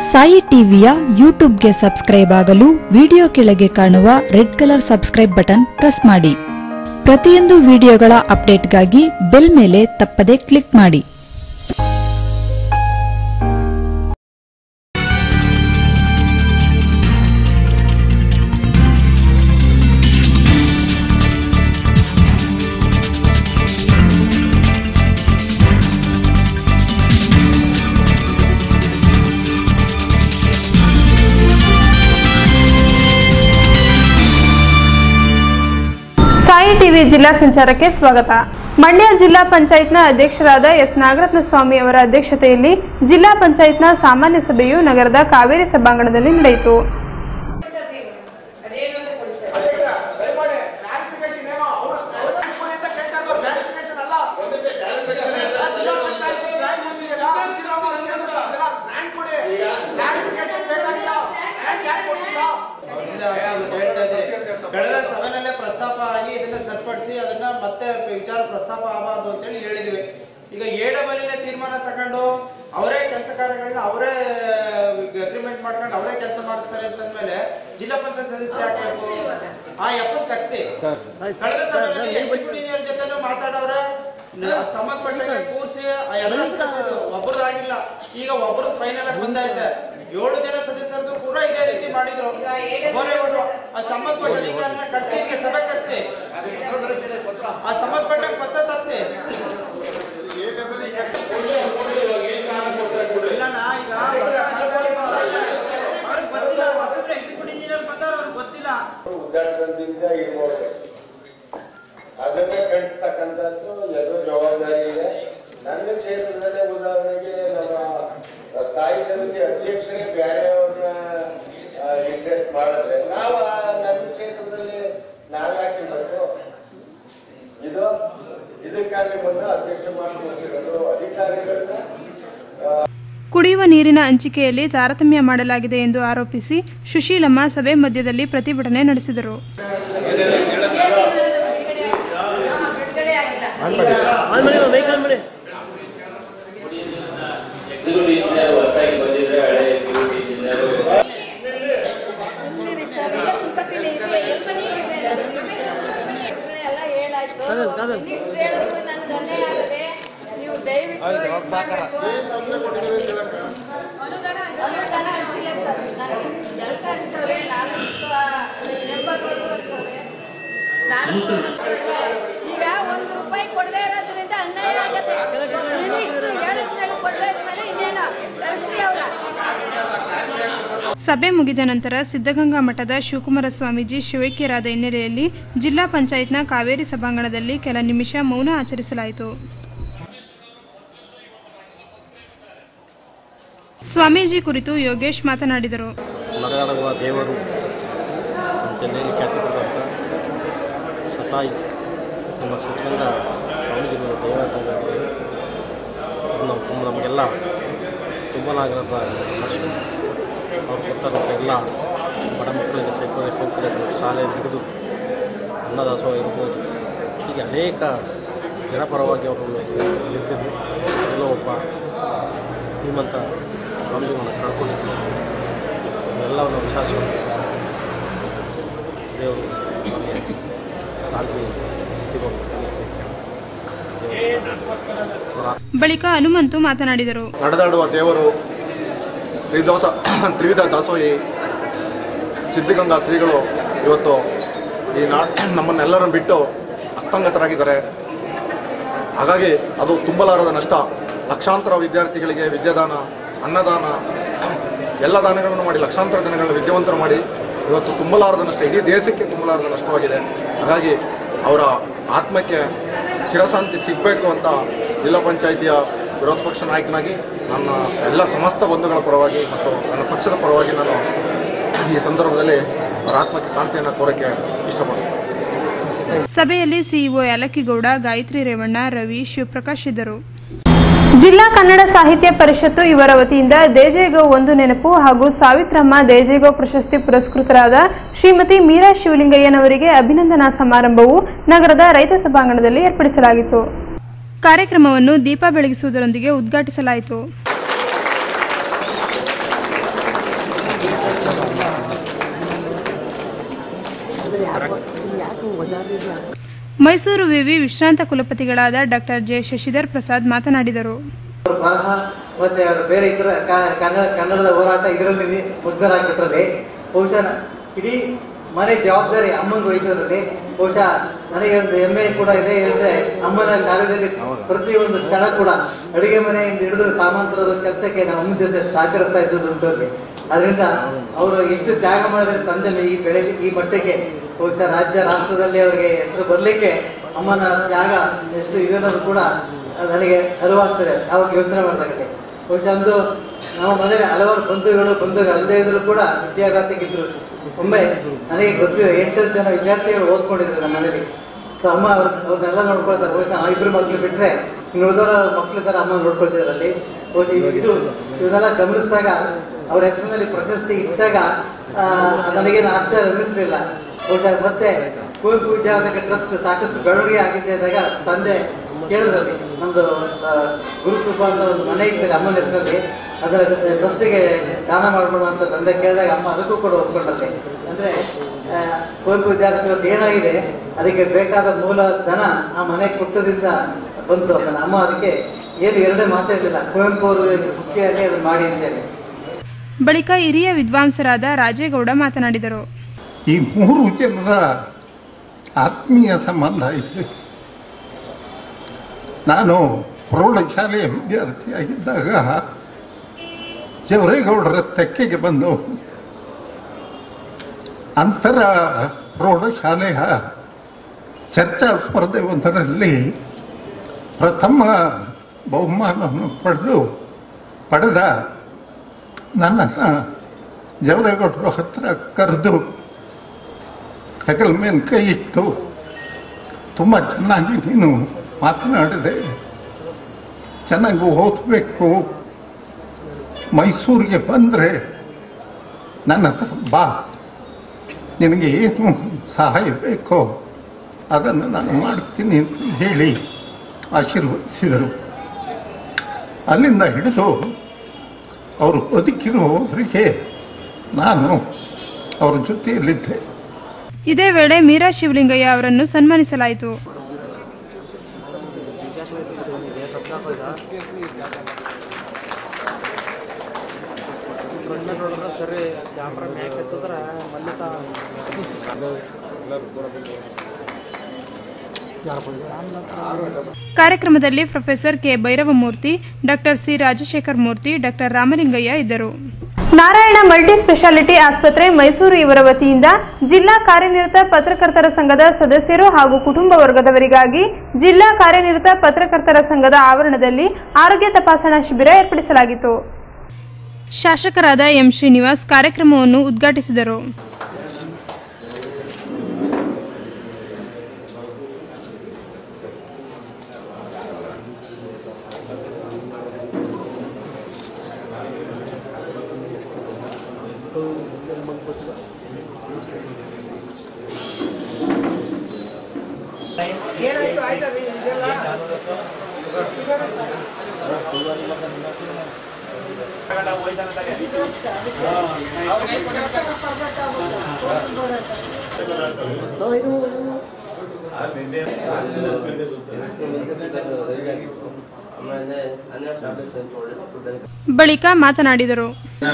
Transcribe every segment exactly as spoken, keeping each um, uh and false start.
ಸಾಯಿ ಟಿವಿಯ ಯೂಟ್ಯೂಬ್ಗೆ ಸಬ್ಸ್ಕ್ರೈಬ್ ಆಗಲು ವಿಡಿಯೋ ಕೆಳಗೆ ಕಾಣುವ red colour subscribe button press ಮಾಡಿ. ಪ್ರತಿಯೊಂದು ವಿಡಿಯೋಗಳ ಅಪ್ಡೇಟ್ಗಾಗಿ ಬೆಲ್ ಮೇಲೆ ತಪ್ಪದೆ ಕ್ಲಿಕ್ ಮಾಡಿ. ಸಾಯಿ ಟಿವಿ ಜಿಲ್ಲಾ ಸಂಚಾರಕ್ಕೆ ಸ್ವಾಗತ. ಮಂಡ್ಯ ಜಿಲ್ಲಾ ಪಂಚಾಯತ್ನ ಅಧ್ಯಕ್ಷರಾದ ಎಸ್ ನಾಗರತ್ನ ಸ್ವಾಮಿ ಅವರ ಅಧ್ಯಕ್ಷತೆಯಲ್ಲಿ ಜಿಲ್ಲಾ ಪಂಚಾಯತ್ನ ಸಾಮಾನ್ಯ ಸಭೆಯು ನಗರದ ಕಾವೇರಿ ಸಭಾಂಗಣದಲ್ಲಿ ನಡೆಯಿತು. ಕಳೆದ ಸಭೆಯಲ್ಲೇ ಪ್ರಸ್ತಾಪ ಆಗಿ ಇದನ್ನ ಸರಿಪಡಿಸಿ ಅದನ್ನ ಮತ್ತೆ ವಿಚಾರ ಪ್ರಸ್ತಾಪ ಆಗಬಾರ್ದು ಅಂತ ಹೇಳಿ ಹೇಳಿದ್ವಿ. ಈಗ ಏಡಬಲಿನ ತೀರ್ಮಾನ ತಗೊಂಡು ಅವರೇ ಕೆಲಸ ಕಾರ್ಯಗಳನ್ನ ಅವರೇ ಅಗ್ರಿಮೆಂಟ್ ಮಾಡ್ಕೊಂಡು ಅವರೇ ಕೆಲಸ ಮಾಡಿಸ್ತಾರೆ ಅಂತಂದ್ಮೇಲೆ ಜಿಲ್ಲಾ ಪಂಚಾಯತ್ ಸದಸ್ಯರು ಹಾಕ್ಬೇಕು. ಆ ಎಪ್ಪನ್ ಕರ್ಸಿ ಕಳೆದ ಸಭೆಯಲ್ಲಿ ಎಕ್ಸಿಕ್ಯೂಟಿವ್ ಜೊತೆನೂ ಮಾತಾಡವ್ರೆ, ಸಂಬಂಧಪಟ್ಟ ಕೂರ್ಸಿ ಎಲ್ಲ ಒಬ್ಬರದಾಗಿಲ್ಲ. ಈಗ ಒಬ್ಬರು ಫೈನಲ್ ಆಗಿ ಬಂದೈತೆ. ಏಳು ಜನ ಸದಸ್ಯರದು ಕೂಡ ಇದೇ ರೀತಿ ಮಾಡಿದ್ರು. ಆ ಸಂಬಂಧಪಟ್ಟ ಅಧಿಕಾರಿನ ಕರ್ಸಿ ಸಭೆ ಕರ್ಸಿ ಆ ಸಂಬಂಧಪಟ್ಟ ಪತ್ರ ತರಿಸಿ. ಇಲ್ಲಣ್ಣ, ಈಗ ಅವ್ರಿಗೆ ಗೊತ್ತಿಲ್ಲ, ಹೊಸಬ್ರು ಎಕ್ಸಿಕ್ಯೂಟಿವ್ ಇಂಜಿನಿಯರ್ ಬಂದವ್ರು ಅವ್ರಿಗೆ ಗೊತ್ತಿಲ್ಲ. ಉದ್ಘಾಟನದಿಂದ ಇರ್ಬೋದು, ಅದನ್ನ ಕಳಿಸ್ತಕ್ಕಂಥದ್ದು ಎಲ್ಲರೂ ಜವಾಬ್ದಾರಿ ಇದೆ. ನನ್ನ ಕ್ಷೇತ್ರದಲ್ಲೇ ಉದಾಹರಣೆಗೆ ನಮ್ಮ ಸ್ಥಾಯಿ ಸಮಿತಿ ಅಧ್ಯಕ್ಷರೇ ಬೇರೆಯವ್ರನ್ನ ಇಂಟ್ರೆಸ್ಟ್ ಮಾಡಿದ್ರೆ ನಾವು ನನ್ನ ಕ್ಷೇತ್ರದಲ್ಲಿ ನಾವ್ಯಾಕೆ ಇಡಬೇಕು? ಇದು ಇದಕ್ಕಾಗಿ ಮುನ್ನ ಅಧ್ಯಕ್ಷ ಮಾಡಿಕೊಡ್ತಿರೋದು ಅಧಿಕಾರಿಗಳನ್ನ. ಕುಡಿಯುವ ನೀರಿನ ಹಂಚಿಕೆಯಲ್ಲಿ ತಾರತಮ್ಯ ಮಾಡಲಾಗಿದೆ ಎಂದು ಆರೋಪಿಸಿ ಸುಶೀಲಮ್ಮ ಸಭೆ ಮಧ್ಯದಲ್ಲಿ ಪ್ರತಿಭಟನೆ ನಡೆಸಿದರು. ಈಗ ಒಂದು ರೂಪಾಯಿ ಕೊಡದೇ ಇರೋದ್ರಿಂದ ಅನ್ಯಾಯ ಆಗುತ್ತೆ. ಸಭೆ ಮುಗಿದ ನಂತರ ಸಿದ್ದಗಂಗಾ ಮಠದ ಶಿವಕುಮಾರ ಸ್ವಾಮೀಜಿ ಶಿವೈಕ್ಯರಾದ ಹಿನ್ನೆಲೆಯಲ್ಲಿ ಜಿಲ್ಲಾ ಪಂಚಾಯತ್ನ ಕಾವೇರಿ ಸಭಾಂಗಣದಲ್ಲಿ ಕೆಲ ನಿಮಿಷ ಮೌನ ಆಚರಿಸಲಾಯಿತು. ಸ್ವಾಮೀಜಿ ಕುರಿತು ಯೋಗೇಶ್ ಮಾತನಾಡಿದರು. ನಡೆದಾಡುವ ದೇವರು ಅಂತೇಳಿ ಖ್ಯಾತಿಪಟ್ಟಂಥ ಸತಾಯಿ ನಮ್ಮ ಸಿದ್ಧಗಂಗಾ ಸ್ವಾಮೀಜಿಗಳ ದೇವರಾಗಿ ನಾವು ತುಂಬ ನಮಗೆಲ್ಲ ತುಂಬಲಾಗಿರೋದ ಅಷ್ಟು ಅವ್ರು ಕೊಟ್ಟಂಥ ಎಲ್ಲ ಬಡ ಮಕ್ಕಳಿಗೆ ಶೈಕ್ಷಣಿಕ ಸೌಕರ್ಯಗಳು, ಶಾಲೆ ಹಿಡಿದು ಅನ್ನದಾಸೋಹ ಇರ್ಬೋದು, ಹೀಗೆ ಅನೇಕ ಜನಪರವಾಗಿ ಅವರು ನಿಂತಿದ್ದು ಎಲ್ಲೋ ಒಬ್ಬ ಧೀಮಂತ ಸ್ವಾಮೀಜಿಗಳನ್ನು ಕಳ್ಕೊಂಡಿದ್ದು ಎಲ್ಲವನ್ನು ವಿಚಾರಿಸುವಂಥ ದೇವರು ನಮಗೆ ಶಾಂತಿ ಬಳಿಕ ಹನುಮಂತು ಮಾತನಾಡಿದರು. ನಡೆದಾಡುವ ದೇವರು ತ್ರಿದೋಸ ತ್ರಿವಿಧ ದಾಸೋಹಿ ಸಿದ್ಧಗಂಗಾ ಶ್ರೀಗಳು ಇವತ್ತು ಈ ನಾ ನಮ್ಮನ್ನೆಲ್ಲರನ್ನು ಬಿಟ್ಟು ಹಸ್ತಂಗತರಾಗಿದ್ದಾರೆ. ಹಾಗಾಗಿ ಅದು ತುಂಬಲಾರದ ನಷ್ಟ. ಲಕ್ಷಾಂತರ ವಿದ್ಯಾರ್ಥಿಗಳಿಗೆ ವಿದ್ಯಾದಾನ, ಅನ್ನದಾನ, ಎಲ್ಲ ದಾನಗಳನ್ನು ಮಾಡಿ ಲಕ್ಷಾಂತರ ಜನಗಳನ್ನು ವಿದ್ಯಾವಂತರು ಮಾಡಿ ಇವತ್ತು ತುಂಬಲಾರದ ನಷ್ಟ, ಇಡೀ ದೇಶಕ್ಕೆ ತುಂಬಲಾರದ ನಷ್ಟವಾಗಿದೆ. ಹಾಗಾಗಿ ಅವರ ಆತ್ಮಕ್ಕೆ ಚಿರಶಾಂತಿ ಸಿಗಬೇಕು ಅಂತ ಜಿಲ್ಲಾ ಪಂಚಾಯಿತಿಯ ವಿರೋಧ ಪಕ್ಷ ನಾಯಕನಾಗಿ ನನ್ನ ಎಲ್ಲ ಸಮಸ್ತ ಬಂಧುಗಳ ಪರವಾಗಿ ಮತ್ತು ನನ್ನ ಪಕ್ಷದ ಪರವಾಗಿ ನಾನು ಈ ಸಂದರ್ಭದಲ್ಲಿ ಅವರ ಆತ್ಮಕ್ಕೆ ಶಾಂತಿಯನ್ನು ಕೋರಕ್ಕೆ ಇಷ್ಟಪಡ್ತೀನಿ. ಸಭೆಯಲ್ಲಿ ಸಿಇಒ ಯಾಲಕ್ಕಿಗೌಡ, ಗಾಯತ್ರಿ ರೇವಣ್ಣ, ರವಿ, ಶಿವಪ್ರಕಾಶ್ ಇದ್ದರು. ಜಿಲ್ಲಾ ಕನ್ನಡ ಸಾಹಿತ್ಯ ಪರಿಷತ್ತು ಇವರ ವತಿಯಿಂದ ದೇಜೇಗೌ ಒಂದು ನೆನಪು ಹಾಗೂ ಸಾವಿತ್ರಮ್ಮ ದೇಜೇಗೌ ಪ್ರಶಸ್ತಿ ಪುರಸ್ಕೃತರಾದ ಶ್ರೀಮತಿ ಮೀರಾ ಶಿವಲಿಂಗಯ್ಯನವರಿಗೆ ಅಭಿನಂದನಾ ಸಮಾರಂಭವು ನಗರದ ರೈತ ಸಭಾಂಗಣದಲ್ಲಿ ಏರ್ಪಡಿಸಲಾಗಿತ್ತು. ಕಾರ್ಯಕ್ರಮವನ್ನು ದೀಪ ಬೆಳಗಿಸುವುದರೊಂದಿಗೆ ಉದ್ಘಾಟಿಸಲಾಯಿತು. ಮೈಸೂರು ವಿವಿ ವಿಶ್ರಾಂತ ಕುಲಪತಿಗಳಾದ ಡಾಕ್ಟರ್ ಜೆ ಶಶಿಧರ್ ಪ್ರಸಾದ್ ಮಾತನಾಡಿದರು. ಬರಹ ಮತ್ತೆ ಬೇರೆ ಇತರ ಕನ್ನಡ ಕನ್ನಡದ ಹೋರಾಟ ಇದರಲ್ಲಿ ಮುಗ್ಧರಾಗಿದ್ರಲ್ಲಿ ಬಹುಶಃ ಇಡೀ ಮನೆ ಜವಾಬ್ದಾರಿ ಅಮ್ಮಂಗೆ ವಹಿಸೋದ್ರಲ್ಲಿ ಬಹುಶಃ ನನಗೆ ಒಂದು ಹೆಮ್ಮೆ ಕೂಡ ಇದೆ. ಅಂದ್ರೆ ಅಮ್ಮನ ಕಾರ್ಯದಲ್ಲಿ ಪ್ರತಿಯೊಂದು ಕ್ಷಣ ಕೂಡ ಅಡುಗೆ ಮನೆಯಿಂದ ಹಿಡಿದು ಸಾಮಾಂತರದ ಕೆಲಸಕ್ಕೆ ನಾವು ಅಮ್ಮನ ಜೊತೆ ಸಹಕರಿಸ್ತಾ ಇದ್ದದ್ದು ಉಂಟಲ್ಲಿ. ಅದರಿಂದ ಅವರು ಎಷ್ಟು ತ್ಯಾಗ ಮಾಡಿದ್ರೆ ತಂದೆ ಈ ಬೆಳೆ ಈ ಮಟ್ಟಿಗೆ ಬಹುಶಃ ರಾಜ್ಯ ರಾಷ್ಟ್ರದಲ್ಲಿ ಅವರಿಗೆ ಹೆಸರು ಬರಲಿಕ್ಕೆ ಅಮ್ಮನ ತ್ಯಾಗ ಎಷ್ಟು ಇದನ್ನೋದು ಕೂಡ ನನಗೆ ಅರಿವಾಗ್ತದೆ ಅವಾಗ ಯೋಚನೆ ಮಾಡಿದಾಗಲೇ. ಬಹುಶಃ ಅಂದು ನಾವು ಮನೆಯಲ್ಲಿ ಹಲವಾರು ಬಂಧುಗಳು ಬಂಧುಗಳು ಅಲ್ಲದೇ ಇದ್ರು ಕೂಡ ವಿದ್ಯಾಭ್ಯಾಸಕ್ಕಿದ್ರು. ಒಮ್ಮೆ ನನಗೆ ಗೊತ್ತಿದೆ ಎಂಟತ್ತು ಜನ ವಿದ್ಯಾರ್ಥಿಗಳು ಓದ್ಕೊಂಡಿದ್ರು ನಮ್ಮ ಮನೇಲಿ. ಸೊ ಅಮ್ಮ ಅವ್ರ ಅವ್ರನ್ನೆಲ್ಲ ನೋಡ್ಕೊಳ್ತಾರೆ. ಬಹುಶಃ ಇಬ್ಬರು ಮಕ್ಕಳು ಬಿಟ್ಟರೆ ಇನ್ನು ಉಳಿದವರ ಮಕ್ಕಳ ಥರ ಅಮ್ಮ ನೋಡ್ಕೊಳ್ತಿದ್ರು ಅಲ್ಲಿ. ಬಹುಶಃ ಇದು ಇವನ್ನೆಲ್ಲ ಗಮನಿಸಿದಾಗ ಅವ್ರ ಹೆಸರಿನಲ್ಲಿ ಪ್ರಶಸ್ತಿ ಇಟ್ಟಾಗ ನನಗೇನು ಆಶ್ಚರ್ಯ ಅನ್ನಿಸ್ಲಿಲ್ಲ. ಬಹುಶಃ ಮತ್ತೆ ಕುವೆಂಪು ವಿದ್ಯಾವರ್ಧಕ ಟ್ರಸ್ಟ್ ಸಾಕಷ್ಟು ಬೆಳವಣಿಗೆ ಆಗಿದೆ ಅಂದಾಗ ತಂದೆ ಕೇಳಿದ್ರಲ್ಲಿ ನಮ್ದು ಗುರುಕೃಪಾ ಅಂತ ಒಂದು ಮನೆ ಇದ್ದಾರೆ ಅಮ್ಮನ ಹೆಸರಲ್ಲಿ, ಅದರ ಟ್ರಸ್ಟಿಗೆ ದಾನ ಮಾಡ್ಬೋಣ ಅಂತ ತಂದೆ ಕೇಳಿದಾಗ ಅಮ್ಮ ಅದಕ್ಕೂ ಕೂಡ ಒಪ್ಕೊಂಡಲ್ಲಿ. ಅಂದ್ರೆ ಕುವೆಂಪು ವಿದ್ಯಾರ್ಥಿ ಏನಾಗಿದೆ ಅದಕ್ಕೆ ಬೇಕಾದ ಮೂಲ ಧನ ಆ ಮನೆ ಕೊಟ್ಟದಿಂದ ಬಂತು. ಅದನ್ನ ಅಮ್ಮ ಅದಕ್ಕೆ ಏನು ಎರಡೇ ಮಾತಾಡಲಿಲ್ಲ, ಕುವೆಂಪು ಅವರು ಮುಖ್ಯವಾಗಿ ಅದನ್ನ ಮಾಡಿ ಅಂತೇಳಿ. ಬಳಿಕ ಹಿರಿಯ ವಿದ್ವಾಂಸರಾದ ರಾಜೇಗೌಡ ಮಾತನಾಡಿದರು. ಈ ಮೂರು ಜನರ ಆತ್ಮೀಯ ಸಂಬಂಧ ಇದೆ. ನಾನು ಪ್ರೌಢಶಾಲೆಯ ವಿದ್ಯಾರ್ಥಿಯಾಗಿದ್ದಾಗ ಜವರೇಗೌಡರ ತೆಕ್ಕೆಗೆ ಬಂದು ಅಂತರ ಪ್ರೌಢಶಾಲೆಯ ಚರ್ಚಾ ಸ್ಪರ್ಧೆ ಒಂದರಲ್ಲಿ ಪ್ರಥಮ ಬಹುಮಾನವನ್ನು ಪಡೆದು ಪಡೆದ ನನ್ನನ್ನು ಜವರೇಗೌಡರ ಹತ್ರ ಕರೆದು ಹೆಗಲ ಮೇಲೆ ಕೈ ಇಟ್ಟು ತುಂಬ ಚೆನ್ನಾಗಿ ನೀನು ಮಾತನಾಡಿದೆ, ಚೆನ್ನಾಗಿ ಓದಬೇಕು, ಮೈಸೂರಿಗೆ ಬಂದರೆ ನನ್ನ ಹತ್ರ ಬಾ, ನಿನಗೆ ಏನು ಸಹಾಯ ಬೇಕೋ ಅದನ್ನು ನಾನು ಮಾಡ್ತೀನಿ ಅಂತ ಹೇಳಿ ಆಶೀರ್ವದಿಸಿದರು. ಅಲ್ಲಿಂದ ಹಿಡಿದು ಅವರು ಬದುಕಿರುವವರಿಗೆ ನಾನು ಅವರ ಜೊತೆಯಲ್ಲಿದ್ದೆ. ಇದೇ ವೇಳೆ ಮೀರಾ ಶಿವಲಿಂಗಯ್ಯ ಅವರನ್ನು ಸನ್ಮಾನಿಸಲಾಯಿತು. ಕಾರ್ಯಕ್ರಮದಲ್ಲಿ professor K Bhairavamurthy, doctor C Rajashekar Murthy, doctor Ramalingaiah ಇದ್ದರು. ನಾರಾಯಣ ಮಲ್ಟಿ ಸ್ಪೆಷಾಲಿಟಿ ಆಸ್ಪತ್ರೆ ಮೈಸೂರು ಇವರ ವತಿಯಿಂದ ಜಿಲ್ಲಾ ಕಾರ್ಯನಿರತ ಪತ್ರಕರ್ತರ ಸಂಘದ ಸದಸ್ಯರು ಹಾಗೂ ಕುಟುಂಬ ವರ್ಗದವರಿಗಾಗಿ ಜಿಲ್ಲಾ ಕಾರ್ಯನಿರತ ಪತ್ರಕರ್ತರ ಸಂಘದ ಆವರಣದಲ್ಲಿ ಆರೋಗ್ಯ ತಪಾಸಣಾ ಶಿಬಿರ ಏರ್ಪಡಿಸಲಾಗಿತ್ತು. ಶಾಸಕರಾದ ಎಂ ಶ್ರೀನಿವಾಸ್ ಕಾರ್ಯಕ್ರಮವನ್ನು ಉದ್ಘಾಟಿಸಿದರು. ಬಳಿಕ ಮಾತನಾಡಿದರು.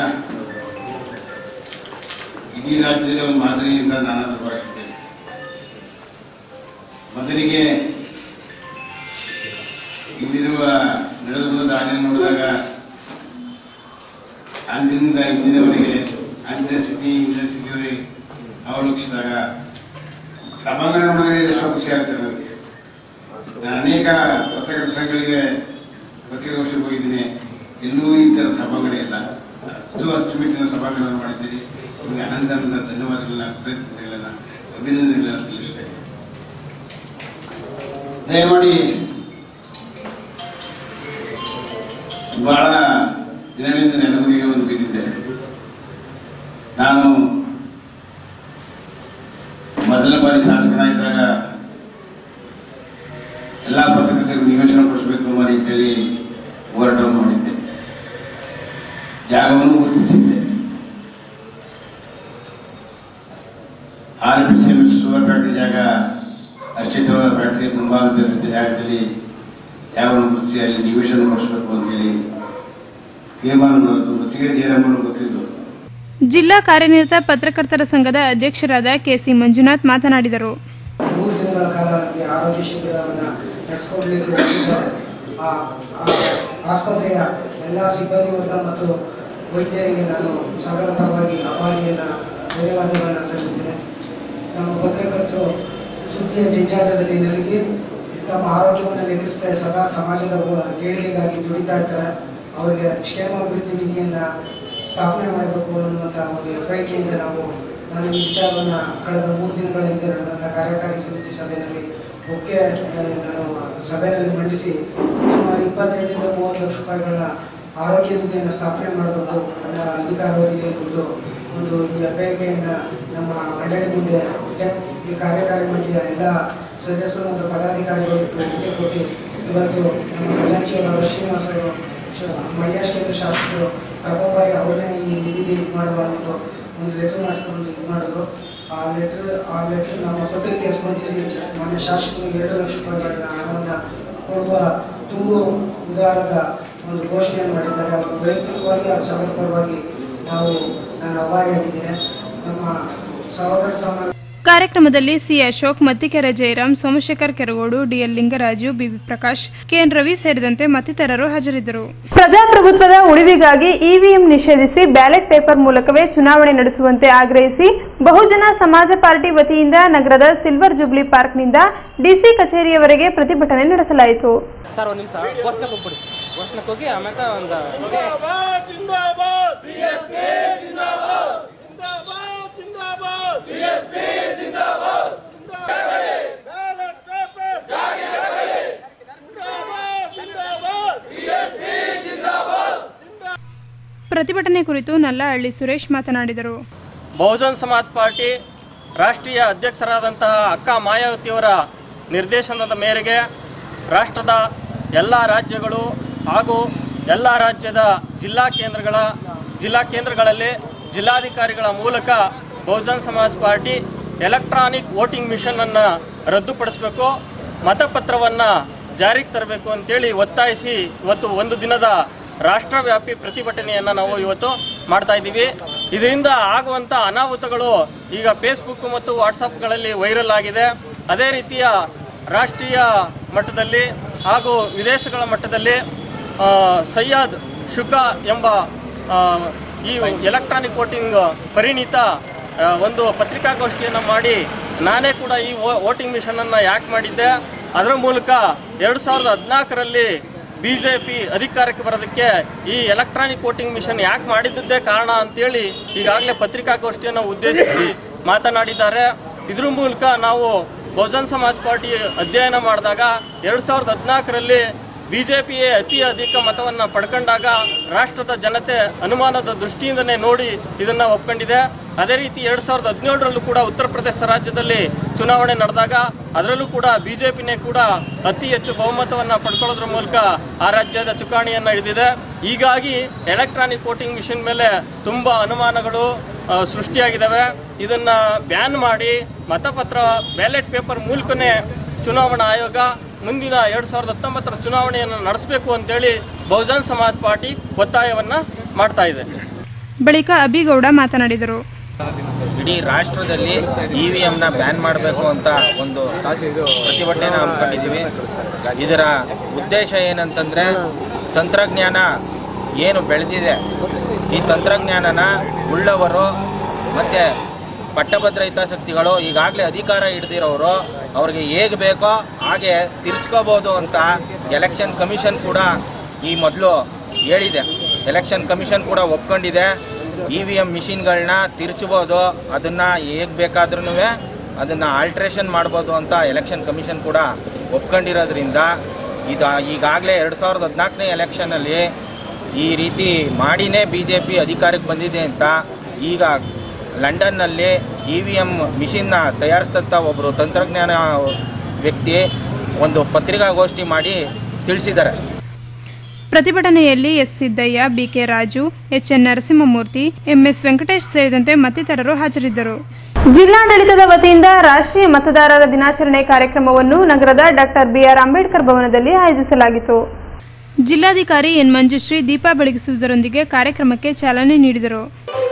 ಇಡೀ ರಾಜ್ಯದಲ್ಲಿ ಒಂದು ಮಾದರಿಯಿಂದ ನಾನು ತಪಾಸಿಸಿದೆ. ಮೊದಲಿಗೆ ಇಲ್ಲಿರುವ ನಡೆದ ದಾಳಿ ನೋಡಿದಾಗ ಅಂದಿನಿಂದ ಇಂದಿನವರೆಗೆ ಅಂದಿನ ಸ್ಥಿತಿ ಇಂದಿನ ಸ್ಥಿತಿಯವರೆಗೆ ಅವಲೋಕಿಸಿದಾಗ ಸಭಾಂಗಣ ನೋಡಿದ್ರೆ ಎಷ್ಟು ಖುಷಿ ಆಗ್ತದೆ ನನಗೆ. ನಾನು ಅನೇಕ ಪತ್ರಕರ್ತರ ಸಂಘಗಳಿಗೆ ಪತ್ರಿಕಾಗೋಷ್ಠಿಗೆ ಹೋಗಿದ್ದೀನಿ. ಎಲ್ಲೂ ಈ ಥರ ಸಭಾಂಗಣ ಇಲ್ಲ. ಹತ್ತು ಅಚ್ಚುಮೆಚ್ಚಿನ ಸಭಾಂಗಣವನ್ನು ಮಾಡಿದ್ದೀನಿ. ನಿಮಗೆ ಅನಂತ ಧನ್ಯವಾದಗಳನ್ನ ಕೃತಜ್ಞತೆಗಳನ್ನ ಅಭಿನಂದನೆಗಳನ್ನ ತಿಳಿಸ್ತೇನೆ. ದಯಮಾಡಿ ಬಹಳ ದಿನಗಳಿಂದ ನೆನಪಿಗೆ ಒಂದು ಬಿದ್ದಿದ್ದೆ. ನಾನು ಮೊದಲ ಬಾರಿ ಶಾಸಕನಾಗಿದ್ದಾಗ ಎಲ್ಲಾ ಪತ್ರಕರ್ತರಿಗೂ ನಿವೇಶನ ಕೊಡಿಸಬೇಕು ಅನ್ನೋ ರೀತಿಯಲ್ಲಿ ಹೋರಾಟವನ್ನು ಮಾಡಿದ್ದೆ. ಜಾಗವನ್ನು ಗುರುತಿಸಿದ್ದೆ. R P C M sugar factory ಜಾಗ ಅಷ್ಟೇ ಫ್ಯಾಕ್ಟ್ರಿ ಮುಂಭಾಗದ ಜಾಗದಲ್ಲಿ ಯಾವ ಗುರುತಿ ಅಲ್ಲಿ ನಿವೇಶನ ಮಾಡಿಸಬೇಕು ಅಂತ ಹೇಳಿ ತೀರ್ಮಾನ ಗುತ್ತಿಗೆ ಜಯರಾಮನ್ ಗೊತ್ತಿದ್ದು. ಜಿಲ್ಲಾ ಕಾರ್ಯನಿರತ ಪತ್ರಕರ್ತರ ಸಂಘದ ಅಧ್ಯಕ್ಷರಾದ ಕೆಸಿ ಮಂಜುನಾಥ್ ಮಾತನಾಡಿದರು. ಮೂರು ದಿನಗಳ ಕಾಲ ನಮಗೆ ಆರೋಗ್ಯ ಶಿಬಿರವನ್ನು ನಡೆಸಿಕೊಳ್ಳಲಿಕ್ಕೆ ಆಸ್ಪತ್ರೆಯ ಎಲ್ಲ ಸಿಬ್ಬಂದಿ ವರ್ಗ ಮತ್ತು ವೈದ್ಯರಿಗೆ ನಾನು ಸಂಘದ ಪರವಾಗಿ ಅಪಾರಿಯನ್ನು ಧನ್ಯವಾದಗಳನ್ನು ಸಲ್ಲಿಸ್ತೇನೆ. ನಮ್ಮ ಪತ್ರಕರ್ತರು ಸುದ್ದಿಯ ಜಂಜಾಟದಲ್ಲಿ ನಲುಗಿ ತಮ್ಮ ಆರೋಗ್ಯವನ್ನು ಲೆಕ್ಕಿಸ್ತಾ ಸದಾ ಸಮಾಜದ ಏಳಿಗೆಗಾಗಿ ದುಡಿತಾ ಇರ್ತಾರೆ. ಅವರಿಗೆ ಕ್ಷೇಮಾಭಿವೃದ್ಧಿ ನಿಧಿಯನ್ನು ಸ್ಥಾಪನೆ ಮಾಡಬೇಕು ಅನ್ನುವಂಥ ಒಂದು ಬಯಕೆಯಿಂದ ನಾವು ನಾನು ಈ ವಿಚಾರವನ್ನು ಕಳೆದ ಮೂರು ದಿನಗಳ ಹಿಂದೆ ನಡೆದಂಥ ಕಾರ್ಯಕಾರಿ ಸಮಿತಿ ಸಭೆಯಲ್ಲಿ ಮುಖ್ಯ ನಾನು ಸಭೆಯಲ್ಲಿ ಮಂಡಿಸಿ ಸುಮಾರು ಇಪ್ಪತ್ತೈದರಿಂದ ಮೂವತ್ತು ಲಕ್ಷ ರೂಪಾಯಿಗಳ ಆರೋಗ್ಯ ನಿಧಿಯನ್ನು ಸ್ಥಾಪನೆ ಮಾಡಬೇಕು ಅನ್ನೋ ಅಧಿಕಾರವಧಿಗೆ ಕುರಿತು ಒಂದು ಈ ಅಭ್ಯರ್ಥಿಯನ್ನು ನಮ್ಮ ಮಂಡಳಿ ಮುಂದೆ ಈ ಕಾರ್ಯಕಾರಿ ಮಂಡಳಿಯ ಎಲ್ಲ ಸದಸ್ಯರು ಮತ್ತು ಪದಾಧಿಕಾರಿಗಳು ಭೇಟಿ ಕೊಟ್ಟು ಇವತ್ತು ನಮ್ಮ ಖಜಾಂಚಿಯವರ ಶ್ರೀನಿವಾಸರು ಮಂಡ್ಯ ಕ್ಷೇತ್ರ ಶಾಸಕರು ಪ್ರಥಮ ಬಾರಿ ಅವ್ರನ್ನೇ ಈ ನಿಧಿ ಮಾಡುವ ಒಂದು ಒಂದು ಲೆಟರ್ ಮಾಡಿಸ್ಕೊಂಡು ಇದು ಮಾಡಿದ್ರು. ಆ ಲೆಟರ್ ಆ ಲೆಟರ್ ನಮ್ಮ ಪತ್ರಕ್ಕೆ ಸ್ಪಂದಿಸಿ ಮಾನ್ಯ ಶಾಸಕರಿಗೆ ಎರಡು ಲಕ್ಷ ರೂಪಾಯಿಗಳನ್ನ ಹಣವನ್ನು ಕೊಡುವ ತುಂಬು ಉದಾರದ ಒಂದು ಘೋಷಣೆಯನ್ನು ಮಾಡಿದ್ದಾರೆ. ಅವರು ವೈಯಕ್ತಿಕವಾಗಿ ಅವ್ರ ಸಂಘದ ಪರವಾಗಿ ನಾವು ನಾನು ಅಭಾರಿಯಾಗಿದ್ದೇನೆ. ನಮ್ಮ ಸಹೋದರ ಸಮಾನ ಕಾರ್ಯಕ್ರಮದಲ್ಲಿ C Ashok, Mattikere Jayaram, Somashekar Keragodu, DL Lingaraju, BB Prakash, KN Ravi ಸೇರಿದಂತೆ ಮತ್ತಿತರರು ಹಾಜರಿದ್ದರು. ಪ್ರಜಾಪ್ರಭುತ್ವದ ಉಳಿವಿಗಾಗಿ ಇವಿಎಂ ನಿಷೇಧಿಸಿ ಬ್ಯಾಲೆಟ್ ಪೇಪರ್ ಮೂಲಕವೇ ಚುನಾವಣೆ ನಡೆಸುವಂತೆ ಆಗ್ರಹಿಸಿ ಬಹುಜನ ಸಮಾಜ ಪಾರ್ಟಿ ವತಿಯಿಂದ ನಗರದ ಸಿಲ್ವರ್ ಜುಬ್ಲಿ ಪಾರ್ಕ್ನಿಂದ ಡಿಸಿ ಕಚೇರಿಯವರೆಗೆ ಪ್ರತಿಭಟನೆ ನಡೆಸಲಾಯಿತು. ಪ್ರತಿಭಟನೆ ಕುರಿತು ನಲ್ಲಹಳ್ಳಿ ಸುರೇಶ್ ಮಾತನಾಡಿದರು. ಬಹುಜನ್ ಸಮಾಜ್ ಪಾರ್ಟಿ ರಾಷ್ಟ್ರೀಯ ಅಧ್ಯಕ್ಷರಾದಂತಹ ಅಕ್ಕ ಮಾಯಾವತಿಯವರ ನಿರ್ದೇಶನದ ಮೇರೆಗೆ ರಾಷ್ಟ್ರದ ಎಲ್ಲ ರಾಜ್ಯಗಳು ಹಾಗೂ ಎಲ್ಲ ರಾಜ್ಯದ ಜಿಲ್ಲಾ ಕೇಂದ್ರಗಳ ಜಿಲ್ಲಾ ಕೇಂದ್ರಗಳಲ್ಲಿ ಜಿಲ್ಲಾಧಿಕಾರಿಗಳ ಮೂಲಕ Bahujan Samaj party electronic voting ಮಿಷನನ್ನು ರದ್ದುಪಡಿಸಬೇಕು, ಮತಪತ್ರವನ್ನು ಜಾರಿಗೆ ತರಬೇಕು ಅಂತೇಳಿ ಒತ್ತಾಯಿಸಿ ಇವತ್ತು ಒಂದು ದಿನದ ರಾಷ್ಟ್ರವ್ಯಾಪಿ ಪ್ರತಿಭಟನೆಯನ್ನು ನಾವು ಇವತ್ತು ಮಾಡ್ತಾ ಇದ್ದೀವಿ. ಇದರಿಂದ ಆಗುವಂಥ ಅನಾಹುತಗಳು ಈಗ ಫೇಸ್ಬುಕ್ ಮತ್ತು ವಾಟ್ಸಪ್ಗಳಲ್ಲಿ ವೈರಲ್ ಆಗಿದೆ. ಅದೇ ರೀತಿಯ ರಾಷ್ಟ್ರೀಯ ಮಟ್ಟದಲ್ಲಿ ಹಾಗೂ ವಿದೇಶಗಳ ಮಟ್ಟದಲ್ಲಿ ಸಯ್ಯದ್ ಶುಕಾ ಎಂಬ ಈ ಎಲೆಕ್ಟ್ರಾನಿಕ್ ವೋಟಿಂಗ್ ಪರಿಣಿತ ಒಂದು ಪತ್ರಿಕಾಗೋಷ್ಠಿಯನ್ನು ಮಾಡಿ ನಾನೇ ಕೂಡ ಈ ವೋಟಿಂಗ್ ಮಿಷನನ್ನು ಯಾಕೆ ಮಾಡಿದ್ದೆ, ಅದರ ಮೂಲಕ ಎರಡು ಸಾವಿರದ ಹದಿನಾಲ್ಕರಲ್ಲಿ ಬಿ ಜೆ ಪಿ ಅಧಿಕಾರಕ್ಕೆ ಬರೋದಕ್ಕೆ ಈ ಎಲೆಕ್ಟ್ರಾನಿಕ್ ವೋಟಿಂಗ್ ಮಿಷನ್ ಯಾಕೆ ಮಾಡಿದ್ದೇ ಕಾರಣ ಅಂತೇಳಿ ಈಗಾಗಲೇ ಪತ್ರಿಕಾಗೋಷ್ಠಿಯನ್ನು ಉದ್ದೇಶಿಸಿ ಮಾತನಾಡಿದ್ದಾರೆ. ಇದ್ರ ಮೂಲಕ ನಾವು ಬಹುಜನ್ ಸಮಾಜ್ ಪಾರ್ಟಿ ಅಧ್ಯಯನ ಮಾಡಿದಾಗ ಎರಡು ಸಾವಿರದ ಹದಿನಾಲ್ಕರಲ್ಲಿ ಬಿ ಜೆ ಪಿಯೇ ಅತಿ ಅಧಿಕ ಮತವನ್ನು ಪಡ್ಕೊಂಡಾಗ ರಾಷ್ಟ್ರದ ಜನತೆ ಅನುಮಾನದ ದೃಷ್ಟಿಯಿಂದನೇ ನೋಡಿ ಇದನ್ನು ಒಪ್ಕೊಂಡಿದೆ. ಅದೇ ರೀತಿ ಎರಡು ಸಾವಿರದ ಹದಿನೇಳರಲ್ಲೂ ಕೂಡ ಉತ್ತರ ಪ್ರದೇಶ ರಾಜ್ಯದಲ್ಲಿ ಚುನಾವಣೆ ನಡೆದಾಗ ಅದರಲ್ಲೂ ಕೂಡ ಬಿ ಜೆ ಪಿನೇ ಕೂಡ ಅತಿ ಹೆಚ್ಚು ಬಹುಮತವನ್ನು ಪಡ್ಕೊಳ್ಳೋದ್ರ ಮೂಲಕ ಆ ರಾಜ್ಯದ ಚುಕ್ಕಾಣಿಯನ್ನು ಹಿಡಿದಿದೆ. ಹೀಗಾಗಿ ಎಲೆಕ್ಟ್ರಾನಿಕ್ ವೋಟಿಂಗ್ ಮಿಷನ್ ಮೇಲೆ ತುಂಬ ಅನುಮಾನಗಳು ಸೃಷ್ಟಿಯಾಗಿದ್ದಾವೆ. ಇದನ್ನು ಬ್ಯಾನ್ ಮಾಡಿ ಮತಪತ್ರ ಬ್ಯಾಲೆಟ್ ಪೇಪರ್ ಮೂಲಕನೇ ಚುನಾವಣಾ ಆಯೋಗ ಮುಂದಿನ ಎರಡು ಸಾವಿರದ ಹತ್ತೊಂಬತ್ತರ ಚುನಾವಣೆಯನ್ನು ನಡೆಸಬೇಕು ಅಂತೇಳಿ ಬಹುಜನ್ ಸಮಾಜ್ ಪಾರ್ಟಿ ಒತ್ತಾಯವನ್ನು ಮಾಡ್ತಾ ಇದೆ. ಬಳಿಕ ಅಭಿಗೌಡ ಮಾತನಾಡಿದರು. ಇಡೀ ರಾಷ್ಟ್ರದಲ್ಲಿ ಇ ವಿ ಎಂನ ಬ್ಯಾನ್ ಮಾಡಬೇಕು ಅಂತ ಒಂದು ಪ್ರತಿಭಟನೆಯನ್ನು ಹಮ್ಮಿಕೊಂಡಿದ್ದೀವಿ. ಇದರ ಉದ್ದೇಶ ಏನಂತಂದರೆ ತಂತ್ರಜ್ಞಾನ ಏನು ಬೆಳೆದಿದೆ ಈ ತಂತ್ರಜ್ಞಾನನ ಉಳ್ಳವರು ಮತ್ತು ಪಟ್ಟಭದ್ರ ಹಿತಾಸಕ್ತಿಗಳು ಈಗಾಗಲೇ ಅಧಿಕಾರ ಹಿಡಿದಿರೋರು ಅವ್ರಿಗೆ ಹೇಗೆ ಬೇಕೋ ಹಾಗೆ ತಿರ್ಚ್ಕೋಬೋದು ಅಂತ ಎಲೆಕ್ಷನ್ ಕಮಿಷನ್ ಕೂಡ ಈ ಮೊದಲು ಹೇಳಿದೆ. ಎಲೆಕ್ಷನ್ ಕಮಿಷನ್ ಕೂಡ ಒಪ್ಕೊಂಡಿದೆ. ಇ ವಿ ಎಮ್ ಮಿಷಿನ್ಗಳನ್ನ ತಿರ್ಚ್ಬೋದು, ಅದನ್ನು ಹೇಗೆ ಬೇಕಾದ್ರೂ ಅದನ್ನು ಆಲ್ಟ್ರೇಷನ್ ಮಾಡ್ಬೋದು ಅಂತ ಎಲೆಕ್ಷನ್ ಕಮಿಷನ್ ಕೂಡ ಒಪ್ಕೊಂಡಿರೋದ್ರಿಂದ ಇದು ಈಗಾಗಲೇ ಎರಡು ಸಾವಿರದ ಹದಿನಾಲ್ಕನೇ ಎಲೆಕ್ಷನಲ್ಲಿ ಈ ರೀತಿ ಮಾಡಿನೇ ಬಿ ಜೆ ಪಿ ಅಧಿಕಾರಕ್ಕೆ ಬಂದಿದೆ ಅಂತ ಈಗ ಲಂಡನ್ನಲ್ಲಿ ಇ ವಿ ಎಮ್ ಮಿಷಿನ್ನ ತಯಾರಿಸಿದಂಥ ಒಬ್ಬರು ತಂತ್ರಜ್ಞಾನ ವ್ಯಕ್ತಿ ಒಂದು ಪತ್ರಿಕಾಗೋಷ್ಠಿ ಮಾಡಿ ತಿಳಿಸಿದ್ದಾರೆ. ಪ್ರತಿಭಟನೆಯಲ್ಲಿ S Siddaiah, BK Raju, HN Narasimhamurthy, MS Venkatesh ಸೇರಿದಂತೆ ಮತ್ತಿತರರು ಹಾಜರಿದ್ದರು. ಜಿಲ್ಲಾಡಳಿತದ ವತಿಯಿಂದ ರಾಷ್ಟ್ರೀಯ ಮತದಾರರ ದಿನಾಚರಣೆ ಕಾರ್ಯಕ್ರಮವನ್ನು ನಗರದ ಡಾಕ್ಟರ್ ಬಿಆರ್ ಅಂಬೇಡ್ಕರ್ ಭವನದಲ್ಲಿ ಆಯೋಜಿಸಲಾಗಿತ್ತು. ಜಿಲ್ಲಾಧಿಕಾರಿ ಎನ್ ಮಂಜುಶ್ರೀ ದೀಪ ಬೆಳಗಿಸುವುದರೊಂದಿಗೆ ಕಾರ್ಯಕ್ರಮಕ್ಕೆ ಚಾಲನೆ ನೀಡಿದರು.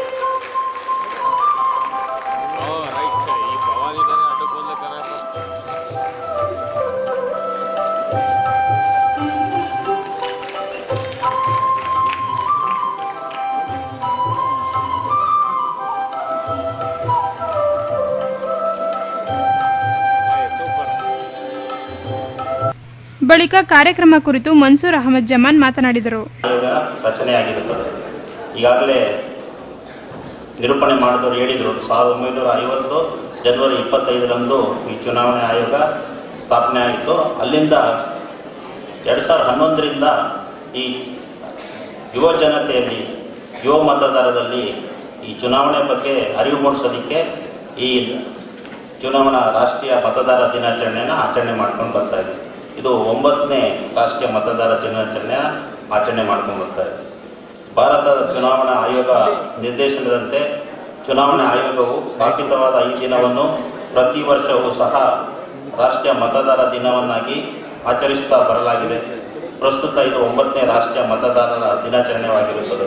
ಬಳಿಕ ಕಾರ್ಯಕ್ರಮ ಕುರಿತು ಮನ್ಸೂರ್ ಅಹಮದ್ ಜಮಾನ್ ಮಾತನಾಡಿದರು. ರಚನೆಯಾಗಿರುತ್ತದೆ. ಈಗಾಗಲೇ ನಿರೂಪಣೆ ಮಾಡಿದವರು ಹೇಳಿದರು, ಸಾವಿರದ ಒಂಬೈನೂರ ಐವತ್ತು ಜನವರಿ ಇಪ್ಪತ್ತೈದರಂದು ಈ ಚುನಾವಣಾ ಆಯೋಗ ಸ್ಥಾಪನೆ ಆಗಿತ್ತು. ಅಲ್ಲಿಂದ ಎರಡು ಸಾವಿರದ ಹನ್ನೊಂದರಿಂದ ಈ ಯುವ ಜನತೆಯಲ್ಲಿ, ಯುವ ಮತದಾರರಲ್ಲಿ ಈ ಚುನಾವಣೆ ಬಗ್ಗೆ ಅರಿವು ಮೂಡಿಸೋದಕ್ಕೆ ಈ ಚುನಾವಣಾ ರಾಷ್ಟ್ರೀಯ ಮತದಾರ ದಿನಾಚರಣೆಯನ್ನು ಆಚರಣೆ ಮಾಡ್ಕೊಂಡು ಬರ್ತಾ ಇದೆ. ಇದು ಒಂಬತ್ತನೇ ರಾಷ್ಟ್ರೀಯ ಮತದಾರ ದಿನಾಚರಣೆ ಆಚರಣೆ ಮಾಡ್ಕೊಂಡು ಬರ್ತಾ ಇದೆ. ಭಾರತದ ಚುನಾವಣಾ ಆಯೋಗ ನಿರ್ದೇಶನದಂತೆ ಚುನಾವಣಾ ಆಯೋಗವು ಸ್ಥಾಪಿತವಾದ ಈ ದಿನವನ್ನು ಪ್ರತಿ ವರ್ಷವೂ ಸಹ ರಾಷ್ಟ್ರೀಯ ಮತದಾರ ದಿನವನ್ನಾಗಿ ಆಚರಿಸುತ್ತಾ ಬರಲಾಗಿದೆ. ಪ್ರಸ್ತುತ ಇದು ಒಂಬತ್ತನೇ ರಾಷ್ಟ್ರೀಯ ಮತದಾರರ ದಿನಾಚರಣೆಯಾಗಿರುತ್ತದೆ.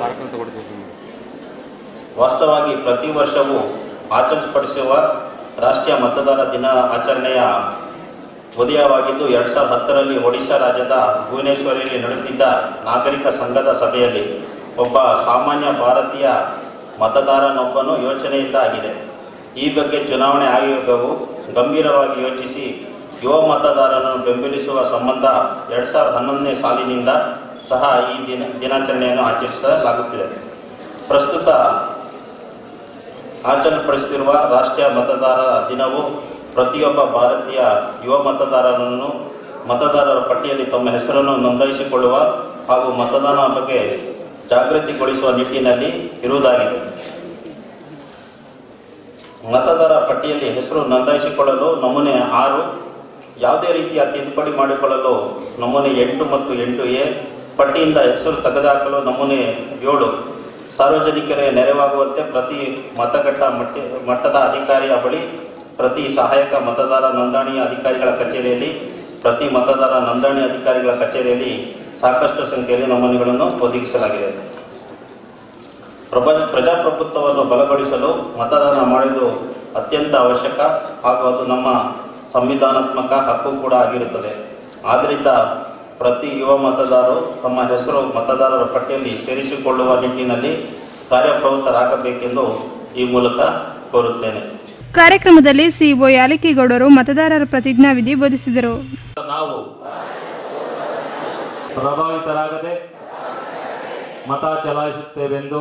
ವಾಸ್ತವವಾಗಿ ಪ್ರತಿ ವರ್ಷವೂ ಆಚರಿಸಲ್ಪಡಿಸುವ ರಾಷ್ಟ್ರೀಯ ಮತದಾರ ದಿನ ಆಚರಣೆಯ ಉದಯವಾಗಿದ್ದು ಎರಡು ಸಾವಿರದ ಹತ್ತರಲ್ಲಿ ಒಡಿಶಾ ರಾಜ್ಯದ ಭುವನೇಶ್ವರಿಯಲ್ಲಿ ನಡೆದಿದ್ದ ನಾಗರಿಕ ಸಂಘದ ಸಭೆಯಲ್ಲಿ ಒಬ್ಬ ಸಾಮಾನ್ಯ ಭಾರತೀಯ ಮತದಾರನೊಬ್ಬನು ಯೋಚನೆಯಿಂದ ಆಗಿದೆ. ಈ ಬಗ್ಗೆ ಚುನಾವಣೆ ಆಯೋಗವು ಗಂಭೀರವಾಗಿ ಯೋಚಿಸಿ ಯುವ ಮತದಾರರನ್ನು ಬೆಂಬಲಿಸುವ ಸಂಬಂಧ ಎರಡು ಸಾವಿರದ ಹನ್ನೊಂದನೇ ಸಾಲಿನಿಂದ ಸಹ ಈ ದಿನ ದಿನಾಚರಣೆಯನ್ನು ಆಚರಿಸಲಾಗುತ್ತಿದೆ. ಪ್ರಸ್ತುತ ಆಚರಣೆಪಡಿಸುತ್ತಿರುವ ರಾಷ್ಟ್ರೀಯ ಮತದಾರರ ದಿನವು ಪ್ರತಿಯೊಬ್ಬ ಭಾರತೀಯ ಯುವ ಮತದಾರರನ್ನು ಮತದಾರರ ಪಟ್ಟಿಯಲ್ಲಿ ತಮ್ಮ ಹೆಸರನ್ನು ನೋಂದಾಯಿಸಿಕೊಳ್ಳುವ ಹಾಗೂ ಮತದಾನ ಬಗ್ಗೆ ಜಾಗೃತಿಗೊಳಿಸುವ ನಿಟ್ಟಿನಲ್ಲಿ ಇರುವುದಾಗಿದೆ. ಮತದಾರ ಪಟ್ಟಿಯಲ್ಲಿ ಹೆಸರು ನೋಂದಾಯಿಸಿಕೊಳ್ಳಲು ನಮೂನೆ ಆರು, ಯಾವುದೇ ರೀತಿಯ ತಿದ್ದುಪಡಿ ಮಾಡಿಕೊಳ್ಳಲು ನಮೂನೆ ಎಂಟು ಮತ್ತು ಎಂಟು ಎ, ಪಟ್ಟಿಯಿಂದ ಹೆಸರು ತೆಗೆದುಹಾಕಲು ನಮೂನೆ ಏಳು, ಸಾರ್ವಜನಿಕರಿಗೆ ನೆರವಾಗುವಂತೆ ಪ್ರತಿ ಮತಗಟ್ಟ ಮಟ್ಟ ಮಟ್ಟದ ಅಧಿಕಾರಿಯ ಬಳಿ, ಪ್ರತಿ ಸಹಾಯಕ ಮತದಾರ ನೋಂದಣಿ ಅಧಿಕಾರಿಗಳ ಕಚೇರಿಯಲ್ಲಿ, ಪ್ರತಿ ಮತದಾರ ನೋಂದಣಿ ಅಧಿಕಾರಿಗಳ ಕಚೇರಿಯಲ್ಲಿ ಸಾಕಷ್ಟು ಸಂಖ್ಯೆಯಲ್ಲಿ ನಮೂನೆಗಳನ್ನು ಒದಗಿಸಲಾಗಿದೆ. ಪ್ರಭ ಪ್ರಜಾಪ್ರಭುತ್ವವನ್ನು ಬಲಗೊಳಿಸಲು ಮತದಾನ ಮಾಡುವುದು ಅತ್ಯಂತ ಅವಶ್ಯಕ ಹಾಗೂ ಅದು ನಮ್ಮ ಸಂವಿಧಾನಾತ್ಮಕ ಹಕ್ಕು ಕೂಡ ಆಗಿರುತ್ತದೆ. ಆದ್ದರಿಂದ ಪ್ರತಿ ಯುವ ಮತದಾರರು ತಮ್ಮ ಹೆಸರು ಮತದಾರರ ಪಟ್ಟಿಯಲ್ಲಿ ಸೇರಿಸಿಕೊಳ್ಳುವ ನಿಟ್ಟಿನಲ್ಲಿ ಕಾರ್ಯಪ್ರವೃತ್ತರಾಗಬೇಕೆಂದು ಈ ಮೂಲಕ ಕೋರುತ್ತೇನೆ. ಕಾರ್ಯಕ್ರಮದಲ್ಲಿ ಸಿಇಒ ಯಾಲಕ್ಕಿಗೌಡರು ಮತದಾರರ ಪ್ರತಿಜ್ಞಾವಿಧಿ ಬೋಧಿಸಿದರು. ನಾವು ಪ್ರಭಾವಿತರಾಗದೆ ಮತ ಚಲಾಯಿಸುತ್ತೇವೆಂದು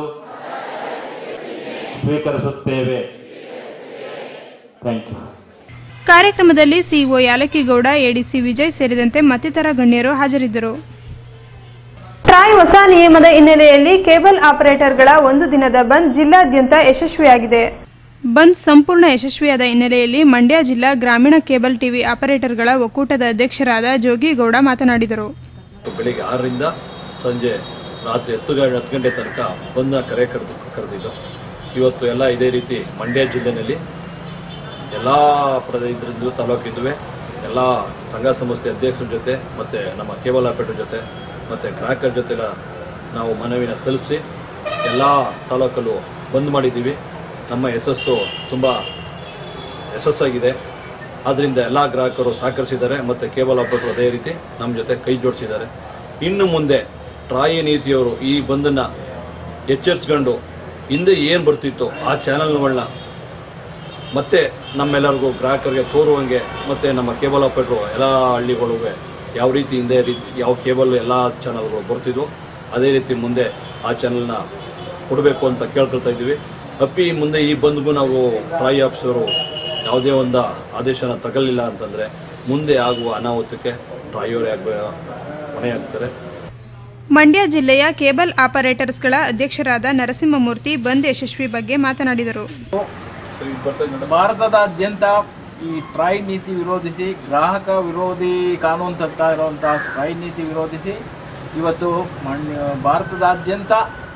ಸ್ವೀಕರಿಸುತ್ತೇವೆ. Thank you. ಕಾರ್ಯಕ್ರಮದಲ್ಲಿ ಸಿಇಒ ಯಾಲಕ್ಕಿಗೌಡ, ಎಡಿಸಿ ವಿಜಯ್ ಸೇರಿದಂತೆ ಮತ್ತಿತರ ಗಣ್ಯರು ಹಾಜರಿದ್ದರು. ಟ್ರಾಯ್ ಹೊಸ ನಿಯಮದ ಹಿನ್ನೆಲೆಯಲ್ಲಿ ಕೇಬಲ್ ಆಪರೇಟರ್ಗಳ ಒಂದು ದಿನದ ಬಂದ್ ಜಿಲ್ಲಾದ್ಯಂತ ಯಶಸ್ವಿಯಾಗಿದೆ. ಬಂದ್ ಸಂಪೂರ್ಣ ಯಶಸ್ವಿಯಾದ ಹಿನ್ನೆಲೆಯಲ್ಲಿ ಮಂಡ್ಯ ಜಿಲ್ಲಾ ಗ್ರಾಮೀಣ ಕೇಬಲ್ ಟಿವಿ ಆಪರೇಟರ್ಗಳ ಒಕ್ಕೂಟದ ಅಧ್ಯಕ್ಷರಾದ ಜೋಗಿಗೌಡ ಮಾತನಾಡಿದರು. ಬೆಳಿಗ್ಗೆ ಆರರಿಂದ ಸಂಜೆ ರಾತ್ರಿ ಹತ್ತು ಹತ್ತು ಗಂಟೆ ತನಕ ಬಂದ್ನ ಕರೆ ಕರೆದು ಕರೆದಿದ್ದು ಇವತ್ತು ಎಲ್ಲ ಇದೇ ರೀತಿ ಮಂಡ್ಯ ಜಿಲ್ಲೆಯಲ್ಲಿ ಎಲ್ಲ ಪ್ರದ ಇದರಿಂದ ತಾಲೂಕಿದ್ದುವೆ ಎಲ್ಲ ಸಂಘ ಸಂಸ್ಥೆ ಅಧ್ಯಕ್ಷರ ಜೊತೆ ಮತ್ತು ನಮ್ಮ ಕೇಬಲ್ ಆಪರೇಟರ್ ಜೊತೆ ಮತ್ತು ಗ್ರಾಹಕರ ಜೊತೆ ನಾವು ಮನವಿನ ತಲುಪಿಸಿ ಎಲ್ಲ ತಾಲೂಕಲ್ಲೂ ಬಂದ್ ಮಾಡಿದ್ದೀವಿ. ನಮ್ಮ ಯಶಸ್ಸು ತುಂಬ ಯಶಸ್ಸಾಗಿದೆ. ಆದ್ದರಿಂದ ಎಲ್ಲ ಗ್ರಾಹಕರು ಸಹಕರಿಸಿದ್ದಾರೆ ಮತ್ತು ಕೇಬಲ್ ಆಪರೇಟರ್ ಅದೇ ರೀತಿ ನಮ್ಮ ಜೊತೆ ಕೈ ಜೋಡಿಸಿದ್ದಾರೆ. ಇನ್ನು ಮುಂದೆ ಟ್ರಾಯ್ ನೀತಿಯವರು ಈ ಬಂದನ್ನು ಎಚ್ಚರಿಸ್ಕೊಂಡು ಹಿಂದೆ ಏನು ಬರ್ತಿತ್ತು ಆ ಚಾನಲ್ಗಳನ್ನ ಮತ್ತೆ ನಮ್ಮೆಲ್ಲರಿಗೂ ಗ್ರಾಹಕರಿಗೆ ತೋರುವಂಗೆ ಮತ್ತು ನಮ್ಮ ಕೇಬಲ್ ಆಪರೇಟ್ರು ಎಲ್ಲ ಹಳ್ಳಿಗಳಿಗೂ ಯಾವ ರೀತಿ ಹಿಂದೆ ರೀತಿ ಯಾವ ಕೇಬಲ್ ಎಲ್ಲ ಚಾನಲ್ಗಳು ಬರ್ತಿದ್ವು ಅದೇ ರೀತಿ ಮುಂದೆ ಆ ಚಾನಲ್ನ ಕೊಡಬೇಕು ಅಂತ ಕೇಳ್ಕೊಳ್ತಾ ಇದ್ದೀವಿ. ಅಪ್ಪಿ ಮುಂದೆ ಈ ಬಂದ್ಗೂ ನಾವು ಟ್ರಾಯ್ ಆಫೀಸರು ಯಾವುದೇ ಒಂದು ಆದೇಶನ ತಗೊಳ್ಳಿಲ್ಲ ಅಂತಂದರೆ ಮುಂದೆ ಆಗುವ ಅನಾಹುತಕ್ಕೆ ಟ್ರಾಯವರೇ ಆಗ ಹೊಣೆಯಾಗ್ತಾರೆ. ಮಂಡ್ಯ ಜಿಲ್ಲೆಯ ಕೇಬಲ್ ಆಪರೇಟರ್ಸ್ಗಳ ಅಧ್ಯಕ್ಷರಾದ ನರಸಿಂಹಮೂರ್ತಿ ಬಂದ್ ಯಶಸ್ವಿ ಬಗ್ಗೆ ಮಾತನಾಡಿದರು. ಭಾರತದಾದ್ಯಂತ ಈ ಟ್ರಾಯ್ ನೀತಿ ವಿರೋಧಿಸಿ, ಗ್ರಾಹಕ ವಿರೋಧಿ ಕಾನೂನು ತರ್ತಾ ಇರುವಂತಹ ಟ್ರಾಯ್ ನೀತಿ ವಿರೋಧಿಸಿ ಇವತ್ತು ಮಂಡ್ಯ ಭಾರತದಾದ್ಯಂತ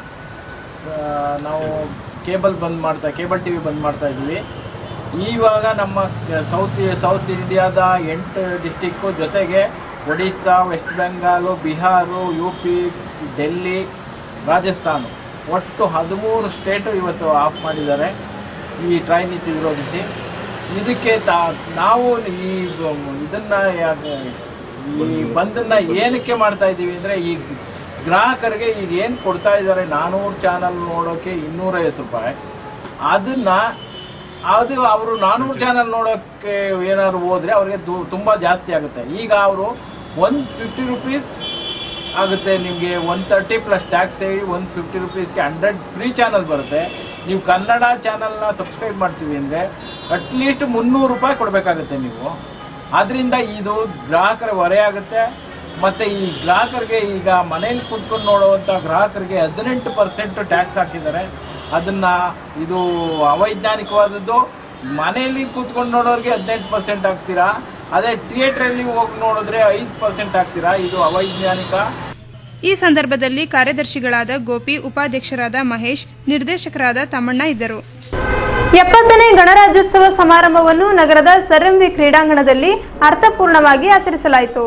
ನಾವು ಕೇಬಲ್ ಬಂದ್ ಮಾಡ್ತಾ ಕೇಬಲ್ ಟಿ ವಿ ಬಂದ್ ಮಾಡ್ತಾ ಇದ್ದೀವಿ. ಇವಾಗ ನಮ್ಮ ಸೌತ್ ಸೌತ್ ಇಂಡಿಯಾದ ಎಂಟು ಡಿಸ್ಟಿಕ್ಕು ಜೊತೆಗೆ ಒಡಿಸ್ಸಾ, ವೆಸ್ಟ್ ಬೆಂಗಾಲು, ಬಿಹಾರು, ಯು ಪಿ, ಡೆಲ್ಲಿ, ರಾಜಸ್ಥಾನ ಒಟ್ಟು ಹದಿಮೂರು ಸ್ಟೇಟು ಇವತ್ತು ಆಫ್ ಮಾಡಿದ್ದಾರೆ ಈ ಟ್ರೈನ್ ವಿರೋಧಿಸಿ. ಇದಕ್ಕೆ ತಾ ನಾವು ಈ ಇದನ್ನು ಈ ಬಂದನ್ನು ಏನಕ್ಕೆ ಮಾಡ್ತಾ ಇದ್ದೀವಿ ಅಂದರೆ, ಈ ಗ್ರಾಹಕರಿಗೆ ಈಗ ಏನು ಕೊಡ್ತಾ ಇದ್ದಾರೆ ನಾನ್ನೂರು ಚಾನಲ್ ನೋಡೋಕ್ಕೆ ಇನ್ನೂರೈವತ್ತು ರೂಪಾಯಿ, ಅದನ್ನು ಅದು ಅವರು ನಾನ್ನೂರು ಚಾನಲ್ ನೋಡೋಕ್ಕೆ ಏನಾದ್ರು ಹೋದರೆ ಅವ್ರಿಗೆ ತುಂಬ ಜಾಸ್ತಿ ಆಗುತ್ತೆ. ಈಗ ಅವರು ಒನ್ ಫಿಫ್ಟಿ ರುಪೀಸ್ ಆಗುತ್ತೆ ನಿಮಗೆ, ಒನ್ ತರ್ಟಿ ಪ್ಲಸ್ ಟ್ಯಾಕ್ಸ್ ಹೇಳಿ ಒನ್ ಫಿಫ್ಟಿ ರುಪೀಸ್ಗೆ ಹಂಡ್ರೆಡ್ ಫ್ರೀ ಚಾನಲ್ ಬರುತ್ತೆ. ನೀವು ಕನ್ನಡ ಚಾನಲ್ನ ಸಬ್ಸ್ಕ್ರೈಬ್ ಮಾಡ್ತೀವಿ ಅಂದರೆ ಅಟ್ಲೀಸ್ಟ್ ಮುನ್ನೂರು ರೂಪಾಯಿ ಕೊಡಬೇಕಾಗುತ್ತೆ ನೀವು. ಆದ್ದರಿಂದ ಇದು ಗ್ರಾಹಕರ ಹೊರೆ ಆಗುತ್ತೆ. ಮತ್ತು ಈ ಗ್ರಾಹಕರಿಗೆ ಈಗ ಮನೇಲಿ ಕೂತ್ಕೊಂಡು ನೋಡುವಂಥ ಗ್ರಾಹಕರಿಗೆ ಹದಿನೆಂಟು ಪರ್ಸೆಂಟ್ ಟ್ಯಾಕ್ಸ್ ಹಾಕಿದ್ದಾರೆ. ಅದನ್ನು ಇದು ಅವೈಜ್ಞಾನಿಕವಾದದ್ದು. ಮನೆಯಲ್ಲಿ ಕೂತ್ಕೊಂಡು ನೋಡೋರಿಗೆ ಹದಿನೆಂಟು ಪರ್ಸೆಂಟ್ ಹಾಕ್ತೀರಾ, ಅದೇ ಥಿಯೇಟ್ರಲ್ಲಿ ಹೋಗಿ ನೋಡಿದ್ರೆ ಐದು ಪರ್ಸೆಂಟ್ ಹಾಕ್ತೀರಾ. ಇದು ಅವೈಜ್ಞಾನಿಕ. ಈ ಸಂದರ್ಭದಲ್ಲಿ ಕಾರ್ಯದರ್ಶಿಗಳಾದ ಗೋಪಿ, ಉಪಾಧ್ಯಕ್ಷರಾದ ಮಹೇಶ್, ನಿರ್ದೇಶಕರಾದ ತಮ್ಮಣ್ಣ ಇದ್ದರು. ಎಪ್ಪತ್ತನೇ ಗಣರಾಜ್ಯೋತ್ಸವ ಸಮಾರಂಭವನ್ನು ನಗರದ ಸರ್ ಎಂ ವಿ ಕ್ರೀಡಾಂಗಣದಲ್ಲಿ ಅರ್ಥಪೂರ್ಣವಾಗಿ ಆಚರಿಸಲಾಯಿತು.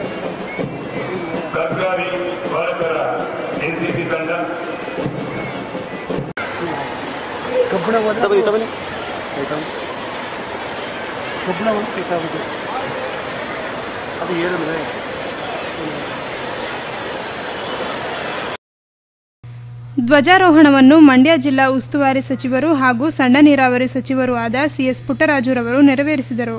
ಸರ್ಕಾರಿ ಬಾಲಕರ ಎನ್ಸಿಸಿ ತಂಡ ಅದು ಏರಲ್ವೇ ಧ್ವಜಾರೋಹಣವನ್ನು ಮಂಡ್ಯ ಜಿಲ್ಲಾ ಉಸ್ತುವಾರಿ ಸಚಿವರು ಹಾಗೂ ಸಣ್ಣ ನೀರಾವರಿ ಸಚಿವರೂ ಆದ ಸಿಎಸ್ ಪುಟ್ಟರಾಜುರವರು ನೆರವೇರಿಸಿದರು.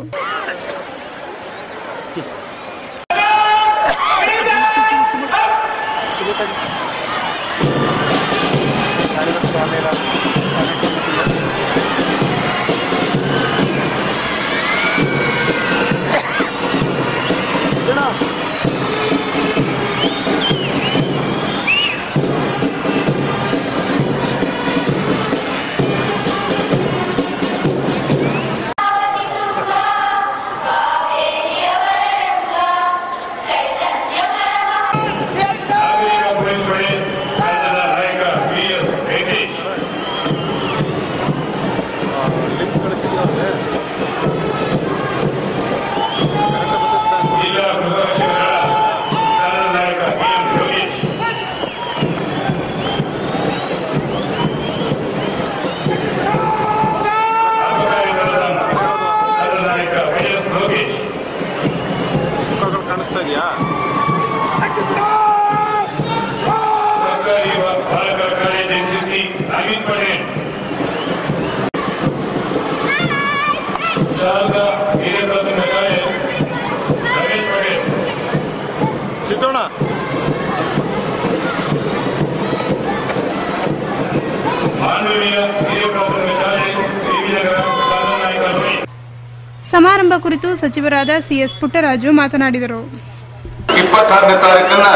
ಸಮಾರಂಭ ಕುರಿತು ಸಚಿವರಾದ ಸಿಎಸ್ ಪುಟ್ಟರಾಜು ಮಾತನಾಡಿದರು. ಇಪ್ಪತ್ತಾರನೇ ತಾರೀಕನ್ನ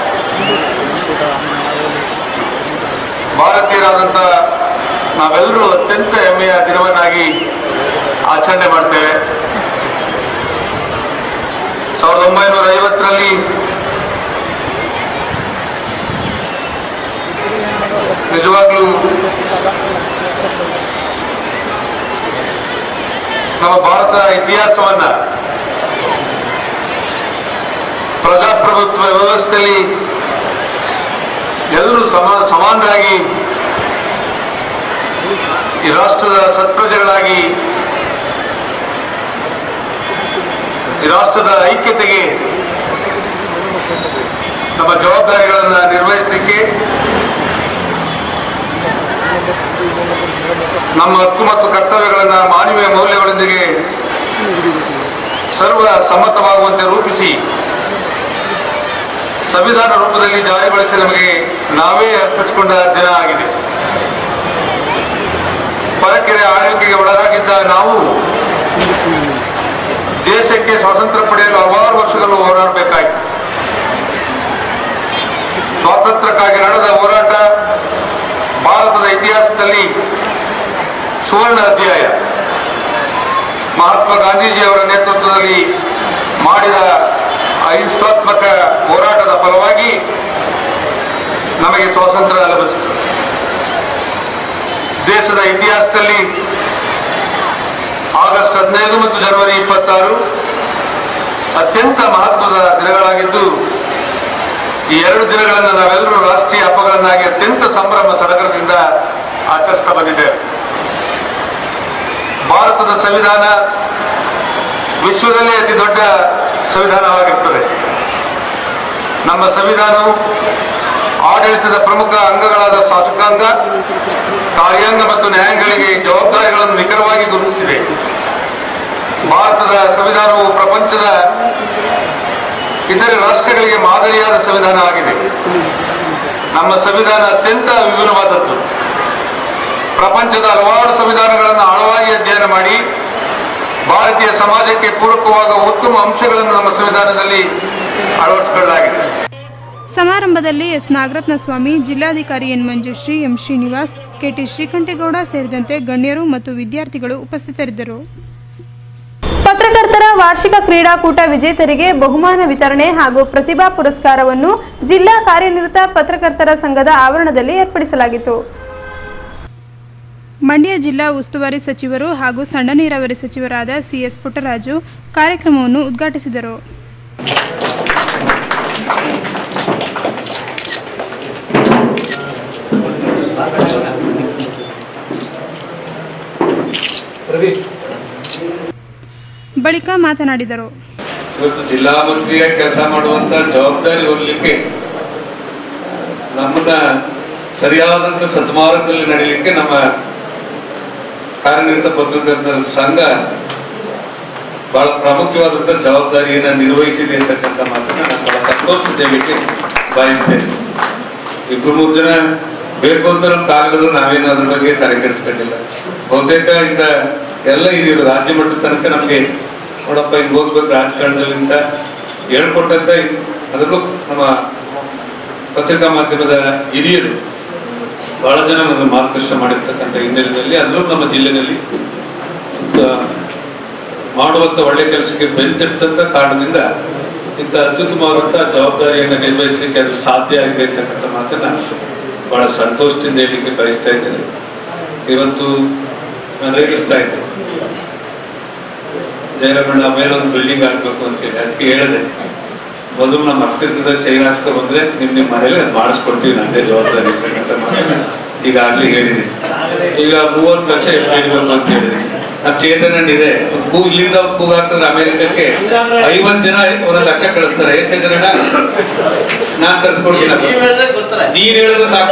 ಭಾರತೀಯರಾದಂಥ ನಾವೆಲ್ಲರೂ ಅತ್ಯಂತ ಹೆಮ್ಮೆಯ ದಿನವನ್ನಾಗಿ ಆಚರಣೆ ಮಾಡ್ತೇವೆ. ಸಾವಿರದ ಒಂಬೈನೂರ ಐವತ್ತರಲ್ಲಿ ನಿಜವಾಗ್ಲೂ ನಮ್ಮ ಭಾರತ ಇತಿಹಾಸವನ್ನ ಪ್ರಜಾಪ್ರಭುತ್ವ ವ್ಯವಸ್ಥೆಯಲ್ಲಿ ಎಲ್ಲರೂ ಸಮ ಸಮಾನರಾಗಿ ಈ ರಾಷ್ಟ್ರದ ಸತ್ಪ್ರಜೆಗಳಾಗಿ ಈ ರಾಷ್ಟ್ರದ ಐಕ್ಯತೆಗೆ ನಮ್ಮ ಜವಾಬ್ದಾರಿಗಳನ್ನು ನಿರ್ವಹಿಸಲಿಕ್ಕೆ ನಮ್ಮ ಹಕ್ಕು ಮತ್ತು ಕರ್ತವ್ಯಗಳನ್ನು ಮಾನವೀಯ ಮೌಲ್ಯಗಳೊಂದಿಗೆ ಸರ್ವ ಸಮ್ಮತವಾಗುವಂತೆ ರೂಪಿಸಿ ಸಂವಿಧಾನ ರೂಪದಲ್ಲಿ ಜಾರಿಗೊಳಿಸಿ ನಮಗೆ ನಾವೇ ಅರ್ಪಿಸಿಕೊಂಡ ದಿನ ಆಗಿದೆ. ಪರಕೆರೆ ಆಳ್ವಿಕೆಗೆ ಒಳಗಾಗಿದ್ದ ನಾವು ದೇಶಕ್ಕೆ ಸ್ವಾತಂತ್ರ್ಯ ಪಡೆಯಲು ಹಲವಾರು ವರ್ಷಗಳು ಹೋರಾಡಬೇಕಾಯಿತು. ಸ್ವಾತಂತ್ರ್ಯಕ್ಕಾಗಿ ನಡೆದ ಹೋರಾಟ ಭಾರತದ ಇತಿಹಾಸದಲ್ಲಿ ಸುವರ್ಣ ಅಧ್ಯಾಯ. ಮಹಾತ್ಮ ಗಾಂಧೀಜಿಯವರ ನೇತೃತ್ವದಲ್ಲಿ ಮಾಡಿದ ಅಹಿಂಸಾತ್ಮಕ ಹೋರಾಟದ ಫಲವಾಗಿ ನಮಗೆ ಸ್ವಾತಂತ್ರ್ಯ ಲಭಿಸಿತು. ದೇಶದ ಇತಿಹಾಸದಲ್ಲಿ ಆಗಸ್ಟ್ ಹದಿನೈದು ಮತ್ತು ಜನವರಿ ಇಪ್ಪತ್ತಾರು ಅತ್ಯಂತ ಮಹತ್ವದ ದಿನಗಳಾಗಿದ್ದು, ಈ ಎರಡು ದಿನಗಳನ್ನು ನಾವೆಲ್ಲರೂ ರಾಷ್ಟ್ರೀಯ ಹಬ್ಬಗಳನ್ನಾಗಿ ಅತ್ಯಂತ ಸಂಭ್ರಮ ಸಡಗರದಿಂದ ಆಚರಿಸ್ತಾ ಬಂದಿದ್ದೇವೆ. ಭಾರತದ ಸಂವಿಧಾನ ವಿಶ್ವದಲ್ಲೇ ಅತಿ ದೊಡ್ಡ ಸಂವಿಧಾನವಾಗಿರುತ್ತದೆ. ನಮ್ಮ ಸಂವಿಧಾನವು ಆಡಳಿತದ ಪ್ರಮುಖ ಅಂಗಗಳಾದ ಶಾಸಕಾಂಗ, ಕಾರ್ಯಾಂಗ ಮತ್ತು ನ್ಯಾಯಾಂಗಗಳಿಗೆ ಜವಾಬ್ದಾರಿಗಳನ್ನು ನಿಖರವಾಗಿ ಗುರುತಿಸಿದೆ. ಭಾರತದ ಸಂವಿಧಾನವು ಪ್ರಪಂಚದ ಇತರೆ ರಾಷ್ಟ್ರಗಳಿಗೆ ಮಾದರಿಯಾದ ಸಂವಿಧಾನ ಆಗಿದೆ. ನಮ್ಮ ಸಂವಿಧಾನ ಅತ್ಯಂತ ವಿಭಿನ್ನವಾದದ್ದು. ಪ್ರಪಂಚದ ಹಲವಾರು ಸಂವಿಧಾನಗಳನ್ನು ಆಳವಾಗಿ ಅಧ್ಯಯನ ಮಾಡಿ ಭಾರತೀಯ ಸಮಾಜಕ್ಕೆ ಪೂರಕವಾದ ಉತ್ತಮ ಅಂಶಗಳನ್ನು ನಮ್ಮ ಸಂವಿಧಾನದಲ್ಲಿ ಅಳವಡಿಸಿಕೊಳ್ಳಲಾಗಿದೆ. ಸಮಾರಂಭದಲ್ಲಿ ಎಸ್ ನಾಗರತ್ನ ಸ್ವಾಮಿ, ಜಿಲ್ಲಾಧಿಕಾರಿ N Manjushree, M Srinivas, KT Srikantegowda ಸೇರಿದಂತೆ ಗಣ್ಯರು ಮತ್ತು ವಿದ್ಯಾರ್ಥಿಗಳು ಉಪಸ್ಥಿತರಿದ್ದರು. ಪತ್ರಕರ್ತರ ವಾರ್ಷಿಕ ಕ್ರೀಡಾಕೂಟ ವಿಜೇತರಿಗೆ ಬಹುಮಾನ ವಿತರಣೆ ಹಾಗೂ ಪ್ರತಿಭಾ ಪುರಸ್ಕಾರವನ್ನು ಜಿಲ್ಲಾ ಕಾರ್ಯನಿರತ ಪತ್ರಕರ್ತರ ಸಂಘದ ಆವರಣದಲ್ಲಿ ಏರ್ಪಡಿಸಲಾಗಿತ್ತು. ಮಂಡ್ಯ ಜಿಲ್ಲಾ ಉಸ್ತುವಾರಿ ಸಚಿವರು ಹಾಗೂ ಸಣ್ಣ ನೀರಾವರಿ ಸಚಿವರಾದ ಸಿಎಸ್ ಪುಟ್ಟರಾಜು ಕಾರ್ಯಕ್ರಮವನ್ನು ಉದ್ಘಾಟಿಸಿದರು. ಬಳಿಕ ಮಾತನಾಡಿದರು. ಇವತ್ತು ಜಿಲ್ಲಾ ಮಂತ್ರಿಯಾಗಿ ಕೆಲಸ ಮಾಡುವಂತ ಜವಾಬ್ದಾರಿ ಹೊರಲಿಕ್ಕೆ, ನಮ್ಮನ್ನ ಸರಿಯಾದಂತ ಸದ್ಮಾರ್ಗದಲ್ಲಿ ನಡೀಲಿಕ್ಕೆ ನಮ್ಮ ಕಾರ್ಯನಿರತ ಪತ್ರಕರ್ತರ ಸಂಘ ಬಹಳ ಪ್ರಾಮುಖ್ಯವಾದಂತ ಜವಾಬ್ದಾರಿಯನ್ನ ನಿರ್ವಹಿಸಿದೆ ಅಂತಕ್ಕಂಥ ಮಾತನ್ನ ನಾನು ಬಹಳ ಸಂತೋಷ ಹೇಳಲಿಕ್ಕೆ ಬಯಸ್ತೇನೆ. ಇಬ್ರು ಮೂರು ಜನ ಬೇಕು ಅಂತ ನಮ್ಮ ಕಾಗದ ನಾವೇನು ಅದ್ರ ಬಗ್ಗೆ ತಲೆ ಕೆಡಿಸ್ಕೊಂಡಿಲ್ಲ. ಬಹುತೇಕ ಇಂದ ಎಲ್ಲ ಹಿರಿಯರು ರಾಜ್ಯ ಮಟ್ಟದ ತನಕ ನಮಗೆ ನೋಡಪ್ಪ ಹಿಂಗ್ ಹೋಗ್ಬೇಕು ರಾಜಕಾರಣದಲ್ಲಿಂದ ಹೇಳ್ಕೊಟ್ಟಂತ ಅದಕ್ಕೂ ನಮ್ಮ ಪತ್ರಿಕಾ ಮಾಧ್ಯಮದ ಹಿರಿಯರು ಬಹಳ ಜನ ನನ್ನ ಮಾರ್ಗದರ್ಶನ ಮಾಡಿರ್ತಕ್ಕಂಥ ಹಿನ್ನೆಲೆಯಲ್ಲಿ ಅದರಲ್ಲೂ ನಮ್ಮ ಜಿಲ್ಲೆಯಲ್ಲಿ ಮಾಡುವಂತ ಒಳ್ಳೆ ಕೆಲಸಕ್ಕೆ ಬೆಂತಿರ್ತಂತ ಕಾರಣದಿಂದ ಇಂಥ ಅತ್ಯುತ್ತಮವಾದಂತಹ ಜವಾಬ್ದಾರಿಯನ್ನು ನಿರ್ವಹಿಸಲಿಕ್ಕೆ ಅದು ಸಾಧ್ಯ ಆಗಿದೆ ಅಂತಕ್ಕಂಥ ಮಾತನ್ನ ಬಹಳ ಸಂತೋಷದಿಂದ ಹೇಳಲಿಕ್ಕೆ ಬಯಸ್ತಾ ಇದ್ದೇನೆ. ಇವತ್ತು ನಾನು ರೇಗಿಸ್ತಾ ಇದ್ದೆ, ಜಯರಾಮಣ್ಣ ಮೇಲೊಂದು ಬಿಲ್ಡಿಂಗ್ ಆಗ್ಬೇಕು ಅಂತೇಳಿ. ಅದಕ್ಕೆ ಹೇಳಿದೆ, ಮೊದಲು ನಮ್ಮ ಹತ್ತಿರದ ಶ್ರೀನಿವಾಸ್ಕ ಬಂದ್ರೆ ನಿಮ್ ನಿಮ್ಮ ಮನೇಲಿ ಮಾಡಿಸ್ಕೊಡ್ತೀವಿ, ನಂದೇ ಜವಾಬ್ದಾರಿ ಇರ್ತಕ್ಕಂಥ ಮಾತನ್ನ ಈಗಾಗಲೇ ಹೇಳಿದೆ. ಈಗ ಮೂವತ್ತು ಲಕ್ಷ ಎಷ್ಟು ಹೇಳ್ಬೇಕು ಅಂತ ಹೇಳಿದೆ. ನಮ್ಮ ಚೇತನ ಇದೆ, ಕೂ ಇಲ್ಲಿಂದ ಕೂಗಾಕ್ತದ್ರೆ ಅಮೆರಿಕಕ್ಕೆ ಐವತ್ತು ಜನ ಒಂದೊಂದು ಲಕ್ಷ ಕಳಿಸ್ತಾರೆ. ಎಷ್ಟು ಜನ ನಾನ್ ಕಳ್ಸ್ಕೊಡ್ತೀನಿ, ನೀನ್ ಹೇಳಿದ್ರೆ ಸಾಕು.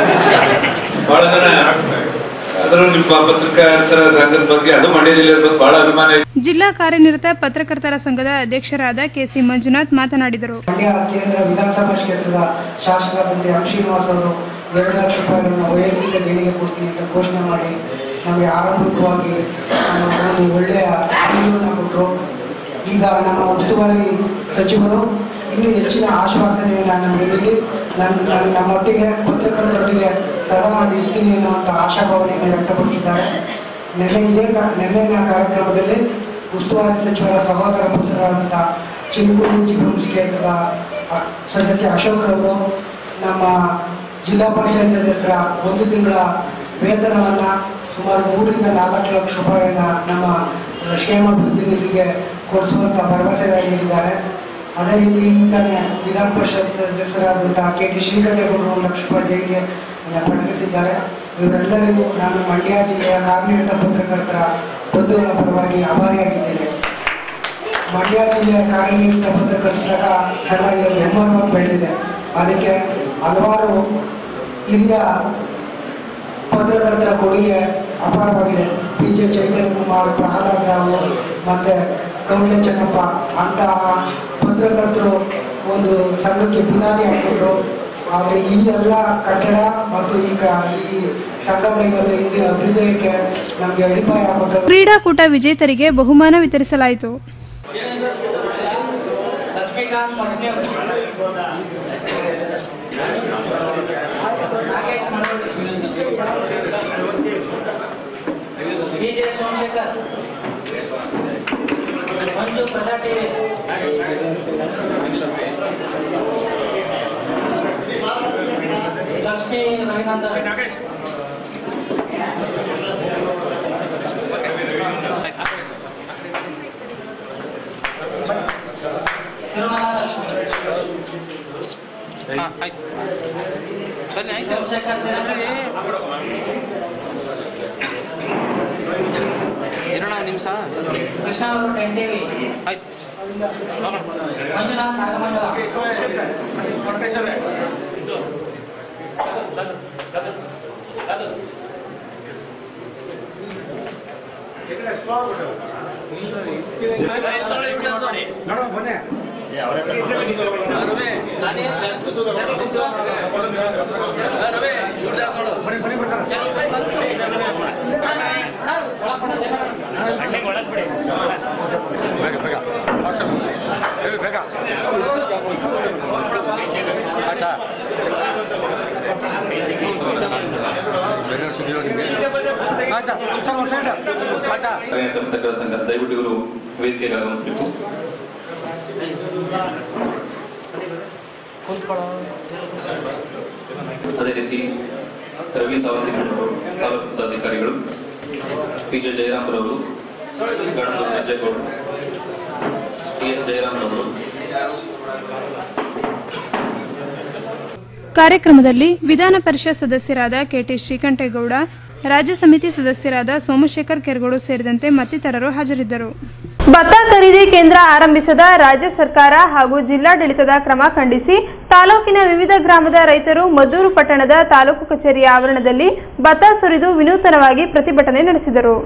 ಬಹಳ ಜನ ಅದನ್ನು ನಿಮ್ಮ ಪತ್ರಕರ್ತರ ಸಂಘದ ಬಗ್ಗೆ, ಅದು ಮಂಡ್ಯ ಜಿಲ್ಲೆ ಬಗ್ಗೆ ಬಹಳ ಅಭಿಮಾನ ಇದೆ. ಜಿಲ್ಲಾ ಕಾರ್ಯನಿರತ ಪತ್ರಕರ್ತರ ಸಂಘದ ಅಧ್ಯಕ್ಷರಾದ ಕೆಸಿ ಮಂಜುನಾಥ್ ಮಾತನಾಡಿದರು. ಮಂಡ್ಯ ಕೇಂದ್ರ ವಿಧಾನಸಭಾ ಕ್ಷೇತ್ರದ ಶಾಸಕರಾದಂತೆ ಎಂ ಶ್ರೀನಿವಾಸ್ ಅವರು ಎರಡು ಲಕ್ಷ ರೂಪಾಯಿಗಳನ್ನು ವೈಯಕ್ತಿಕ ದೇಣಿಗೆ ಕೊಡ್ತೀನಿ ಅಂತ ಘೋಷಣೆ ಮಾಡಿ ನಮಗೆ ಆರಂಭಿಕವಾಗಿ ಒಂದು ಒಳ್ಳೆಯ ಅರಿವನ್ನು ಕೊಟ್ಟರು. ಈಗ ನಮ್ಮ ಉಸ್ತುವಾರಿ ಸಚಿವರು ಇನ್ನೂ ಹೆಚ್ಚಿನ ಆಶ್ವಾಸನೆಯನ್ನು ನಮಗೆ ನೀಡಿ ನನ್ನ ನಮ್ಮೊಟ್ಟಿಗೆ ಪತ್ರಕರ್ತರೊಟ್ಟಿಗೆ ಸದಾ ಇರ್ತೀನಿ ಎನ್ನುವಂಥ ಆಶಾಭಾವನೆಯನ್ನು ವ್ಯಕ್ತಪಡಿಸಿದ್ದಾರೆ. ನಿನ್ನೆ ಇದೇ ನಿನ್ನೆಯ ಕಾರ್ಯಕ್ರಮದಲ್ಲಿ ಉಸ್ತುವಾರಿ ಸಚಿವರ ಸಹೋದರ ಪುತ್ರರಾದಂಥ ಚಿಂಕೂರು ಜಿಪಂಸಿ ಕ್ಷೇತ್ರದ ಸದಸ್ಯ ಅಶೋಕ್ ಅವರು ನಮ್ಮ ಜಿಲ್ಲಾ ಪಂಚಾಯತ್ ಸದಸ್ಯರ ಒಂದು ತಿಂಗಳ ವೇತನವನ್ನು ಸುಮಾರು ಮೂರರಿಂದ ನಾಲ್ಕು ಲಕ್ಷ ರೂಪಾಯಿಯನ್ನು ನಮ್ಮ ಕ್ಷೇಮಾಭಿವೃದ್ಧಿ ನಿಧಿಗೆ ಕೊಡಿಸುವಂಥ ಭರವಸೆ ನೀಡಿದ್ದಾರೆ. ಅದೇ ರೀತಿ ಇಂತಾನೆ ವಿಧಾನ ಪರಿಷತ್ ಸದಸ್ಯರಾದಂಥ ಕೆ ಟಿ ಶ್ರೀಕಂಠೇಗೌಡರು ಒಂದು ಲಕ್ಷ ರೂಪಾಯಿ ದೇಣಿಗೆ ಪ್ರಕಟಿಸಿದ್ದಾರೆ. ಇವರೆಲ್ಲರಿಗೂ ನಾನು ಮಂಡ್ಯ ಜಿಲ್ಲೆಯ ಕಾರ್ಯನಿರತ ಪತ್ರಕರ್ತರ ಬಂಧುಗಳ ಪರವಾಗಿ ಆಭಾರಿಯಾಗಿದ್ದೇನೆ. ಮಂಡ್ಯ ಜಿಲ್ಲೆಯ ಕಾರ್ಯನಿರತ ಪತ್ರಕರ್ತರ ಸಂಘ ಹೆಮ್ಮರವನ್ನು ಬೆಳೆದಿದೆ. ಅದಕ್ಕೆ ಹಲವಾರು ಹಿರಿಯ ಪತ್ರಕರ್ತರ ಕೊಡುಗೆ ಅಪಾರವಾಗಿದೆ. ಪಿ ಜೆ ಚೈತನ್ಯ ಕುಮಾರ್, ಪ್ರಹ್ಲಾದ್ ರಾವ್ ಮತ್ತೆ ಕಮಲೆ ಚೆನ್ನಪ್ಪ ಅಂತಹ ಪತ್ರಕರ್ತರು ಒಂದು ಸಂಘಕ್ಕೆ ಬುನಾದಿ ಹಾಕಿದ್ರು. ಆದರೆ ಈ ಎಲ್ಲ ಕಟ್ಟಡ ಮತ್ತು ಈಗ ಈ ಸಂಘದ ಇಂದಿನ ಅಭ್ಯುದಯಕ್ಕೆ ನಮಗೆ ಅಡಿಪಾಯ ಹಾಕಿದ್ರು. ಕ್ರೀಡಾಕೂಟ ವಿಜೇತರಿಗೆ ಬಹುಮಾನ ವಿತರಿಸಲಾಯಿತು. ವಿಜಯ ಸೋಮಶೇಖರ್, ಮಂಜು ಪ್ರಜಾ ಟಿವಿ ಲಕ್ಷ್ಮೀ ರವಿನಾಥ ಸೋಮಶೇಖರ್ ಸೇರಿದಂತೆ ಇರೋಣ ನಿಮಿಷ ಕೃಷ್ಣ ಅವರು ಟೆನ್ ಟಿವಿ ಆಯ್ತು ಮಂಜುನಾಥ್ ನಾಗಮಂಗಲ ಸಂಘ ದಯವಿಟ್ಟು ಇವರು ವೇದಿಕೆಗೆ ಆಗಮಿಸಬೇಕು. ಅದೇ ರೀತಿ ರವಿ ಸಾವಂತಿ ತಾಲೂಕು ಅಧಿಕಾರಿಗಳು ಪಿ ಜೆ ಜಯರಾಮ್ರವರು, ಗಣಪತಿ ಅಜ್ಜೇಗೌಡರು, ಟಿ ಎಸ್ ಜಯರಾಮ್ರವರು. ಕಾರ್ಯಕ್ರಮದಲ್ಲಿ ವಿಧಾನ ಪರಿಷತ್ ಸದಸ್ಯರಾದ ಕೆಟಿ ಶ್ರೀಕಂಠೇಗೌಡ, ರಾಜ್ಯ ಸಮಿತಿ ಸದಸ್ಯರಾದ ಸೋಮಶೇಖರ್ ಕೆರಗೋಡು ಸೇರಿದಂತೆ ಮತ್ತಿತರರು ಹಾಜರಿದ್ದರು. ಭತ್ತ ಖರೀದಿ ಕೇಂದ್ರ ಆರಂಭಿಸದ ರಾಜ್ಯ ಸರ್ಕಾರ ಹಾಗೂ ಜಿಲ್ಲಾಡಳಿತದ ಕ್ರಮ ಖಂಡಿಸಿ ತಾಲೂಕಿನ ವಿವಿಧ ಗ್ರಾಮದ ರೈತರು ಮದ್ದೂರು ಪಟ್ಟಣದ ತಾಲೂಕು ಕಚೇರಿಯ ಆವರಣದಲ್ಲಿ ಭತ್ತ ಸುರಿದು ವಿನೂತನವಾಗಿ ಪ್ರತಿಭಟನೆ ನಡೆಸಿದರು.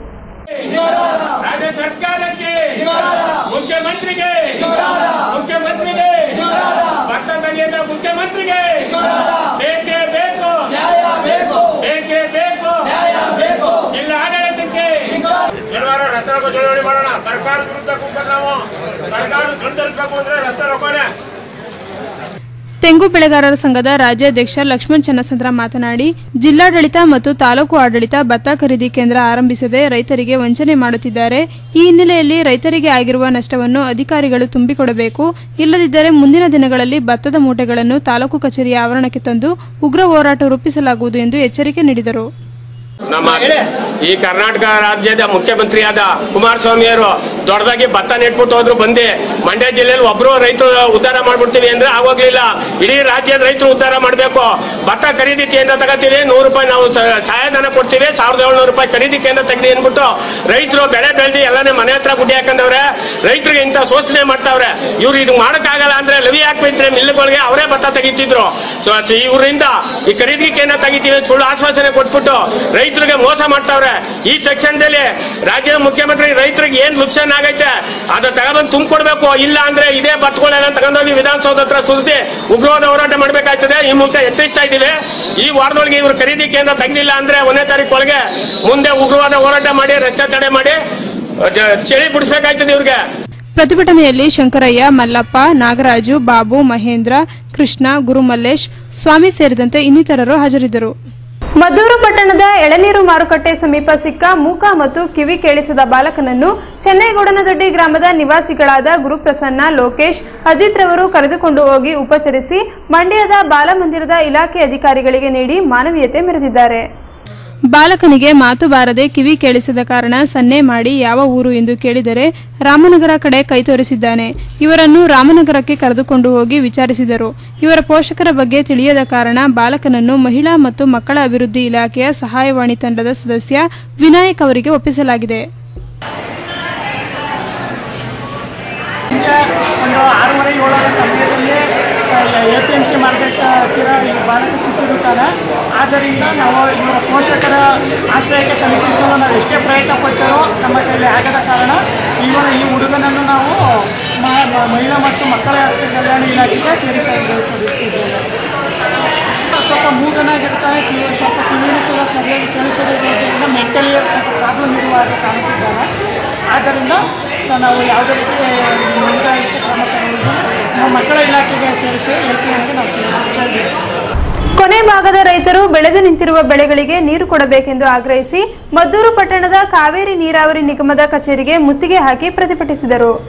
ರಾಜ್ಯ ಸರ್ಕಾರಕ್ಕೆ, ಮುಖ್ಯಮಂತ್ರಿಗೆ ಮುಖ್ಯಮಂತ್ರಿಗೆ ಭತ್ತ ತೆಗೆದ ಮುಖ್ಯಮಂತ್ರಿಗೆ ಬೇಕೇ ಬೇಕು, ಬೇಕೇ ಬೇಕು, ಜಿಲ್ಲಾ ಆಡಳಿತಕ್ಕೆ ಶನಿವಾರ ರಸ್ತೆ ರೋಕೋ ಚಳವಳಿ ಮಾಡೋಣ. ಸರ್ಕಾರದ ವಿರುದ್ಧ ಕೂಗ್ಬೇಕು ನಾವು. ಸರ್ಕಾರದ ಗಂಟಲಿಸಬೇಕು ಅಂದ್ರೆ ರಸ್ತೆ ರೋಕೋನೆ. ತೆಂಗು ಬೆಳೆಗಾರರ ಸಂಘದ ರಾಜ್ಯಾಧ್ಯಕ್ಷ ಲಕ್ಷ್ಮಣ್ ಚನ್ನಸಂದ್ರ ಮಾತನಾಡಿ, ಜಿಲ್ಲಾಡಳಿತ ಮತ್ತು ತಾಲೂಕು ಆಡಳಿತ ಭತ್ತ ಖರೀದಿ ಕೇಂದ್ರ ಆರಂಭಿಸದೆ ರೈತರಿಗೆ ವಂಚನೆ ಮಾಡುತ್ತಿದ್ದಾರೆ. ಈ ಹಿನ್ನೆಲೆಯಲ್ಲಿ ರೈತರಿಗೆ ಆಗಿರುವ ನಷ್ಟವನ್ನು ಅಧಿಕಾರಿಗಳು ತುಂಬಿಕೊಡಬೇಕು. ಇಲ್ಲದಿದ್ದರೆ ಮುಂದಿನ ದಿನಗಳಲ್ಲಿ ಭತ್ತದ ಮೂಟೆಗಳನ್ನು ತಾಲೂಕು ಕಚೇರಿಯ ಆವರಣಕ್ಕೆ ತಂದು ಉಗ್ರ ಹೋರಾಟ ರೂಪಿಸಲಾಗುವುದು ಎಂದು ಎಚ್ಚರಿಕೆ ನೀಡಿದರು. ನಮ್ಮ ಈ ಕರ್ನಾಟಕ ರಾಜ್ಯದ ಮುಖ್ಯಮಂತ್ರಿಯಾದ ಕುಮಾರಸ್ವಾಮಿಯವರು ದೊಡ್ಡದಾಗಿ ಭತ್ತ ನೆಟ್ಬಿಟ್ಟು ಹೋದ್ರು. ಬಂದು ಮಂಡ್ಯ ಜಿಲ್ಲೆಯಲ್ಲಿ ಒಬ್ರು ರೈತರು ಉದ್ಧಾರ ಮಾಡ್ಬಿಡ್ತೀವಿ ಅಂದ್ರೆ ಆಗೋಗ್ಲಿಲ್ಲ. ಇಡೀ ರಾಜ್ಯದ ರೈತರು ಉದ್ಧಾರ ಮಾಡಬೇಕು. ಭತ್ತ ಖರೀದಿ ಕೇಂದ್ರ ತಗೋತೀವಿ, ನೂರು ರೂಪಾಯಿ ನಾವು ಸಹಾಯಧನ ಕೊಡ್ತೀವಿ, ಸಾವಿರದ ಏಳ್ನೂರು ರೂಪಾಯಿ ಖರೀದಿ ಕೇಂದ್ರ ತೆಗೆದಿ ಅಂದ್ಬಿಟ್ಟು ರೈತರು ಬೆಳೆ ಬೆಳೆದಿ ಎಲ್ಲಾನೇ ಮನೆ ಹತ್ರ ಗುಡ್ಡಿ ಹಾಕಂದವ್ರೆ. ರೈತರಿಗೆ ಇಂಥ ಶೋಷಣೆ ಮಾಡ್ತಾವ್ರೆ. ಇವ್ರು ಇದು ಮಾಡಕ್ಕಾಗಲ್ಲ ಅಂದ್ರೆ ಲವಿ ಹಾಕ್ಬಿಟ್ರೆ ಮಿಲ್ಗಳಿಗೆ ಅವರೇ ಭತ್ತ ತೆಗಿತಿದ್ರು. ಇವರಿಂದ ಈ ಖರೀದಿ ಕೇಂದ್ರ ತೆಗಿತೀವಿ ಸುಳ್ಳು ಆಶ್ವಾಸನೆ ಕೊಟ್ಬಿಟ್ಟು ರೈತರಿಗೆ ಮೋಸ ಮಾಡ್ತಾವ್ರೆ. ಈ ತಕ್ಷಣದಲ್ಲಿ ರಾಜ್ಯದ ಮುಖ್ಯಮಂತ್ರಿ ರೈತರಿಗೆ ಏನ್ ನುಕ್ಸಾನ್ ಆಗೈತೆ ಅದ ತಗೊಂಡ್ಬಂದು ತುಂಬಿಕೊಡ್ಬೇಕು. ಇಲ್ಲ ಅಂದ್ರೆ ಇದೇ ಭತ್ತಗಳೆಲ್ಲ ತಗೊಂಡೋಗಿ ವಿಧಾನಸೌಧ ಹತ್ರ ಸುರಿಸಿ ಉಗ್ರವಾದ ಹೋರಾಟ ಮಾಡ್ಬೇಕಾಗ್ತದೆ. ಈ ಮೂಲಕ ಎಚ್ಚರಿಸ್ತಾ ಇದ್ದೀವಿ. ಈ ವಾರದೊಳಗೆ ಇವರು ಖರೀದಿ ಕೇಂದ್ರ ತೆಗೆದಿಲ್ಲ ಅಂದ್ರೆ ಒಂದನೇ ತಾರೀಕು ಒಳಗೆ ಮುಂದೆ ಉಗ್ರವಾದ ಹೋರಾಟ ಮಾಡಿ ರಸ್ತೆ ತಡೆ ಮಾಡಿ ಚಳಿ ಬಿಡಿಸಬೇಕಾಗ್ತದೆ ಇವ್ರಿಗೆ. ಪ್ರತಿಭಟನೆಯಲ್ಲಿ ಶಂಕರಯ್ಯ, ಮಲ್ಲಪ್ಪ, ನಾಗರಾಜು, ಬಾಬು, ಮಹೇಂದ್ರ, ಕೃಷ್ಣ, ಗುರುಮಲ್ಲೇಶ್, ಸ್ವಾಮಿ ಸೇರಿದಂತೆ ಇನ್ನಿತರರು ಹಾಜರಿದ್ದರು. ಮದ್ದೂರು ಪಟ್ಟಣದ ಎಳನೀರು ಮಾರುಕಟ್ಟೆ ಸಮೀಪ ಸಿಕ್ಕ ಮೂಕ ಮತ್ತು ಕಿವಿ ಕೇಳಿಸದ ಬಾಲಕನನ್ನು ಚೆನ್ನೈಗೌಡನದೊಡ್ಡಿ ಗ್ರಾಮದ ನಿವಾಸಿಗಳಾದ ಗುರುಪ್ರಸನ್ನ, ಲೋಕೇಶ್, ಅಜಿತ್ ರವರು ಕರೆದುಕೊಂಡು ಹೋಗಿ ಉಪಚರಿಸಿ ಮಂಡ್ಯದ ಬಾಲಮಂದಿರದ ಇಲಾಖೆ ಅಧಿಕಾರಿಗಳಿಗೆ ನೀಡಿ ಮಾನವೀಯತೆ ಮೆರೆದಿದ್ದಾರೆ. ಬಾಲಕನಿಗೆ ಮಾತು ಬಾರದೆ ಕಿವಿ ಕೇಳಿಸದ ಕಾರಣ ಸನ್ನೆ ಮಾಡಿ ಯಾವ ಊರು ಎಂದು ಕೇಳಿದರೆ ರಾಮನಗರ ಕಡೆ ಕೈ ತೋರಿಸಿದ್ದಾನೆ. ಇವರನ್ನು ರಾಮನಗರಕ್ಕೆ ಕರೆದುಕೊಂಡು ಹೋಗಿ ವಿಚಾರಿಸಿದರು. ಇವರ ಪೋಷಕರ ಬಗ್ಗೆ ತಿಳಿಯದ ಕಾರಣ ಬಾಲಕನನ್ನು ಮಹಿಳಾ ಮತ್ತು ಮಕ್ಕಳ ಅಭಿವೃದ್ಧಿ ಇಲಾಖೆಯ ಸಹಾಯವಾಣಿ ತಂಡದ ಸದಸ್ಯ ವಿನಾಯಕ್ ಅವರಿಗೆ ಒಪ್ಪಿಸಲಾಗಿದೆ. ಒಂದು ಆರೂವರೆ ಏಳರ ಸಮಯದಲ್ಲಿ A P M C market ಹತ್ತಿರ ಈ ಬಾಲಕ ಸಿಕ್ಕಿರುತ್ತಾರೆ. ಆದ್ದರಿಂದ ನಾವು ಇವರ ಪೋಷಕರ ಆಶ್ರಯಕ್ಕೆ ತಲುಪಿಸಲು ನಾವು ಎಷ್ಟೇ ಪ್ರಯತ್ನ ಪಟ್ಟರೂ ನಮ್ಮ ಕೈಯಲ್ಲಿ ಆಗದ ಕಾರಣ ಇವರ ಈ ಹುಡುಗನನ್ನು ನಾವು ಮಹಿಳಾ ಮತ್ತು ಮಕ್ಕಳ ಕಲ್ಯಾಣ ಇಲಾಖೆಗೆ ಸೇರಿಸಿದ್ದೇವೆ. ಸ್ವಲ್ಪ ಮೂಗನಾಗಿರ್ತಾನೆ, ಕಿವಿ ಸ್ವಲ್ಪ ಕಿವಿನೂ ಸಹ ಸರಿಯಾಗಿ ಕೇಳಿಸೋದ್ರಿಂದ ಮೆಂಟಲಿ ಸ್ವಲ್ಪ ಪ್ರಾಬ್ಲಮ್ ಇರುವ ಹಾಗೆ ಕಾಣುತ್ತಿದ್ದಾನೆ. ಆದ್ದರಿಂದ ನಾವು ಯಾವುದೇ ರೀತಿ ಮುಂದಾಯಿತು ಕ್ರಮ ತಗೊಳ್ಳೋದು ನಮ್ಮ ಮಕ್ಕಳ ಇಲಾಖೆಗೆ ಸೇರಿಸಿ ಎಲ್ ಪಿ ಎಮ್ಗೆ ನಾವು ಸೇರಿಸಿ. ಕೊನೆ ಭಾಗದ ರೈತರು ಬೆಳೆದು ನಿಂತಿರುವ ಬೆಳೆಗಳಿಗೆ ನೀರು ಕೊಡಬೇಕೆಂದು ಆಗ್ರಹಿಸಿ ಮದ್ದೂರು ಪಟ್ಟಣದ ಕಾವೇರಿ ನೀರಾವರಿ ನಿಗಮದ ಕಚೇರಿಗೆ ಮುತ್ತಿಗೆ ಹಾಕಿ ಪ್ರತಿಭಟಿಸಿದರು.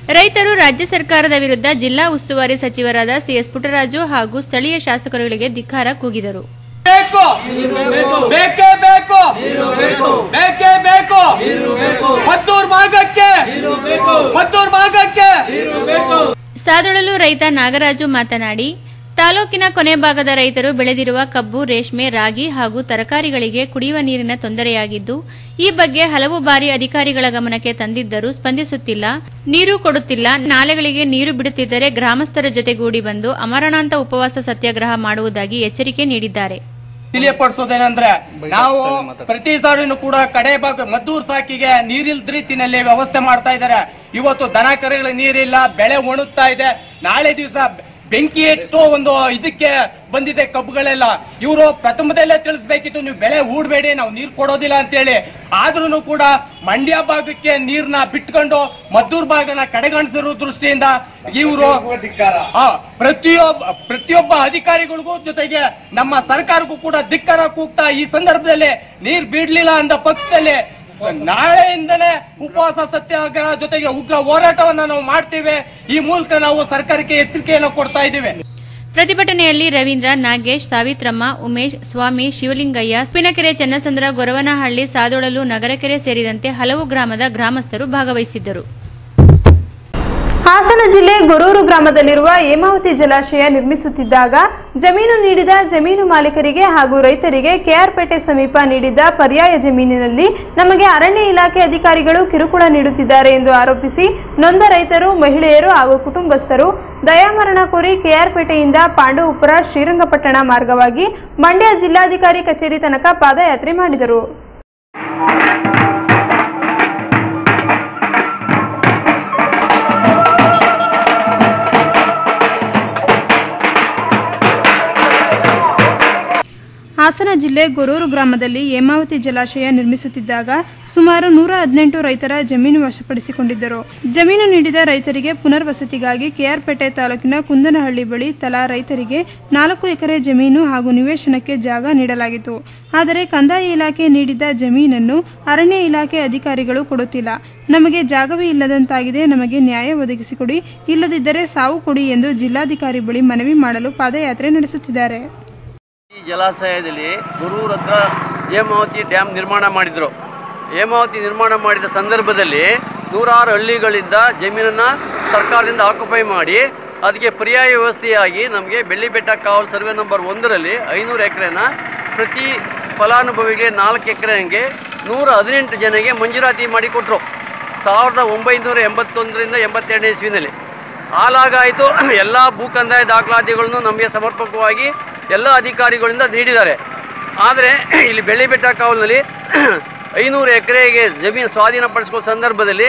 ರೈತರು ರಾಜ್ಯ ಸರ್ಕಾರದ ವಿರುದ್ಧ ಜಿಲ್ಲಾ ಉಸ್ತುವಾರಿ ಸಚಿವರಾದ ಸಿಎಸ್ ಪುಟ್ಟರಾಜು ಹಾಗೂ ಸ್ಥಳೀಯ ಶಾಸಕರುಗಳಿಗೆ ಧಿಕ್ಕಾರ ಕೂಗಿದರು. ಬೇಕು ಬೇಕೇ ಬೇಕು ಬೇಕೇ ಬೇಕು ಮದ್ದೂರು ಭಾಗಕ್ಕೆ ಮದ್ದೂರು ಭಾಗಕ್ಕೆ. ಸಾದೊಳಲು ರೈತ ನಾಗರಾಜು ಮಾತನಾಡಿ, ತಾಲೂಕಿನ ಕೊನೆ ಭಾಗದ ರೈತರು ಬೆಳೆದಿರುವ ಕಬ್ಬು, ರೇಷ್ಮೆ, ರಾಗಿ ಹಾಗೂ ತರಕಾರಿಗಳಿಗೆ ಕುಡಿಯುವ ನೀರಿನ ತೊಂದರೆಯಾಗಿದ್ದು, ಈ ಬಗ್ಗೆ ಹಲವು ಬಾರಿ ಅಧಿಕಾರಿಗಳ ಗಮನಕ್ಕೆ ತಂದಿದ್ದರೂ ಸ್ಪಂದಿಸುತ್ತಿಲ್ಲ, ನೀರು ಕೊಡುತ್ತಿಲ್ಲ. ನಾಲೆಗಳಿಗೆ ನೀರು ಬಿಡುತ್ತಿದ್ದರೆ ಗ್ರಾಮಸ್ಥರ ಜೊತೆಗೂಡಿ ಬಂದು ಅಮರಣಾಂತ ಉಪವಾಸ ಸತ್ಯಾಗ್ರಹ ಮಾಡುವುದಾಗಿ ಎಚ್ಚರಿಕೆ ನೀಡಿದ್ದಾರೆ. ತಿಳಿಯಪಡಿಸೋದೇನೆಂದ್ರೆ, ನಾವು ಪ್ರತಿ ಸಾರಿನೂ ಕೂಡ ಕಡೆ ಭಾಗ ಮದ್ದೂರು ಸಾಕಿಗೆ ನೀರಿಲ್ದ ರೀತಿಯಲ್ಲಿ ವ್ಯವಸ್ಥೆ ಮಾಡ್ತಾ ಇದ್ದಾರೆ. ಇವತ್ತು ದನ ಕರುಗಳಿಗೆ ನೀರಿಲ್ಲ, ಬೆಳೆ ಒಣಗ್ತಾ ಇದೆ. ನಾಳೆ ದಿವಸ ಬೆಂಕಿ ಇಟ್ಟು ಒಂದು ಇದಕ್ಕೆ ಬಂದಿದೆ ಕಬ್ಬುಗಳೆಲ್ಲ. ಇವರು ಪ್ರಥಮದಲ್ಲೇ ತಿಳಿಸ್ಬೇಕಿತ್ತು, ನೀವು ಬೆಳೆ ಹೂಡಬೇಡಿ, ನಾವು ನೀರು ಕೊಡೋದಿಲ್ಲ ಅಂತೇಳಿ. ಆದ್ರೂ ಕೂಡ ಮಂಡ್ಯ ಭಾಗಕ್ಕೆ ನೀರ್ನ ಬಿಟ್ಕೊಂಡು ಮದ್ದೂರು ಭಾಗನ ಕಡೆಗಣಿಸಿರೋ ದೃಷ್ಟಿಯಿಂದ ಇವರು ಪ್ರತಿಯೊಬ್ಬ ಪ್ರತಿಯೊಬ್ಬ ಅಧಿಕಾರಿಗಳಿಗೂ ಜೊತೆಗೆ ನಮ್ಮ ಸರ್ಕಾರಕ್ಕೂ ಕೂಡ ಧಿಕ್ಕಾರ ಕೂಗ್ತಾ ಈ ಸಂದರ್ಭದಲ್ಲಿ ನೀರ್ ಬಿಡ್ಲಿಲ್ಲ ಅಂದ ಪಕ್ಷದಲ್ಲಿ ನಾಳೆಯಿಂದಲೇ ಉಪವಾಸ ಸತ್ಯಾಗ್ರಹ ಜೊತೆಗೆ ಉಗ್ರ ಹೋರಾಟವನ್ನ ನಾವು ಮಾಡ್ತೇವೆ. ಈ ಮೂಲಕ ನಾವು ಸರ್ಕಾರಕ್ಕೆ ಎಚ್ಚರಿಕೆಯನ್ನು ಕೊಡ್ತಾ ಇದ್ದೇವೆ. ಪ್ರತಿಭಟನೆಯಲ್ಲಿ ರವೀಂದ್ರ, ನಾಗೇಶ್, ಸಾವಿತ್ರಮ್ಮ, ಉಮೇಶ್, ಸ್ವಾಮಿ, ಶಿವಲಿಂಗಯ್ಯ, ಸ್ಪಿನಕೆರೆ, ಚನ್ನಸಂದ್ರ, ಗೊರವನಹಳ್ಳಿ, ಸಾದೊಳಲು, ನಗರಕೆರೆ ಸೇರಿದಂತೆ ಹಲವು ಗ್ರಾಮದ ಗ್ರಾಮಸ್ಥರು ಭಾಗವಹಿಸಿದ್ದರು. ಹಾಸನ ಜಿಲ್ಲೆ ಗೊರೂರು ಗ್ರಾಮದಲ್ಲಿರುವ ಹೇಮಾವತಿ ಜಲಾಶಯ ನಿರ್ಮಿಸುತ್ತಿದ್ದಾಗ ಜಮೀನು ನೀಡಿದ ಜಮೀನು ಮಾಲೀಕರಿಗೆ ಹಾಗೂ ರೈತರಿಗೆ ಕೆಆರ್ಪೇಟೆ ಸಮೀಪ ನೀಡಿದ್ದ ಪರ್ಯಾಯ ಜಮೀನಿನಲ್ಲಿ ನಮಗೆ ಅರಣ್ಯ ಇಲಾಖೆ ಅಧಿಕಾರಿಗಳು ಕಿರುಕುಳ ನೀಡುತ್ತಿದ್ದಾರೆ ಎಂದು ಆರೋಪಿಸಿ ನೊಂದ ರೈತರು, ಮಹಿಳೆಯರು ಹಾಗೂ ಕುಟುಂಬಸ್ಥರು ದಯಾಮರಣ ಕೋರಿ ಕೆಆರ್ಪೇಟೆಯಿಂದ ಪಾಂಡವಪುರ, ಶ್ರೀರಂಗಪಟ್ಟಣ ಮಾರ್ಗವಾಗಿ ಮಂಡ್ಯ ಜಿಲ್ಲಾಧಿಕಾರಿ ಕಚೇರಿ ತನಕ ಪಾದಯಾತ್ರೆ ಮಾಡಿದರು. ಹಾಸನ ಜಿಲ್ಲೆ ಗೊರೂರು ಗ್ರಾಮದಲ್ಲಿ ಹೇಮಾವತಿ ಜಲಾಶಯ ನಿರ್ಮಿಸುತ್ತಿದ್ದಾಗ ಸುಮಾರು ನೂರ ಹದಿನೆಂಟು ರೈತರ ಜಮೀನು ವಶಪಡಿಸಿಕೊಂಡಿದ್ದರು. ಜಮೀನು ನೀಡಿದ ರೈತರಿಗೆ ಪುನರ್ವಸತಿಗಾಗಿ ಕೆಆರ್ಪೇಟೆ ತಾಲೂಕಿನ ಕುಂದನಹಳ್ಳಿ ಬಳಿ ತಲಾ ರೈತರಿಗೆ ನಾಲ್ಕು ಎಕರೆ ಜಮೀನು ಹಾಗೂ ನಿವೇಶನಕ್ಕೆ ಜಾಗ ನೀಡಲಾಗಿತ್ತು. ಆದರೆ ಕಂದಾಯ ಇಲಾಖೆ ನೀಡಿದ್ದ ಜಮೀನನ್ನು ಅರಣ್ಯ ಇಲಾಖೆ ಅಧಿಕಾರಿಗಳು ಕೊಡುತ್ತಿಲ್ಲ. ನಮಗೆ ಜಾಗವೇ ಇಲ್ಲದಂತಾಗಿದೆ, ನಮಗೆ ನ್ಯಾಯ ಒದಗಿಸಿಕೊಡಿ, ಇಲ್ಲದಿದ್ದರೆ ಸಾವು ಕೊಡಿ ಎಂದು ಜಿಲ್ಲಾಧಿಕಾರಿ ಬಳಿ ಮನವಿ ಮಾಡಲು ಪಾದಯಾತ್ರೆ ನಡೆಸುತ್ತಿದ್ದಾರೆ. ಈ ಜಲಾಶಯದಲ್ಲಿ ಗೊರೂರು ಹತ್ರ ಹೇಮಾವತಿ ಡ್ಯಾಮ್ ನಿರ್ಮಾಣ ಮಾಡಿದರು. ಹೇಮಾವತಿ ನಿರ್ಮಾಣ ಮಾಡಿದ ಸಂದರ್ಭದಲ್ಲಿ ನೂರಾರು ಹಳ್ಳಿಗಳಿಂದ ಜಮೀನನ್ನು ಸರ್ಕಾರದಿಂದ ಆಕ್ಯುಪೈ ಮಾಡಿ ಅದಕ್ಕೆ ಪರ್ಯಾಯ ವ್ಯವಸ್ಥೆಯಾಗಿ ನಮಗೆ ಬೆಳ್ಳಿಬೆಟ್ಟ ಕಾವಲು ಸರ್ವೆ ನಂಬರ್ ಒಂದರಲ್ಲಿ ಐನೂರು ಎಕರೆನ ಪ್ರತಿ ಫಲಾನುಭವಿಗೆ ನಾಲ್ಕು ಎಕರೆಗೆ ನೂರ ಹದಿನೆಂಟು ಜನಗೆ ಮಂಜೂರಾತಿ ಮಾಡಿಕೊಟ್ರು ಸಾವಿರದ ಒಂಬೈನೂರ ಎಂಬತ್ತೊಂದರಿಂದ ಎಂಬತ್ತೆರಡನೇ ಇಸ್ವಿನಲ್ಲಿ. ಹಾಲಾಗಾಯಿತು. ಎಲ್ಲ ಭೂ ಕಂದಾಯ ದಾಖಲಾತಿಗಳನ್ನು ನಮಗೆ ಸಮರ್ಪಕವಾಗಿ ಎಲ್ಲ ಅಧಿಕಾರಿಗಳಿಂದ ನೀಡಿದ್ದಾರೆ. ಆದರೆ ಇಲ್ಲಿ ಬೆಳ್ಳಿಬೆಟ್ಟ ಕಾವಲಿನಲ್ಲಿ ಐನೂರು ಎಕರೆಗೆ ಜಮೀನು ಸ್ವಾಧೀನಪಡಿಸ್ಕೊಳ್ಳೋ ಸಂದರ್ಭದಲ್ಲಿ